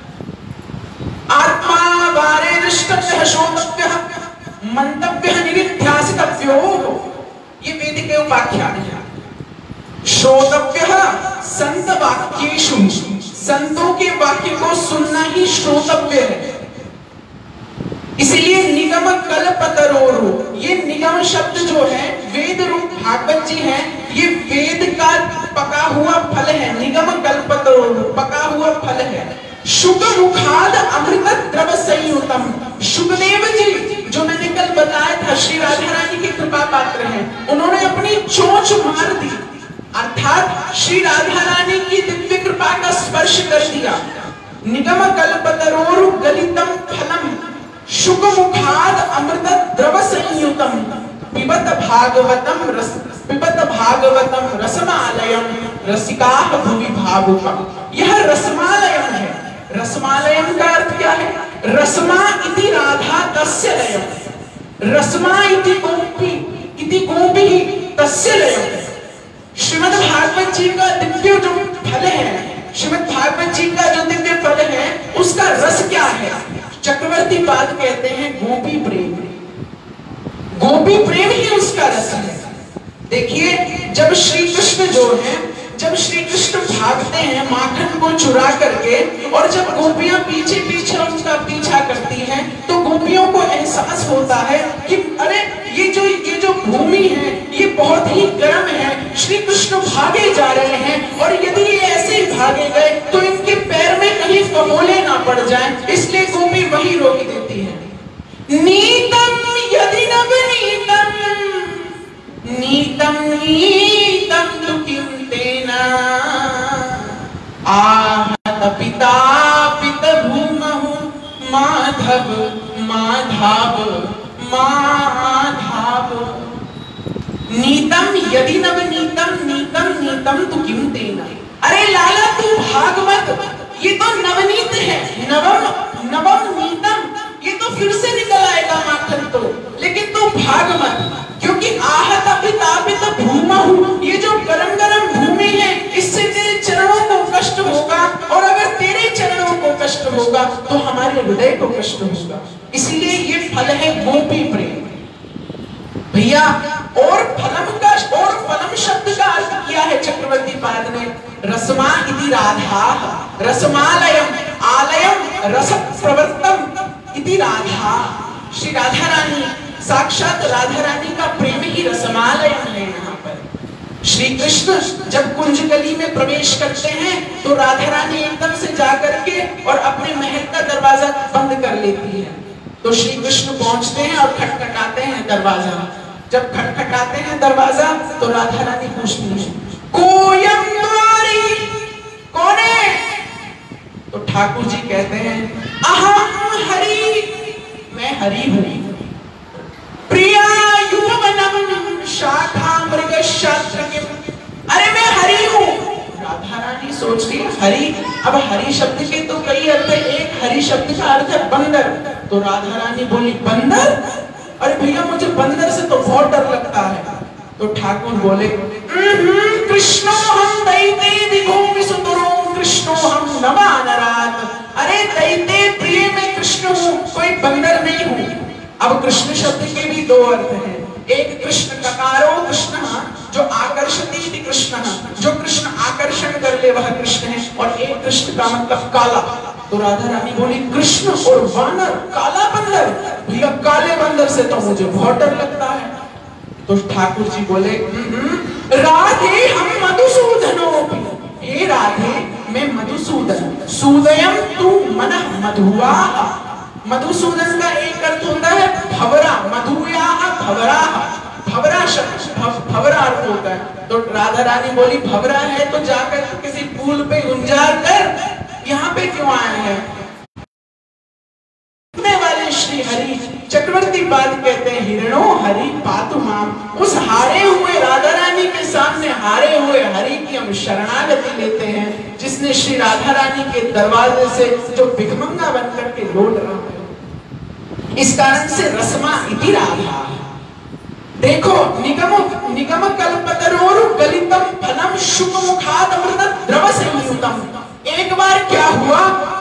आत्मा बारे निष्ठव्यः श्रोतव्यः मंतव्यः निरिध्यासितव्यो। ये वेद के उपाख्यान है। श्रोतव्यः संत वाक्येषु, संतों के वाक्य को सुनना ही श्रोतव्य है। इसलिए निगम कल्पतरोरु, ये निगम शब्द जो है वेद रूप भागवत जी है, ये वेद का पका हुआ फल है। निगम कल्पतरोरु पका हुआ फल है। शुक मुखाद अमृत द्रव संयुतम। शुकदेव जी जो मैंने कल बताया था श्री राधा रानी के कृपा पात्र हैं, उन्होंने अपनी चोंच मार दी अर्थात श्री राधा रानी की दिव्य कृपा का स्पर्श कर दिया। निगम कल्पतरोरुगलितं फलम शुक मुखाद अमृत द्रव संयुतम पिबत भागवतम रस पिबत भागवतम रसमालयम रसिकाः भुवि भावुका। यह रसमालयम है। रसमालयम का अर्थ क्या है? रसमा इति राधा तस्य लयम। रसमा इति गोपी इति गोपी तस्य लयम। श्रीमद् भागवत जी का दिव्य जो फल है, श्रीमद् भागवत जी का जो दिव्य फल है उसका रस क्या है? चक्रवर्ती पाद कहते हैं गोपी प्रेम। गोपी प्रेम ही उसका रस है। देखिए जब श्री कृष्ण जो है जब श्री कृष्ण भागते हैं माखन को चुरा करके, और जब गोपियां पीछे पीछे उनका पीछा करती हैं, तो गोपियों को एहसास होता है कि अरे ये जो ये जो भूमि है ये बहुत ही गर्म है। श्री कृष्ण भागे जा रहे हैं और यदि ये ऐसे ही भागे गए तो इनके पैर में कहीं फफोले ना पड़ जाएं, इसलिए गोपी वही रोक देती है। नीतम यदि नवनीतम नीतम नीतम तु किं तेना आहत पिता पित भूमहु माधव माधव माधव। नीतम यदि नवनीतम नीतम नीतम तु किं तेना। अरे लाला तू भाग मत, ये तो नवनीत है, नवम नवम नीतम, ये तो फिर से निकल आएगा माखन तो, लेकिन तू भाग मत, क्योंकि आहत अपितापित भूमहु, ये जो गरम गरम भूमि है इससे तेरे चरणों को कष्ट होगा, और अगर तेरे चरणों को कष्ट होगा तो हमारे हृदय को कष्ट होगा। इसलिए ये फल है गोपी प्रेम भैया। और फलम का और फलम शब्द का अर्थ किया है चक्रवर्ती पाद ने, रसमा इति राधा, रसमालयम आलयम रस प्रवर्तम इति राधा। श्री राधा रानी, साक्षात राधा रानी का प्रेम ही रसमालयम है। यहाँ पर श्री कृष्ण जब कुंज गली में प्रवेश करते हैं तो राधा रानी एकदम से जाकर के और अपने महल का दरवाजा बंद कर लेती है। तो श्री कृष्ण पहुंचते हैं और खटखटाते हैं दरवाजा। जब खटखटाते हैं दरवाजा तो राधा रानी पूछती है, कोयम द्वारी, कौन है? तो ठाकुर जी कहते हैं, अहम हरि, मैं हरि हूं। प्रिया युवनम शाखा मृग शास्त्र के, अरे मैं हरि हूं। राधा रानी सोच रही है हरि, अब हरि शब्द के तो कई अर्थ है, एक हरि शब्द का अर्थ है बंदर। तो राधा रानी बोली बंदर, अरे भैया मुझे बंदर से तो बहुत डर लगता है। तो ठाकुर बोले, कृष्णो हम दैते दिगो सुंदरो कृष्णो हम नवानरात। अरे दैते प्रिय में कृष्ण हूँ, कोई बंदर नहीं हूँ। अब कृष्ण शब्द के भी दो अर्थ हैं, एक कृष्ण ककारो कृष्ण, जो आकर्षती कृष्ण, जो कृष्ण आकर्षण कर ले वह कृष्ण है, और एक कृष्ण का मतलब काला। तो राधा रानी बोली कृष्ण और वानर, काला बंदर, भैया काले बंदर से तो मुझे बहुत डर लगता है। तो ठाकुर जी बोले, राधे हम मधुसूदनो, हे राधे मैं मधुसूदन, सूदयम तू मन मधुआ। मधुसूदन का एक अर्थ होता है भवरा, मधुया भवरा, भवरा शब्द भवरा अर्थ होता है। तो राधा रानी बोली भवरा है तो जाकर किसी पुल पे गुंजार कर, यहाँ पे क्यों आए हैं? वाले श्री हरि चक्रवर्ती पाद कहते हैं, हिरणो हरि पातु माम। उस हारे हुए राधा रानी के सामने हारे हुए हरि की हम शरणागति लेते हैं, जिसने श्री राधा रानी के दरवाजे से जो भिखमंगा बनकर के लौट रहा है। इस कारण से रसमा इति राधा। देखो, निगम निगम कल्पतरोरु गलितम फलम शुभ मुखाद अमृत द्रव संयुतम। एक बार क्या हुआ,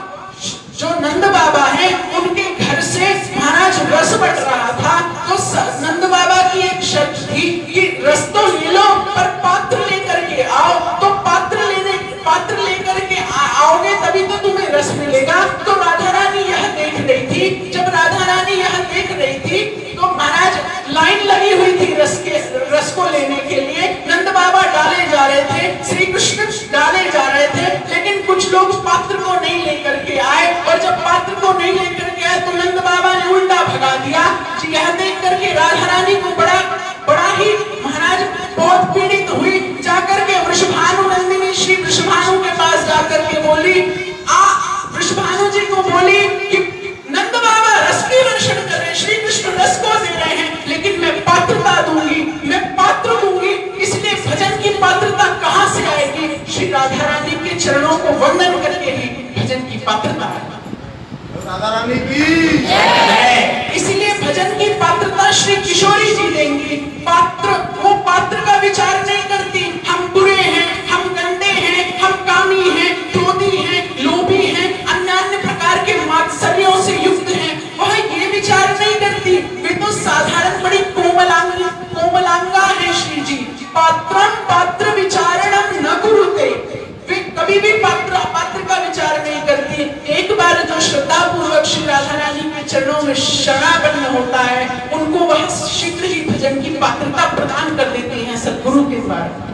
जो नंद बाबा हैं उनके घर से महाराज रस बट रहा था, तो नंद बाबा की एक शर्त थी कि रस तो ले लो पर पात्र लेकर के आओ। तो पात्र लेने पात्र लेकर के आओगे तभी तो तुम्हें रस मिलेगा। तो राधा रानी यह देख रही थी। जब राधा रानी यह देख रही थी तो महाराज लाइन लगी हुई थी रस के रस को लेने के लिए। नंद बाबा डाले जा रहे थे, श्री कृष्ण डाले जा रहे थे, लेकिन कुछ लोग पात्र को नहीं लेकर के आए। और जब पात्र को नहीं लेकर के आए तो नंद बाबा ने उल्टा भगा दिया। यह देख करके राधा रानी को बड़ा बड़ा ही महाराज बहुत पीड़ित हुई। जाकर के वृषभानु नंदिनी श्री वृषभानु के पास जाकर के बोली, आ वृषभानु जी को बोली कि नंद बाबा रस की वर्षण कर रहे हैं, श्री कृष्ण रस को दे रहे हैं, लेकिन मैं पात्रता दूंगी, मैं पात्र दूंगी। इसलिए भजन की पात्रता कहां से आएगी? श्री राधा रानी के चरणों को वंदन करके ही भजन की पात्रता है। राधा रानी की जय। इसलिए भजन की पात्रता श्री किशोरी जी देंगी। पात्र, वो पात्र का विचार नहीं करती, हम बुरे हैं, हम गंदे हैं, हम कामी हैं, क्रोधी हैं, लोभी हैं, अन्य अन्य प्रकार के मात्सर्यों से युक्त हैं, वह ये विचार नहीं करती। वे तो साधारण बड़ी कोमलांगी कोमलांगा है श्री जी। पात्रम पात्र विचारणम न कुरुते। वे कभी भी पात्र पात्र का विचार नहीं करती। एक बार जो श्रद्धा पूर्वक श्री राधा रानी के चरणों में शरणापन्न होता है, उनको वह शीघ्र ही भजन की पात्रता प्रदान कर देते हैं सद्गुरु के द्वारा।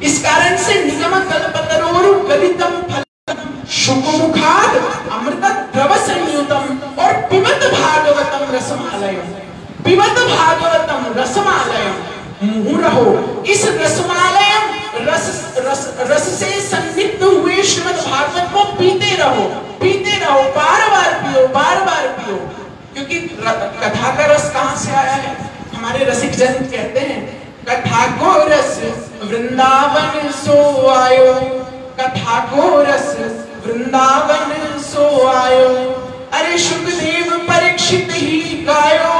इस कारण से निगम कल्पतरोरु गलितम फलम शुकमुखाद अमृत द्रव संयुतम और पिबत भागवतम रसमालयम, पिबत भागवतम रसमालयम मुहुरहो। इस रसमालयम रस रस रस से सन्निग्ध हुए श्रीमद् भागवत को पीते रहो, पीते रहो, बार बार पियो, बार बार पियो। क्योंकि कथा का रस कहाँ से आया है? हमारे रसिक जन कहते हैं कथा को रस वृंदावन सो आयो, कथा को रस वृंदावन सो आयो। अरे सुखदेव परीक्षित ही गायो,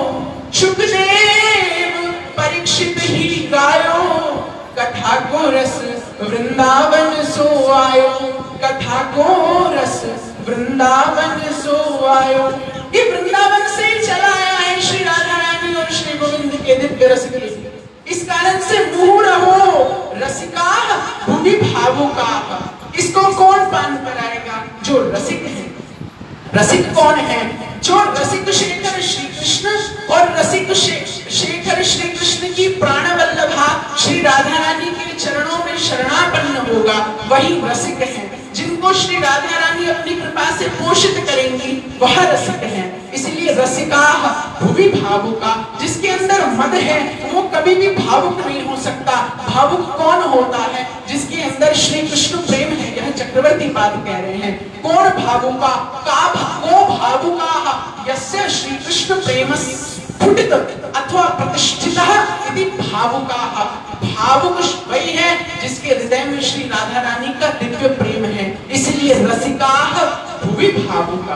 सुखदेव परीक्षित ही गायो, कथा को रस वृंदावन सो आयो, कथा को रस वृंदावन सो आयो। ये वृंदावन से चला आया है श्री राधा रानी और श्री गोविंद के दिव्य रस के। इस कारण से मुहुः रहो रसिका भूमि भावुका। इसको कौन पान कराएगा? जो रसिक है। रसिक कौन है? जो रसिक शेखर श्री कृष्ण और रसिक शेखर श्री कृष्ण की प्राण वल्लभा श्री राधा रानी के चरणों में शरणापन्न होगा, वही रसिक है। जिनको श्री राधा रानी अपनी कृपा से पोषित करेंगी वह रसिक है। इसलिए रसिका भुवि भावुका, जिसके अंदर मद है वो कभी भी भावुक नहीं हो सकता। भावुक कौन होता है? जिसके अंदर श्री कृष्ण प्रेम है। यह चक्रवर्ती पाद कह रहे हैं। कौन भावुका? का को भावुका यस्य श्री कृष्ण प्रेम स्फुटित अथवा प्रतिष्ठितः इति भावुका। भावुक वही है जिसके हृदय में श्री राधा रानी का दिव्य प्रेम है। इसलिए रसिका भुवि भावुका।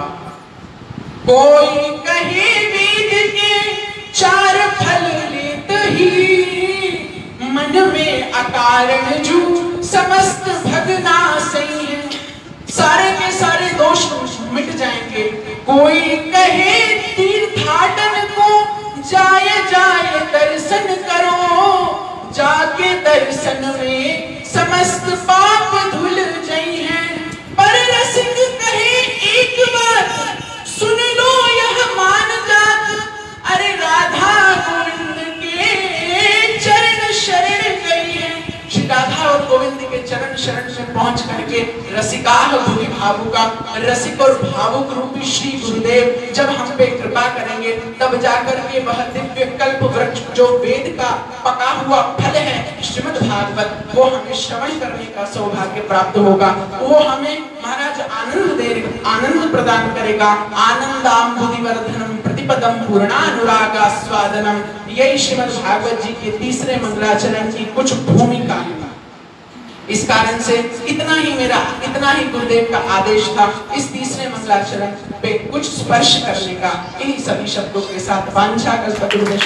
कोई कहे वेद के चार फल लेत ही, मन में अकारण जू समस्त भगना सही है। सारे के सारे दोष मिट जाएंगे। कोई कहे तीर्थाटन को जाए जाए दर्शन करो, जाके दर्शन में समस्त पाप धुल जाई हैं। पर रसिक कहे एक बात सुन लो यह मान जात, अरे राधा गोविंद के चरण शरण गई है। श्री राधा और गोविंद के चरण शरण में पहुंच करके रसिका भूमि भावुका, रसिक और भावुक रूपी श्री गुरुदेव जब हम पे कृपा करेंगे तब जाकर के वह दिव्य कल्प वृक्ष जो वेद का पका हुआ फल है श्रीमद् भागवत, वो हमें श्रवण करने का सौभाग्य प्राप्त होगा। वो हमें महाराज आनंद देगा, आनंद प्रदान करेगा। आनंदाम्बुधिवर्धनम प्रतिपदम पूर्णानुरागा स्वादनम। यही श्रीमद् भागवत जी के तीसरे मंगलाचरण की कुछ भूमिका है। इस कारण से इतना ही मेरा इतना ही गुरुदेव का आदेश था इस तीसरे मंगलाचरण पे कुछ स्पर्श करने का। इन्हीं सभी शब्दों के साथ वांछा कल्पतरुभ्यश्च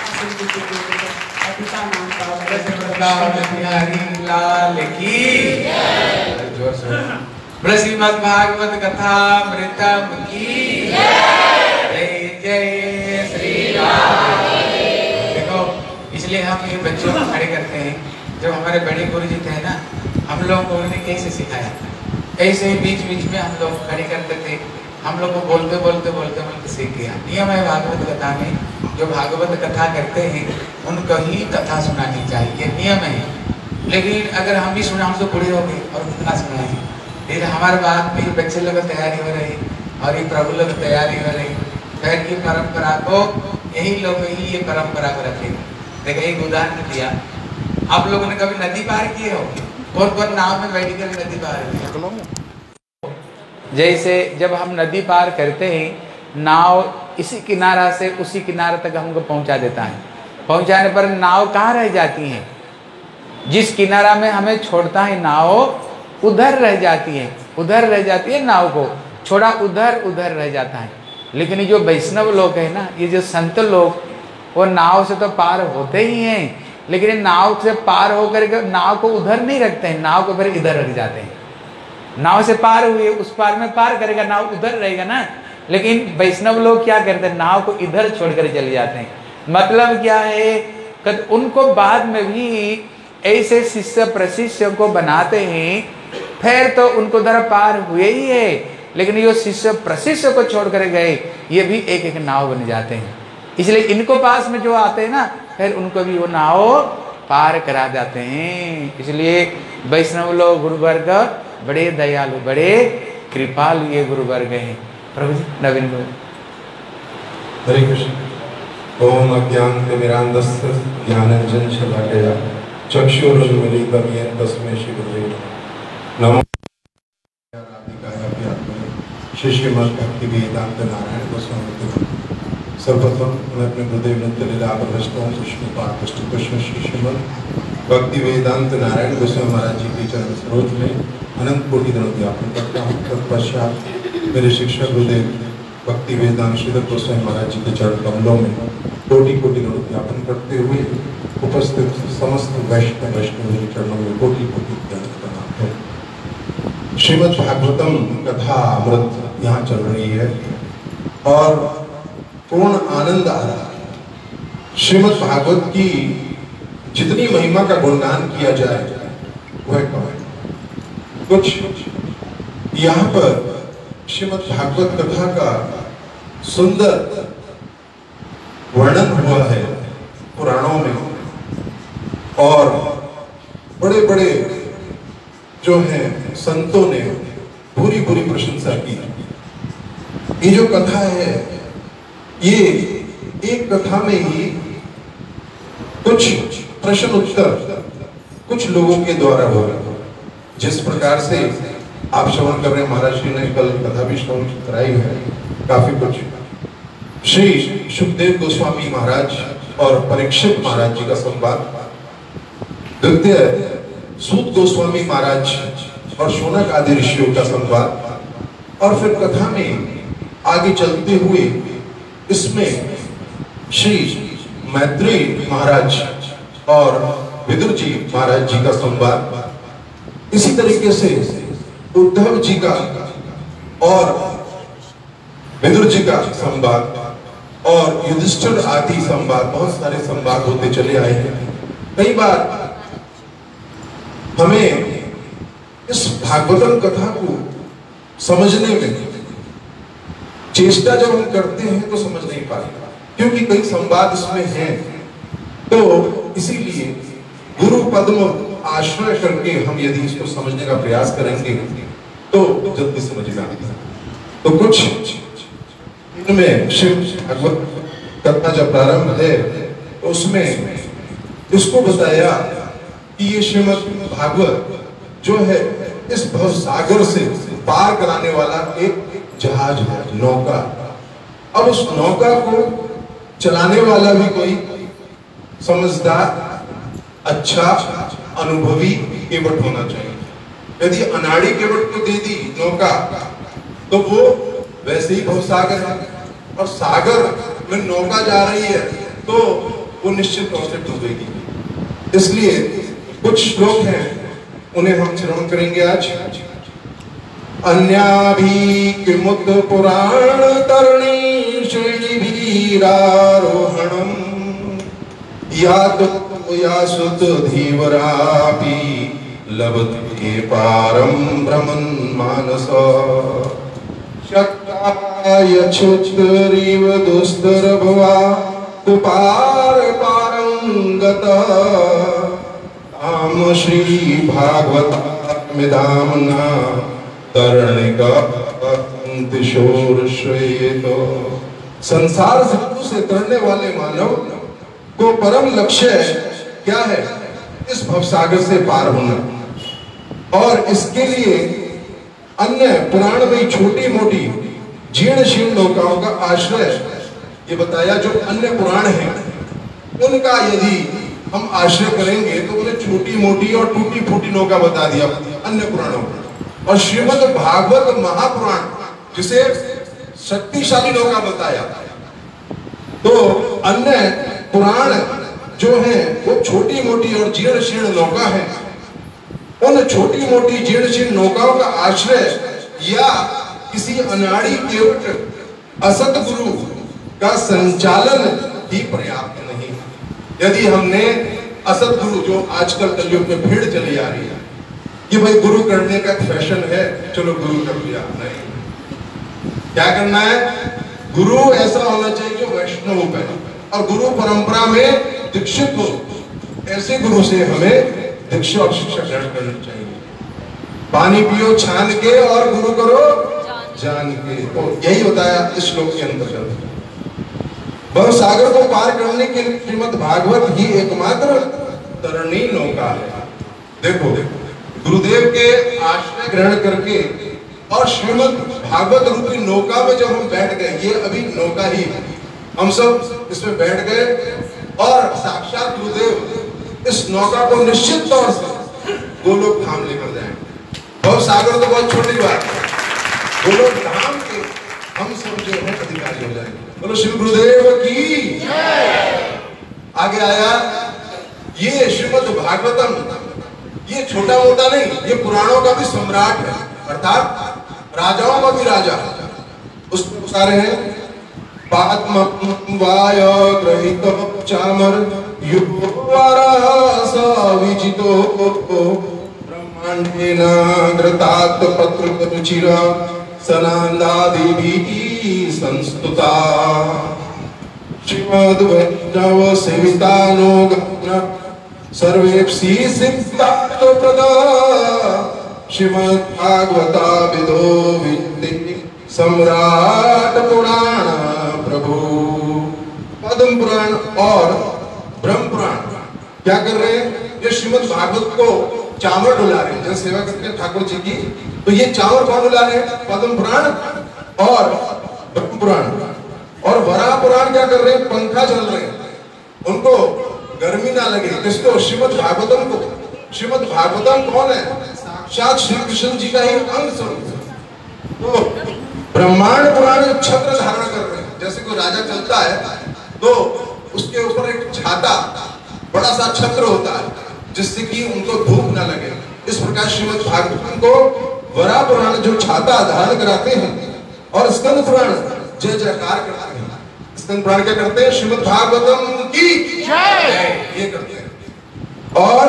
लाल की जोर से श्रीमद् भागवत कथा मृतम की जय जय श्री राम। देखो इसलिए हम ये बच्चों को खड़े करते हैं। जब हमारे बड़े गुरु जी थे ना, हम लोग को उन्होंने कैसे सिखाया, ऐसे ही बीच बीच में हम लोग खड़े करते थे। हम लोग को बोलते बोलते बोलते बोलते सीख गया। नियम है भागवत कथा में, जो भागवत कथा करते हैं उनको ही कथा सुनानी चाहिए, नियम है। लेकिन अगर हम भी सुना, हम तो बूढ़े हो गए और कितना सुनाएंगे। फिर हमारे बाद भी बच्चे लोग तैयारी हो रही और ये प्रभु लोग तैयारी हो रही। फिर की परंपरा को यही लोग ही ये परंपरा को रखेंगे। देखिए एक उदाहरण दिया, आप लोगों ने कभी नदी पार किए हो? कौन कौन नाव में बैठ कर नदी पार किए? जैसे जब हम नदी पार करते हैं, नाव इसी किनारा से उसी किनारे तक हमको पहुंचा देता है। पहुंचाने पर नाव कहाँ रह जाती है? जिस किनारा में हमें छोड़ता है नाव उधर रह जाती है, उधर रह जाती है। नाव को छोड़ा उधर उधर रह जाता है। लेकिन ये जो वैष्णव लोग है ना, ये जो संत लोग, वो नाव से तो पार होते ही हैं, लेकिन नाव से पार होकर के नाव को उधर नहीं रखते हैं, नाव को फिर इधर रख जाते हैं। नाव से पार हुए, उस पार में पार करेगा, नाव उधर रहेगा ना। लेकिन वैष्णव लोग क्या करते हैं? नाव को इधर छोड़कर चले जाते हैं। मतलब क्या है कि उनको बाद में भी ऐसे शिष्य प्रशिष्य को बनाते हैं, फिर तो उनको उधर पार हुए ही है। लेकिन ये शिष्य प्रशिष्य को छोड़ कर गए, ये भी एक एक नाव बन जाते हैं। इसलिए इनको पास में जो आते हैं ना, फिर उनको भी वो नाव पार करा जाते हैं। इसलिए वैष्णव लोग गुरु वर्ग बड़े दयालु, बड़े कृपालु ये गुरु वर्ग हैं। प्रभु जी नवीन गुरु। हरे कृष्ण। ओम अज्ञानतिमिरान्धस्य ज्ञानाञ्जन शलाकया चक्षुरुन्मीलितं येन तस्मै श्रीगुरवे नमः। श्री श्रीमद् भक्ति वेदांत नारायण गोस्वामी। सर्वप्रथम मैं अपने हृदय में लीला प्रविष्ट हूँ कृष्ण पाठ कृष्ण श्री श्रीमद् भक्ति वेदांत नारायण गोस्वामी महाराज जी के चरण सरोज में अनंत कोटि दंड ज्ञापन करता हूँ। तत्पश्चात मेरे शिक्षक गुरुदेव भक्ति वेदांत श्रीधर गोस्वामी महाराज जी के चरण कमलों में कोटि कोटि दंड ज्ञापन करते हुए उपस्थित समस्त वैष्णव वैष्णव के चरणों में कोटि कोटि दंड प्रणाम है। श्रीमद् भागवतम कथा अमृत यहाँ चल रही है और पूर्ण आनंद आ रहा है। श्रीमद् भागवत की जितनी महिमा का गुणगान किया जाए वह कम है। कुछ यहाँ पर श्रीमद् भागवत कथा का सुंदर वर्णन हुआ है पुराणों में और बड़े बड़े जो हैं संतों ने पूरी पूरी प्रशंसा की। ये जो कथा है ये एक कथा में ही कुछ प्रश्न उत्तर कुछ लोगों के द्वारा हो रहा है। जिस प्रकार से आप श्रवण कर रहे हैं, महाराज जी ने कल कथा भी श्रवण कराई है काफी कुछ। श्री सुखदेव गोस्वामी महाराज और परीक्षित महाराज जी का संवाद, द्वितीय सूत गोस्वामी महाराज और शौनक आदि ऋषियों का संवाद, और फिर कथा में आगे चलते हुए इसमें श्री मैत्रेय महाराज और विदुर जी महाराज जी का संवाद, इसी तरीके से उद्धव जी का और विदुर जी का संवाद और युधिष्ठिर आदि संवाद, बहुत सारे संवाद होते चले आए हैं। कई बार हमें इस भागवतम कथा को समझने में चेष्टा जब हम करते हैं तो समझ नहीं पाते, क्योंकि कई संवाद इसमें हैं। तो इसीलिए गुरु पद्म आश्रय करके हम यदि इसको समझने का प्रयास करेंगे तो जल्दी समझ जाएंगे। तो कुछ इनमें शिव भागवत कथा जब प्रारंभ है तो उसमें इसको बताया कि ये श्रीमद् भागवत जो है इस भव सागर से पार कराने वाला एक जहाज है, नौका। अब उस नौका को चलाने वाला भी कोई समझदार, अच्छा, अनुभवी केवट होना चाहिए। यदि अनाड़ी केवट को दे दी नौका तो वो वैसे ही भव सागर है, और सागर में नौका जा रही है तो वो निश्चित तौर से डूबेगी। इसलिए कुछ श्लोक हैं उन्हें हम श्रवण करेंगे आज। अन्याभि किमुत पुराण तरणी श्रेणी वीरारोहणम या तो या सुत धीवरापि लभते पारम भ्रमन् मानस शक्ताय क्षुत्रिव दुस्तर भवा कुपार पारं गता आम श्री भागवत मिदामना तरणिका शोरश्वेतो। संसार से तरने वाले मानव को परम लक्ष्य क्या है? इस भवसागर से पार होना। और इसके लिए अन्य पुराण में छोटी मोटी जीर्ण शीर्ण नौकाओं का आश्रय ये बताया। जो अन्य पुराण हैं उनका यदि हम आश्रय करेंगे तो उन्हें छोटी मोटी और टूटी फूटी नौका बता दिया अन्य पुराणों को। और श्रीमद् भागवत महापुराण जिसे शक्तिशाली नौका बताया, तो अन्य पुराण जो है वो छोटी मोटी और जीर्ण शीर्ण नौका है। उन छोटी मोटी जीर्ण शीर्ण नौकाओं का आश्रय या किसी अनाड़ी केवट असत गुरु का संचालन ही पर्याप्त नहीं। यदि हमने असत गुरु, जो आजकल कलयुग में भीड़ चली आ रही है कि भाई गुरु करने का फैशन है, चलो गुरु कर लिया, नहीं। क्या करना है? गुरु ऐसा होना चाहिए जो वैष्णव है और गुरु परंपरा में दीक्षित हो। ऐसे गुरु से हमें दीक्षा और शिक्षा ग्रहण करनी चाहिए। पानी पियो छान के और गुरु करो जान के, तो यही बताया इस श्लोक के अंतर्गत। भव सागर को पार करने के लिए श्रीमद् भागवत ही एकमात्र तरणी नौका है। देखो गुरुदेव के आश्रय ग्रहण करके और श्रीमद् भागवत रूपी नौका में जब हम बैठ गए, ये अभी नौका ही है, हम सब इसमें बैठ गए और साक्षात गुरुदेव इस नौका को निश्चित तौर से गोलोक धाम लेकर जाएंगे। भव सागर तो बहुत छोटी बात है, गोलोक धाम के हम सब जो है अधिकारी हो जाएंगे। बोलो श्री गुरुदेव की। आगे आया ये श्रीमद् भागवतम, ये छोटा मोटा नहीं, ये पुराणों का भी सम्राट है, अर्थात राजाओं का भी राजा। उसमें सारे हैं पाद्मं वाय ग्रहीतो चामर युवारस विजितो ब्रह्मांडेन घृतात् पत्र रुचिरा सनंदादिभिः संस्तुता श्रीमद् वैष्णव सेवितानो गण सर्वेप्सि सिद्धार्थ प्रदा श्रीमद् भागवता विदो विद्ये सम्राट पुराण प्रभु। पद्म पुराण और ब्रह्म पुराण क्या कर रहे हैं? ये श्रीमद् भागवत को चावल डुला रहे हैं, जब सेवा करते हैं ठाकुर जी की, तो ये चावल कौन डुला रहे हैं? पद्म पुराण और ब्रह्म पुराण। और वराह पुराण क्या कर रहे हैं? पंखा चल रहे हैं, उनको गर्मी ना लगे, किसको? श्रीमद् भागवतम को। श्रीमद् भागवतम कौन है? साक्षात श्री कृष्ण जी का ही अंग स्वरूप। तो ब्रह्मांड पुराण छत्र धारण कर रहे हैं, जैसे कोई राजा चलता है तो उसके ऊपर एक छाता, बड़ा सा छत्र होता है, जिससे कि उनको धूप ना लगे। इस प्रकार श्रीमद् भागवतम को वराह पुराण जो छाता धारण कराते हैं, और स्कंद पुराण जय जयकार करते हैं। स्कंद पुराण क्या करते हैं? श्रीमद् भागवतम की जय ये करते हैं। और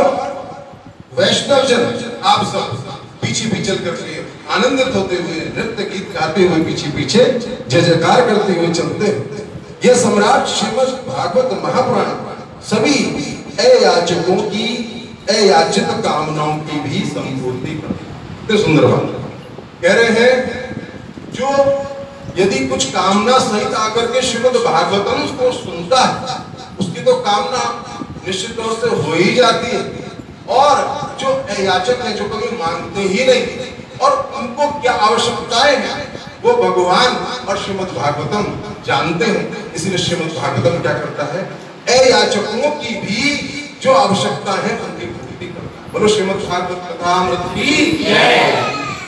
वैष्णव जन आप सब पीछे पीछे चल करके आनंदित होते हुए नृत्य गीत गाते हुए पीछे पीछे जय जयकार करते हुए चलते हैं। यह सम्राट श्रीमद् भागवत महापुराण सभी अयाचकों की अयाचित कामनाओं की भी संपूर्ति करते हैं। सुंदर बात कह रहे हैं, जो यदि कुछ कामना सहित आकर के श्रीमद् भागवतम को सुनता है, उसकी तो कामना निश्चित तौर से हो ही जाती है। और जो याचक है, जो कभी मांगते ही नहीं और उनको क्या आवश्यकताएं हैं, वो भगवान और श्रीमद् भागवतम जानते हैं। इसीलिए श्रीमद् भागवतम क्या करता है? अयाचकों की भी जो आवश्यकता है उनकी पूर्ति करता है। बोलो श्रीमद् भागवत कथामृत की जय।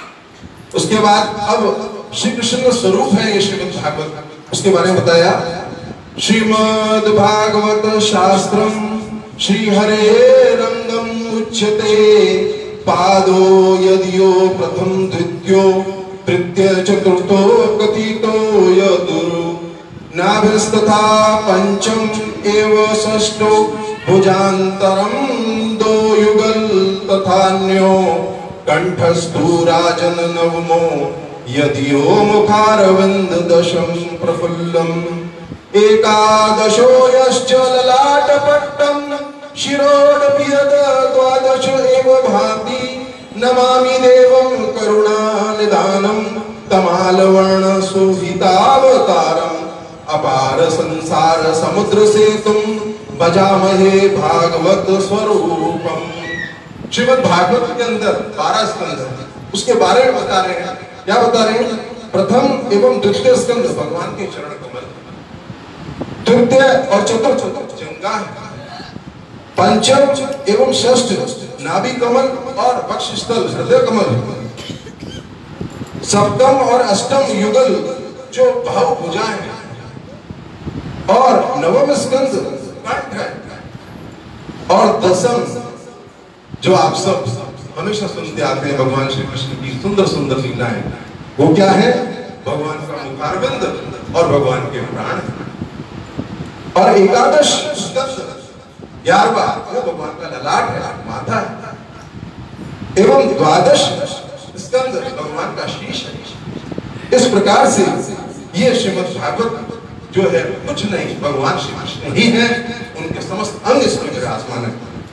उसके बाद अब श्री कृष्ण का स्वरूप है ये श्रीमद् भागवत, उसके बारे में बताया। श्रीमद् भागवत शास्त्रम श्री हरे रंगम उच्यते पादो यदियो प्रथम द्वितीयो तृतीय चतुर्थो कथितो यदुरु नाभिस्तथा पंचम एव षष्ठो भुजान्तरम दो युगल तथान्यो कंठस्थु राजन नवमो यदियो मुखारविंद दशम प्रफुल्लम एकादशो यश्च ललाटपट्टम शिरोडभियद द्वादश एव भाति नमामि देवं करुणानिधानं तमालवर्ण शोभितावतारम् अपार संसार समुद्र सेतुं भजामहे भागवत स्वरूपम। श्रीमद् भागवत के अंदर बारह स्कंद है, उसके बारे में बता रहे हैं। क्या बता रहे हैं? प्रथम एवं द्वितीय स्कंद भगवान के चरण कमल, तृतीय और चतुर्थ जंगा है, पंचम एवं षष्ठ नाभि कमल और वक्षस्थल हृदय कमल, सप्तम और अष्टम युगल जो भाव भुजाएं हैं, और नवम स्कंद कंठ है, और दसम जो आप सब हमेशा सुनते आते हैं भगवान श्री कृष्ण की सुंदर सुंदर लीलाएं, वो क्या है? भगवान का मुखारविंद और भगवान के प्राण। और एकादश स्कंद ग्यारहवां वो भगवान का ललाट है, माथा है, एवं द्वादश स्कंद भगवान का शीश है। इस प्रकार से ये श्रीमद् भागवत जो है कुछ नहीं, भगवान श्री कृष्ण ही है, उनके समस्त अंग इसमें विराजमान है।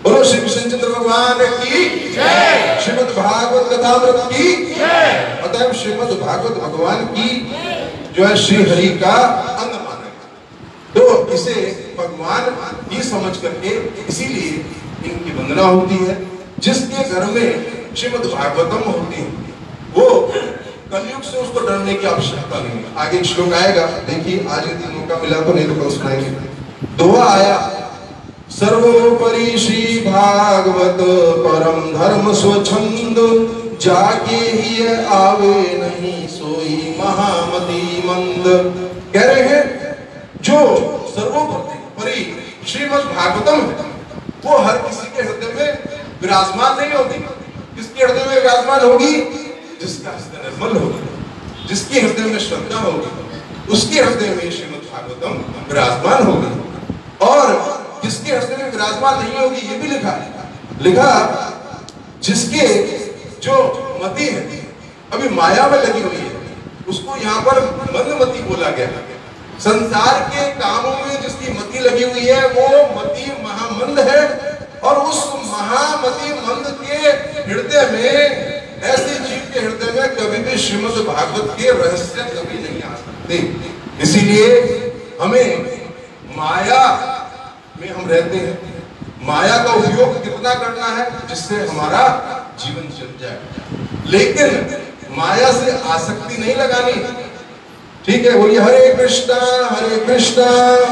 बोलो श्री कृष्णचंद्र भगवान की जय। श्रीमद् भागवत कथामृत की जय। अतएव श्रीमद् भागवत भगवान की जो है श्री हरि का अंग माना, तो इसे भगवान ही समझ करके इसीलिए इनकी वंदना होती है। जिसके घर में श्रीमद् भागवतम होती है वो कलयुग से उसको डरने की आवश्यकता नहीं है। आगे श्लोक आएगा, देखिए आज दिन मौका मिला तो नहीं तो कल सुनाएंगे। दोहा आया, सर्वोपरि श्री भागवत परम धर्म स्वच्छंद, जाके ही आवे नहीं सोई महामती मंद। कह रहे हैं जो सर्वोपरि श्रीमद् भागवतम है वो हर किसी के हृदय में विराजमान नहीं होती। किसके हृदय में विराजमान होगी? जिसका हृदय निर्मल होगा, जिसके हृदय में श्रद्धा होगी, उसके हृदय में श्रीमद् भागवतम विराजमान होगी। और जिसके हृदय में विराजमान नहीं होगी, ये भी लिखा लिखा जिसके जो मति है अभी माया में लगी हुई है, उसको यहाँ पर मंदमती बोला गया। संसार के कामों में जिसकी मति लगी हुई है वो मति महामंद है, और उस महामति मंद के हृदय में, ऐसे जीव के हृदय में कभी भी श्रीमद् भागवत के रहस्य कभी नहीं आ सकते। इसीलिए हमें माया में हम रहते हैं, माया का उपयोग कितना करना है जिससे हमारा जीवन चल जाए, लेकिन माया से आसक्ति नहीं लगानी। ठीक है, बोलिए हरे कृष्णा हरे कृष्णा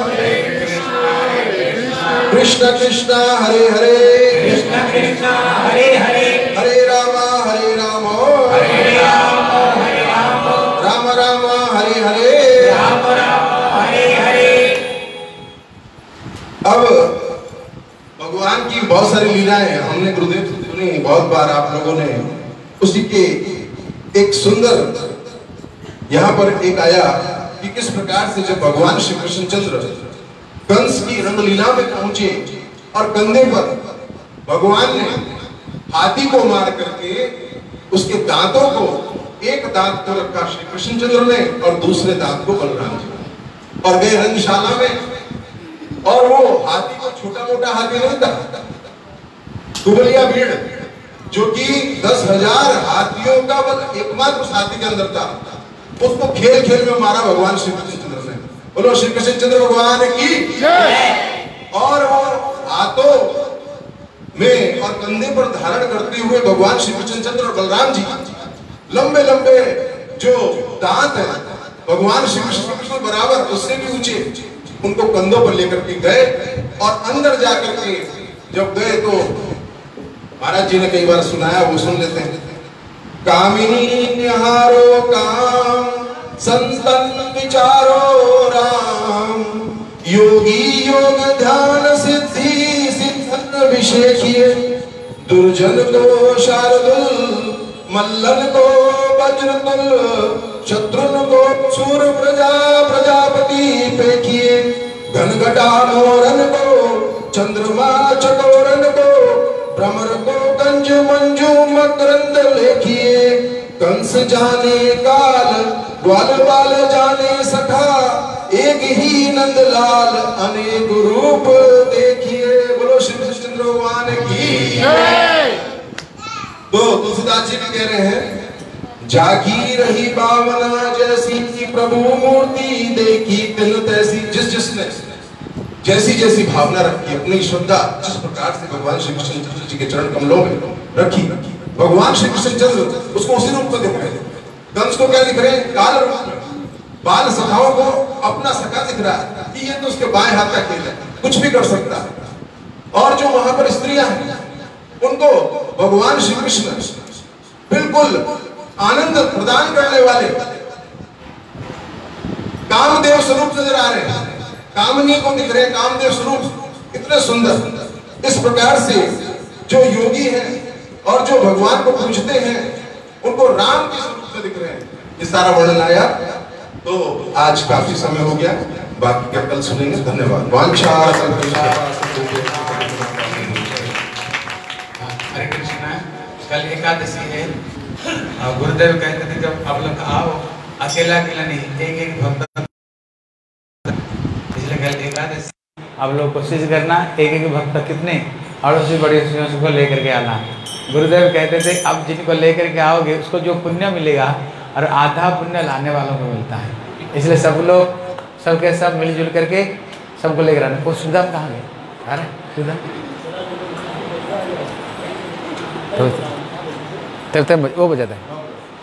कृष्ण कृष्ण हरे हरे कृष्ण कृष्ण हरे हरे हरे राम हरे राम हरे राम हरे राम राम राम हरे हरे राम राम हरे हरे। अब भगवान की बहुत सारी लीलाएं हमने गुरुदेव से सुनी बहुत बार, आप लोगों ने उसी के एक सुंदर यहाँ पर एक आया कि किस प्रकार से जब भगवान श्री कृष्णचंद्र कंस की रंगलीला में पहुंचे और कंधे पर भगवान ने हाथी को मार करके उसके दांतों को, एक दांत को रखा श्री कृष्णचंद्र ने और दूसरे दांत को बलराम जी, और गए रंगशाला में। और वो हाथी को छोटा मोटा हाथी नहीं था, दुबलिया भीड़ जो कि दस हजार हाथियों का बल एकमात्र उस हाथी के अंदर था, उसको खेल खेल में मारा भगवान श्री कृष्णचंद्र ने। बोलो श्री कृष्णचंद्र भगवान की जय। और वो हाथों में और कंधे पर धारण करते हुए भगवान श्री कृष्णचंद्र और बलराम जी लंबे लंबे जो दांत है भगवान श्री कृष्ण बराबर उससे भी ऊंचे, उनको कंधों पर लेकर के गए और अंदर जाकर के जब गए तो महाराज जी ने कई बार सुनाया, वो सुन लेते हैं। कामिनी निहारो काम संतन विचारो राम, योगी योग ध्यान सिद्धि सिद्धन विषेखिए, दुर्जन को शार्दुल मल्लन को वज्रतुल, शत्रुन को सूर प्रजा प्रजापति पेखिए, घनघटा मोरन को चंद्रमा चकोरन को, भ्रमर को कंज मंजू मकरंद लेखिए, कंस जाने काल ग्वाल बाल जाने सखा, एक ही नंदलाल अनेक रूप देखिए। बोलो श्री कृष्ण भगवान की जय। तो तुलसीदास जी भी कह रहे हैं, जागी रही भावना जैसी प्रभु मूर्ति देखी तिन तैसी। जिस जिसने जैसी जैसी भावना रखी, अपनी श्रद्धा जिस प्रकार से भगवान श्री कृष्ण जी के चरण कमलों में रखी, भगवान श्री कृष्ण चंद्र उसको उसी रूप में दिख रहे हैं। कंस को क्या दिख रहे हैं? काल रूप में। बाल सखाओं को अपना सखा दिख रहा है कि ये तो उसके बाएं हाथ का खेल है, कुछ भी कर सकता है। और जो वहां पर स्त्रियां हैं उनको भगवान श्री कृष्ण बिल्कुल आनंद प्रदान करने वाले कामदेव स्वरूप नजर आ रहे हैं, कामनी को दिख रहे हैं, कामदेव स्वरूप इतने सुंदर। इस प्रकार से जो योगी हैं और जो भगवान को पूजते हैं उनको राम के स्वरूप में दिख रहे हैं। ये सारा वर्णन आया, तो आज काफी समय हो गया, बाकी क्या कल सुनेंगे। धन्यवाद। वांछा हरे कृष्णा। कल एकादशी है, गुरुदेव कहते थे जब आप लोग आओ अकेला अकेला नहीं, एक एक भक्त, इसलिए कल एकादशी आप लोग कोशिश करना एक एक भक्त कितने और उसी बड़ी चीज़ों को लेकर के आना। गुरुदेव कहते थे अब जिनको लेकर के आओगे उसको जो पुण्य मिलेगा और आधा पुण्य लाने वालों को मिलता है, इसलिए सब लोग सबके सब मिलजुल करके सबको लेकर आना। वो सुदाम कहाँ गए? अरे सुदाम तो तब तब वो बजाता है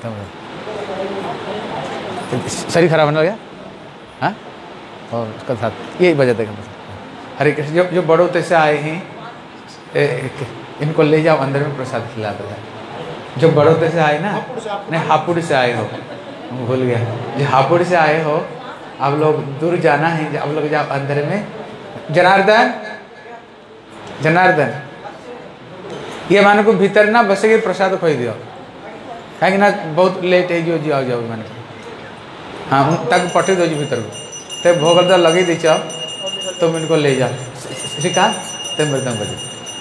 तब शरीर खराब होने लगा। हाँ और उसका साथ यही बजाते हैं। हरे कृष्ण जो जो बड़ौते से आए हैं ए, इनको ले जाओ अंदर में प्रसाद खिलाता था। जो बड़ौते से आए ना, नहीं हापुड़ से आए हो, भूल गया, जो हापुड़ से आए हो आप लोग दूर जाना है, आप लोग जाओ अंदर में। जनार्दन जनार्दन ये मानो को भीतर ना बसेगे प्रसाद खोई दियो कहीं ना बहुत लेट है जो जाओ जाओ मान हाँ तक पटे दो भीतर को ते भोग तो लगे दी चाओ तुम इनको ले जाओ श्रीकांत तुम मृदंग बजे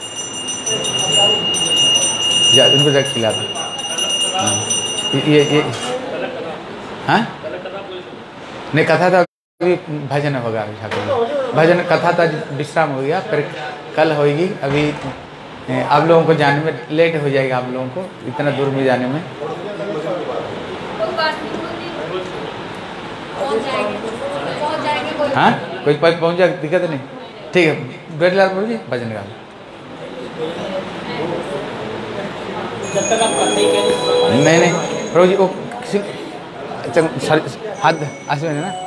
जा इनको जा खिला दो। हाँ ये ये हाँ नहीं कथा था अभी भजन होगा ठाकुर भजन कथा था विश्राम हो गया फिर कल होगी। अभी आप लोगों को जाने में लेट हो जाएगा, आप लोगों को इतना दूर में जाने में। हाँ कोई पहुँच जाए दिक्कत नहीं, ठीक है बैठ लाल प्रभु जी भजन गा। नहीं नहीं प्रभु जी वो किसी हाथ आस में ना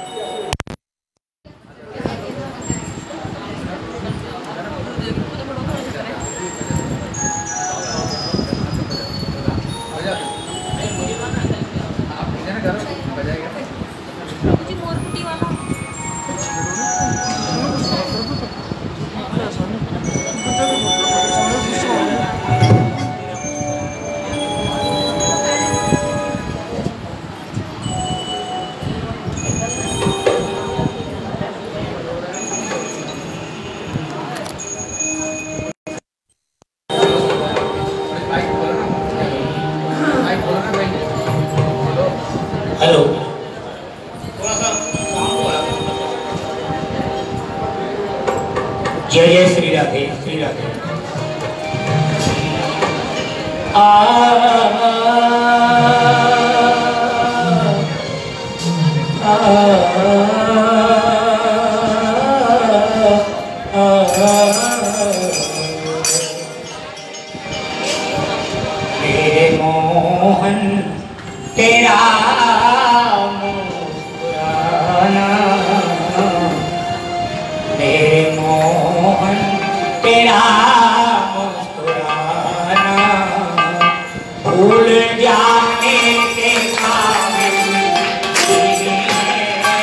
जय जय श्री राधे श्री राधे। आ मेरे मोहन तेरा मुस्कुराना, मेरे मोहन तेरा मुस्कुराना, भूल जाने के काबिल नहीं है।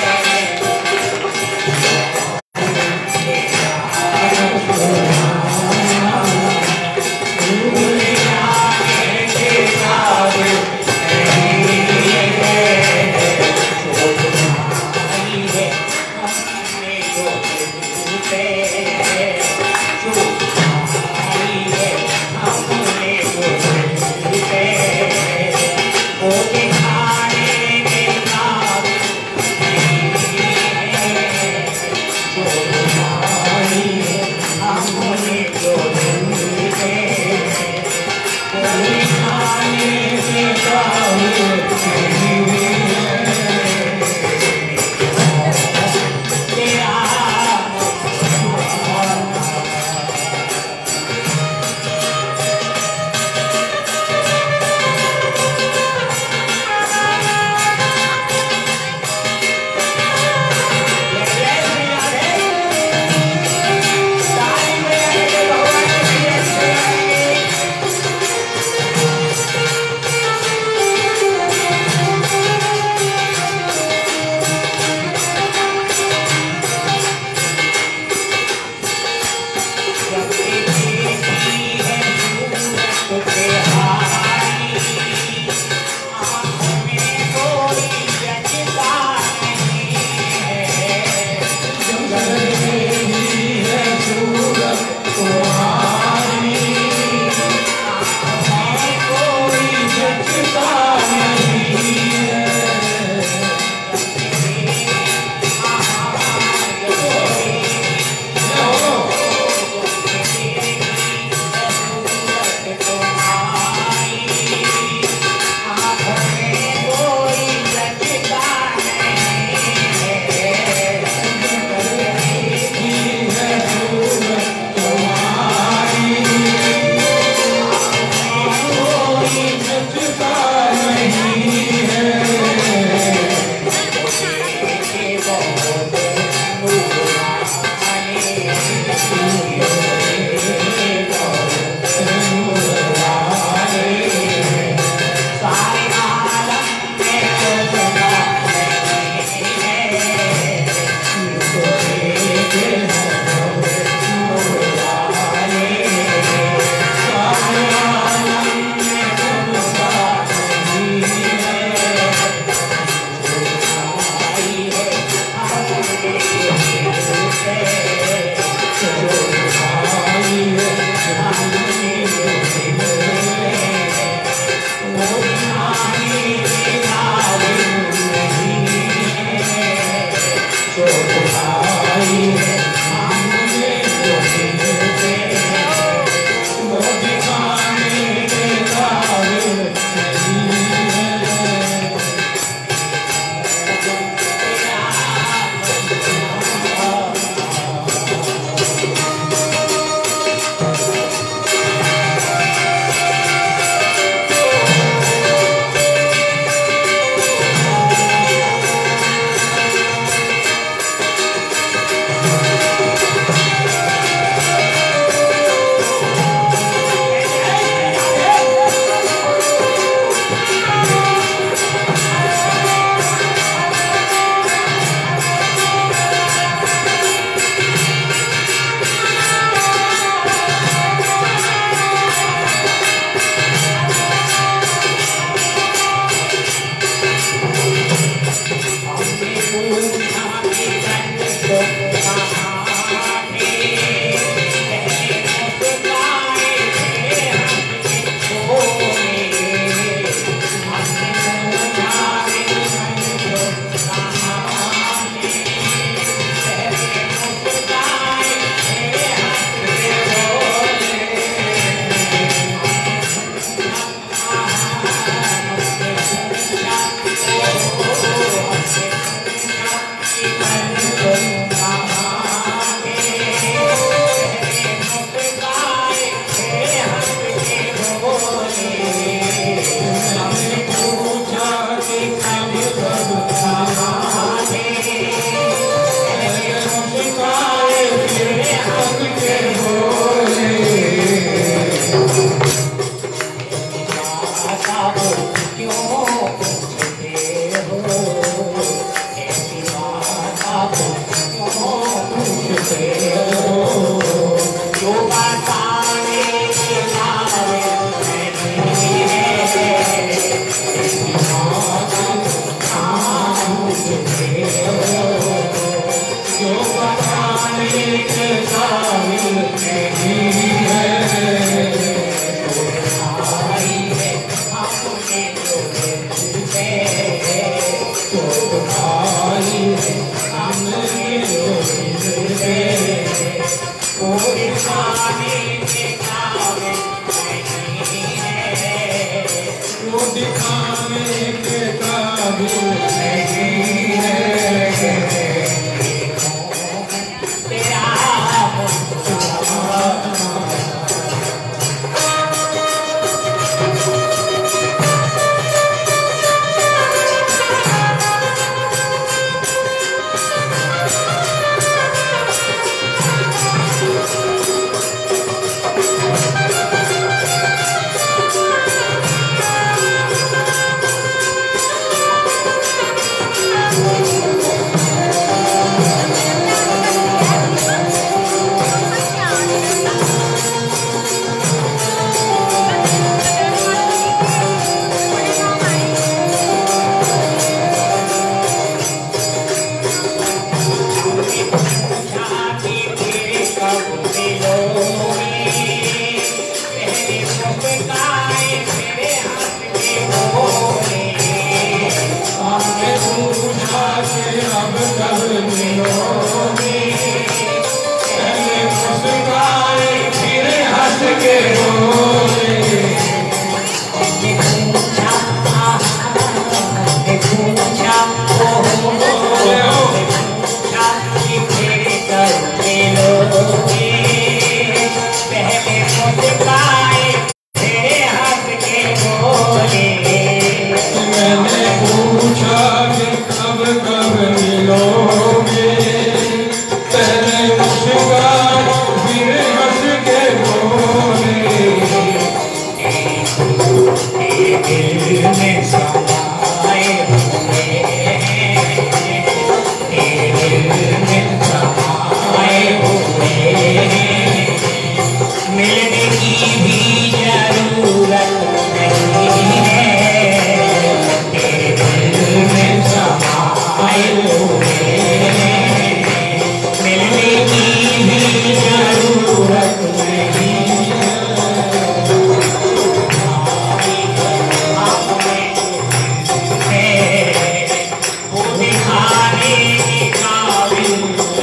दिखाने की काबिल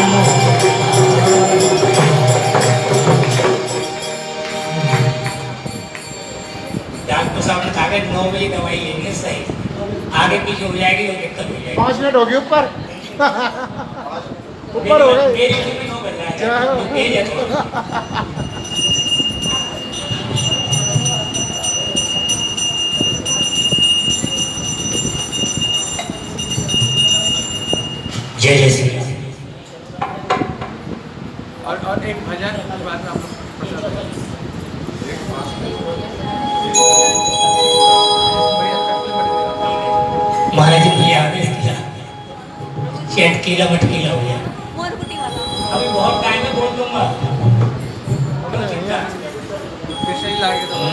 डॉक्टर साहब ने कहा कि नौ बजे दवाई लेंगे सही, आगे पीछे हो जाएगी तो दिक्कत हो जाएगी। पाँच मिनट हो गए ऊपर ऊपर हो गए। मेरी उम्र में नौ बज रहा है, तेज है थोड़ा। जय जय श्री राम। और और एक भजन के बाद में आप महाराज जी भैया चैट कीला मटकीला हो गया, अभी बहुत टाइम में बोल दूंगा। सही लागे तो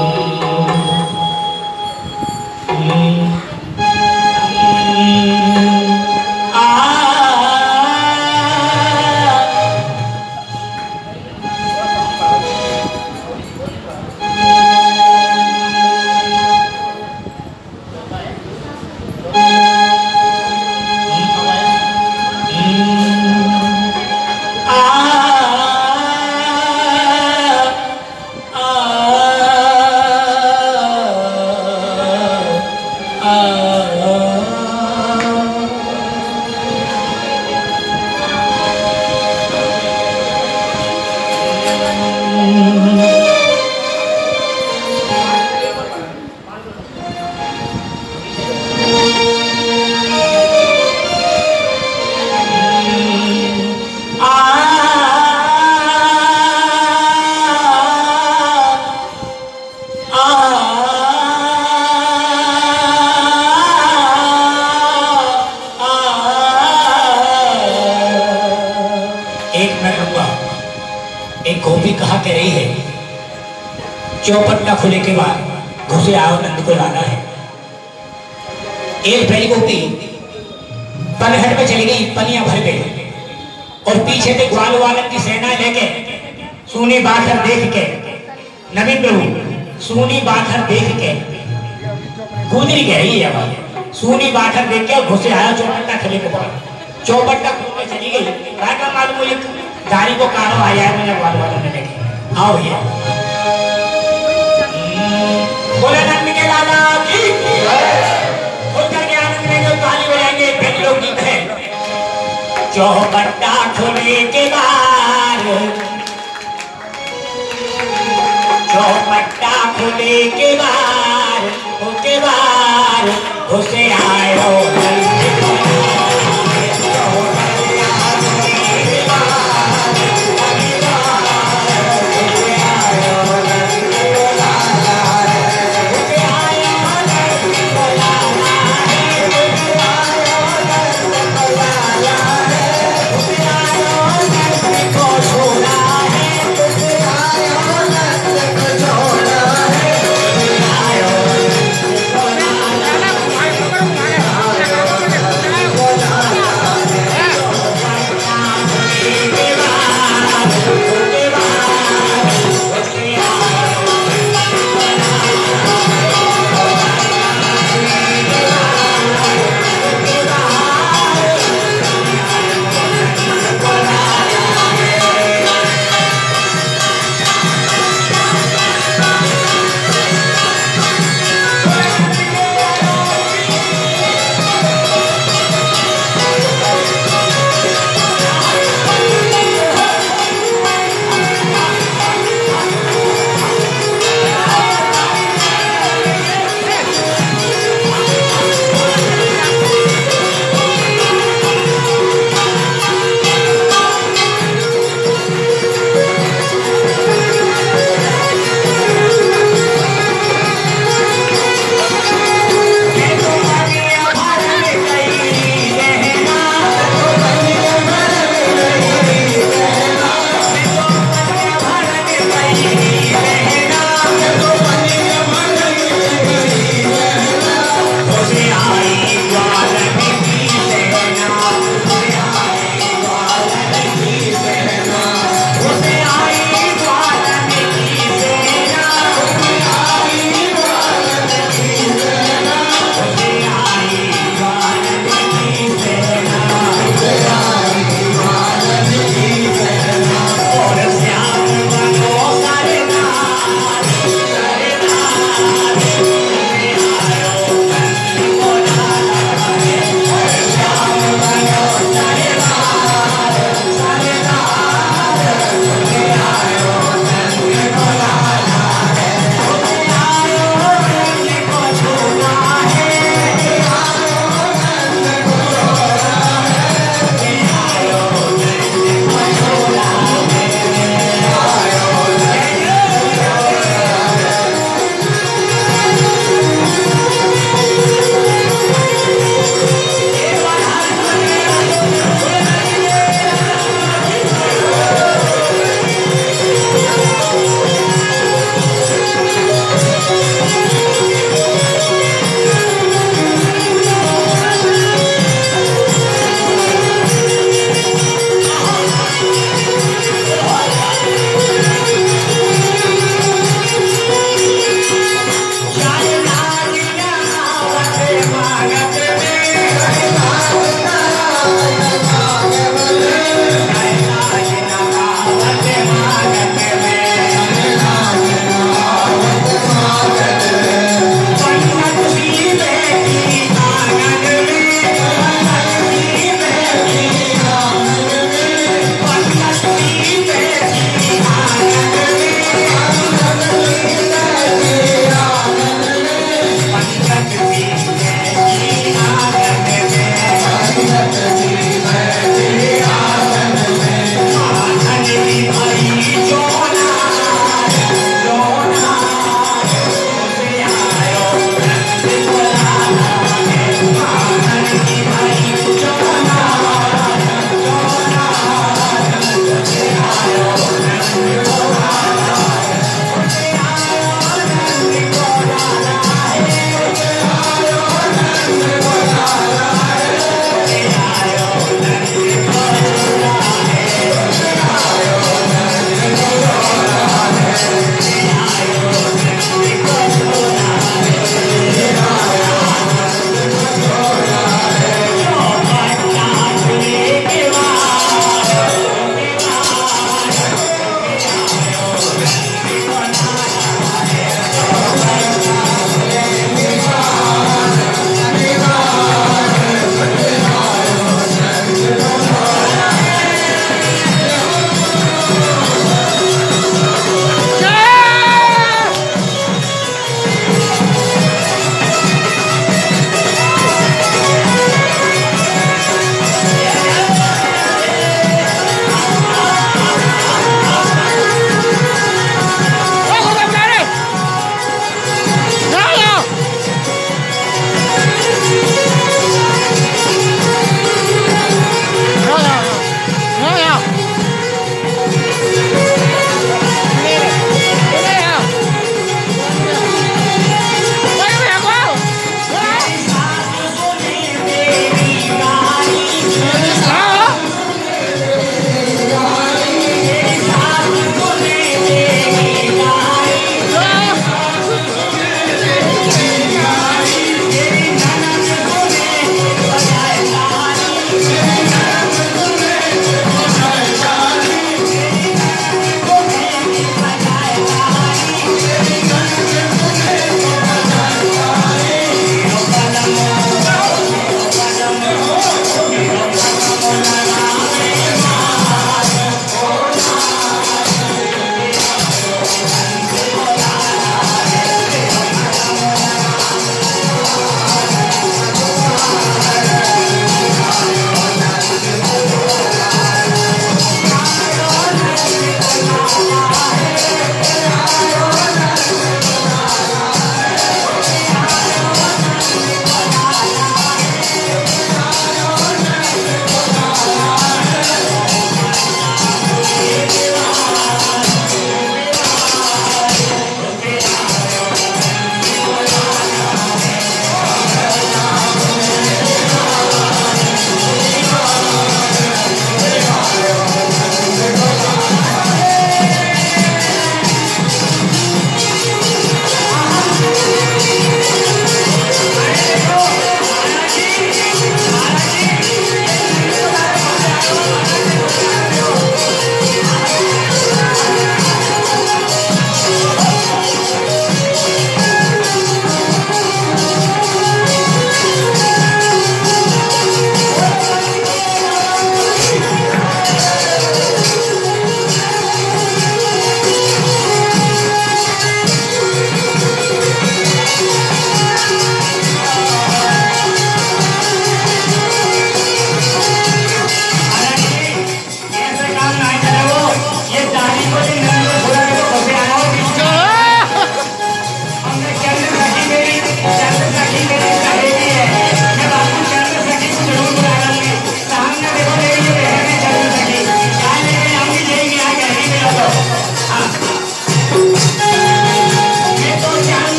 चौपट न खुले के बाद घुसे आओ नंद को लाना है। एक पहली गोपी पनहट में चली गई, पनिया भर गई और पीछे से ग्वाल वालन की सेना लेके सूनी बाखर देख के नवीन प्रभु सूनी बाखर देख के गुजरी गई है आवाज। सूनी बाखर देख के घुसे आया चौपट न खुले के बाद, चौपट न खुले चली गई। राजा मालूम मुझे गाड़ी को कारो आया है, मैंने ग्वाल वालन ने देखे। आओ भैया बोले नंद के लाला की उत्तर के आनंद में जो ताली बजाएंगे फिर लोग गीत है। चौपट्टा खुले के बाद, चौपट्टा खुले के बाद उसके बाद उसे आयो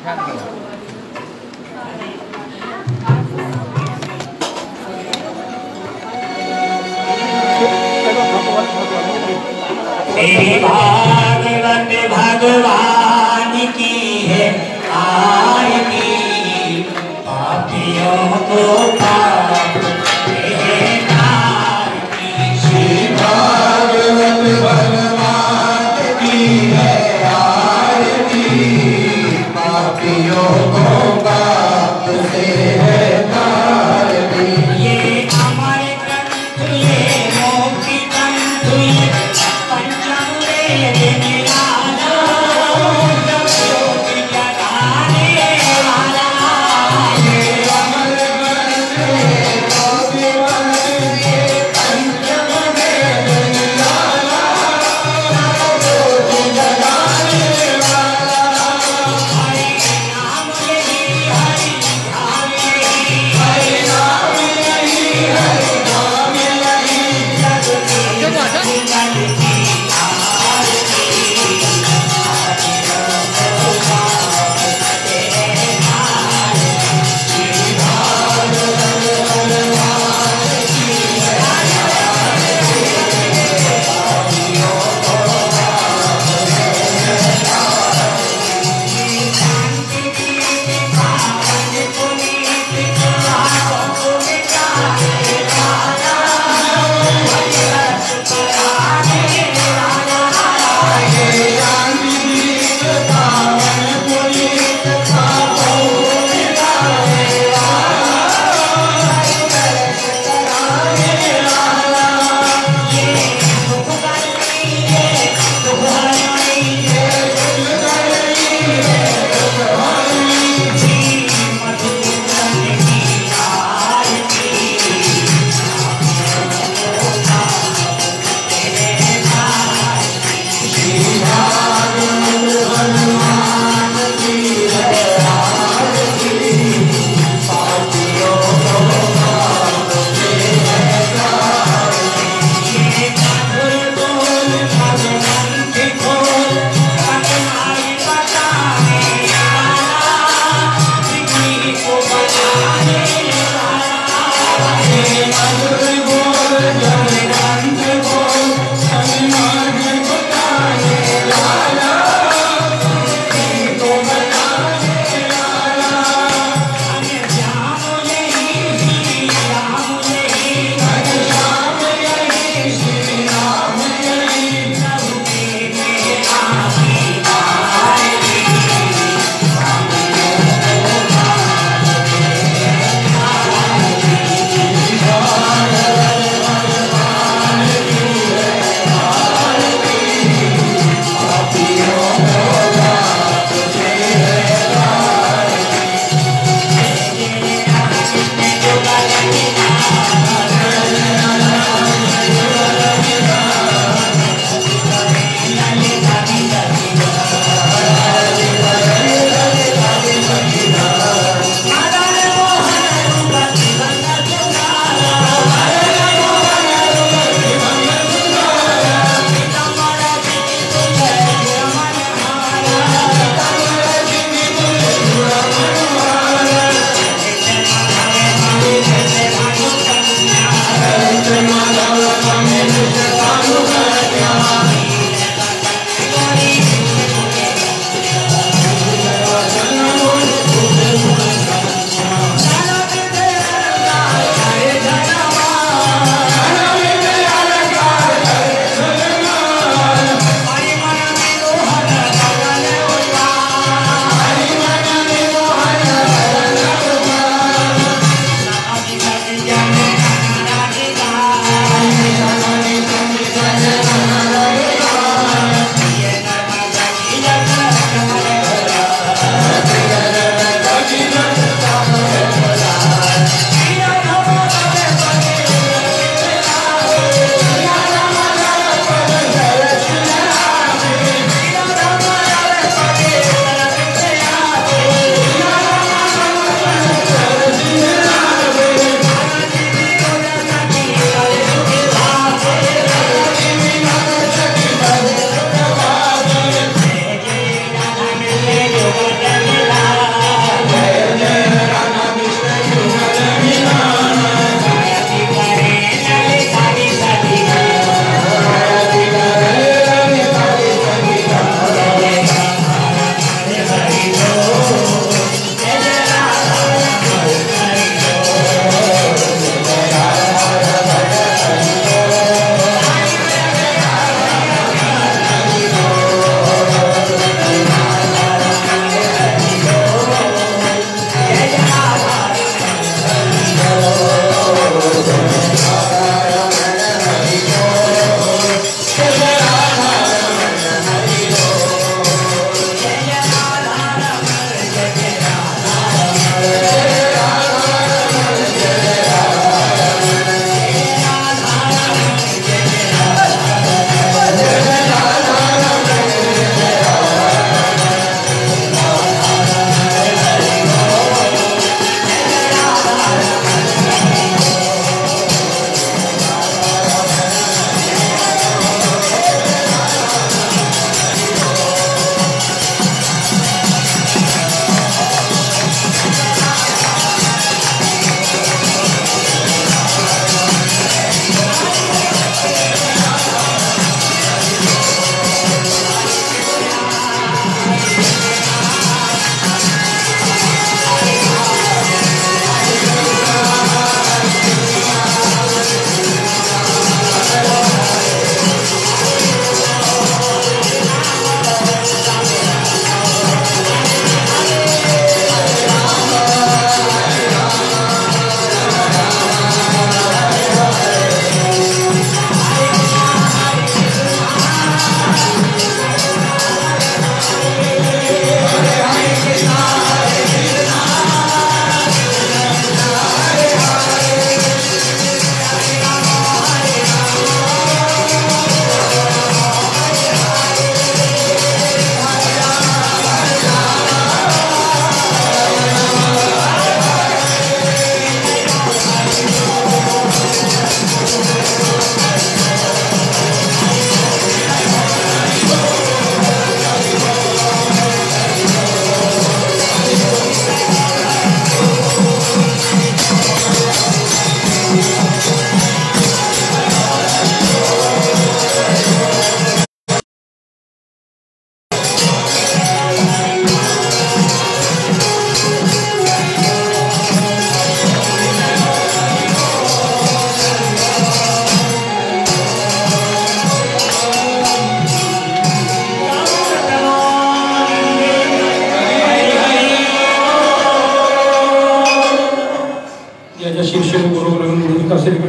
मेरी भागवत भगवान की है आरती, पापियों को पाप से तारती। श्री भागवत भगवान की है आरती, पापियों को पाप से है तारती। ये अमर ग्रंथ, ये मोक्ति ग्रंथ, ये ज्योति जगाने वाला, ये अमर ग्रंथ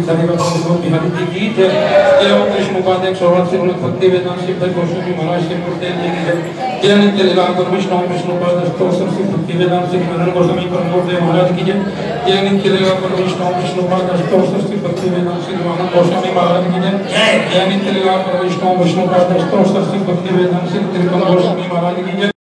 सारी बातों बिहारी जी की जय। जय ओम कृष्ण उपाध्याय सर्वत्र श्री भक्ति वेदांत सिद्ध गोस्वामी महाराज के मूर्ति जी की जय। जय नित्य लीला पर विष्णु विष्णु उपाध्याय सर्वत्र श्री भक्ति वेदांत सिद्ध नंदन गोस्वामी परम मूर्ति महाराज की जय। जय नित्य लीला पर विष्णु विष्णु उपाध्याय सर्वत्र श्री भक्ति वेदांत सिद्ध नंदन गोस्वामी महाराज की जय। जय नित्य लीला पर विष्णु विष्णु उपाध्याय सर्वत्र श्री भक्ति वेदांत सिद्ध गोस्वामी महाराज की जय।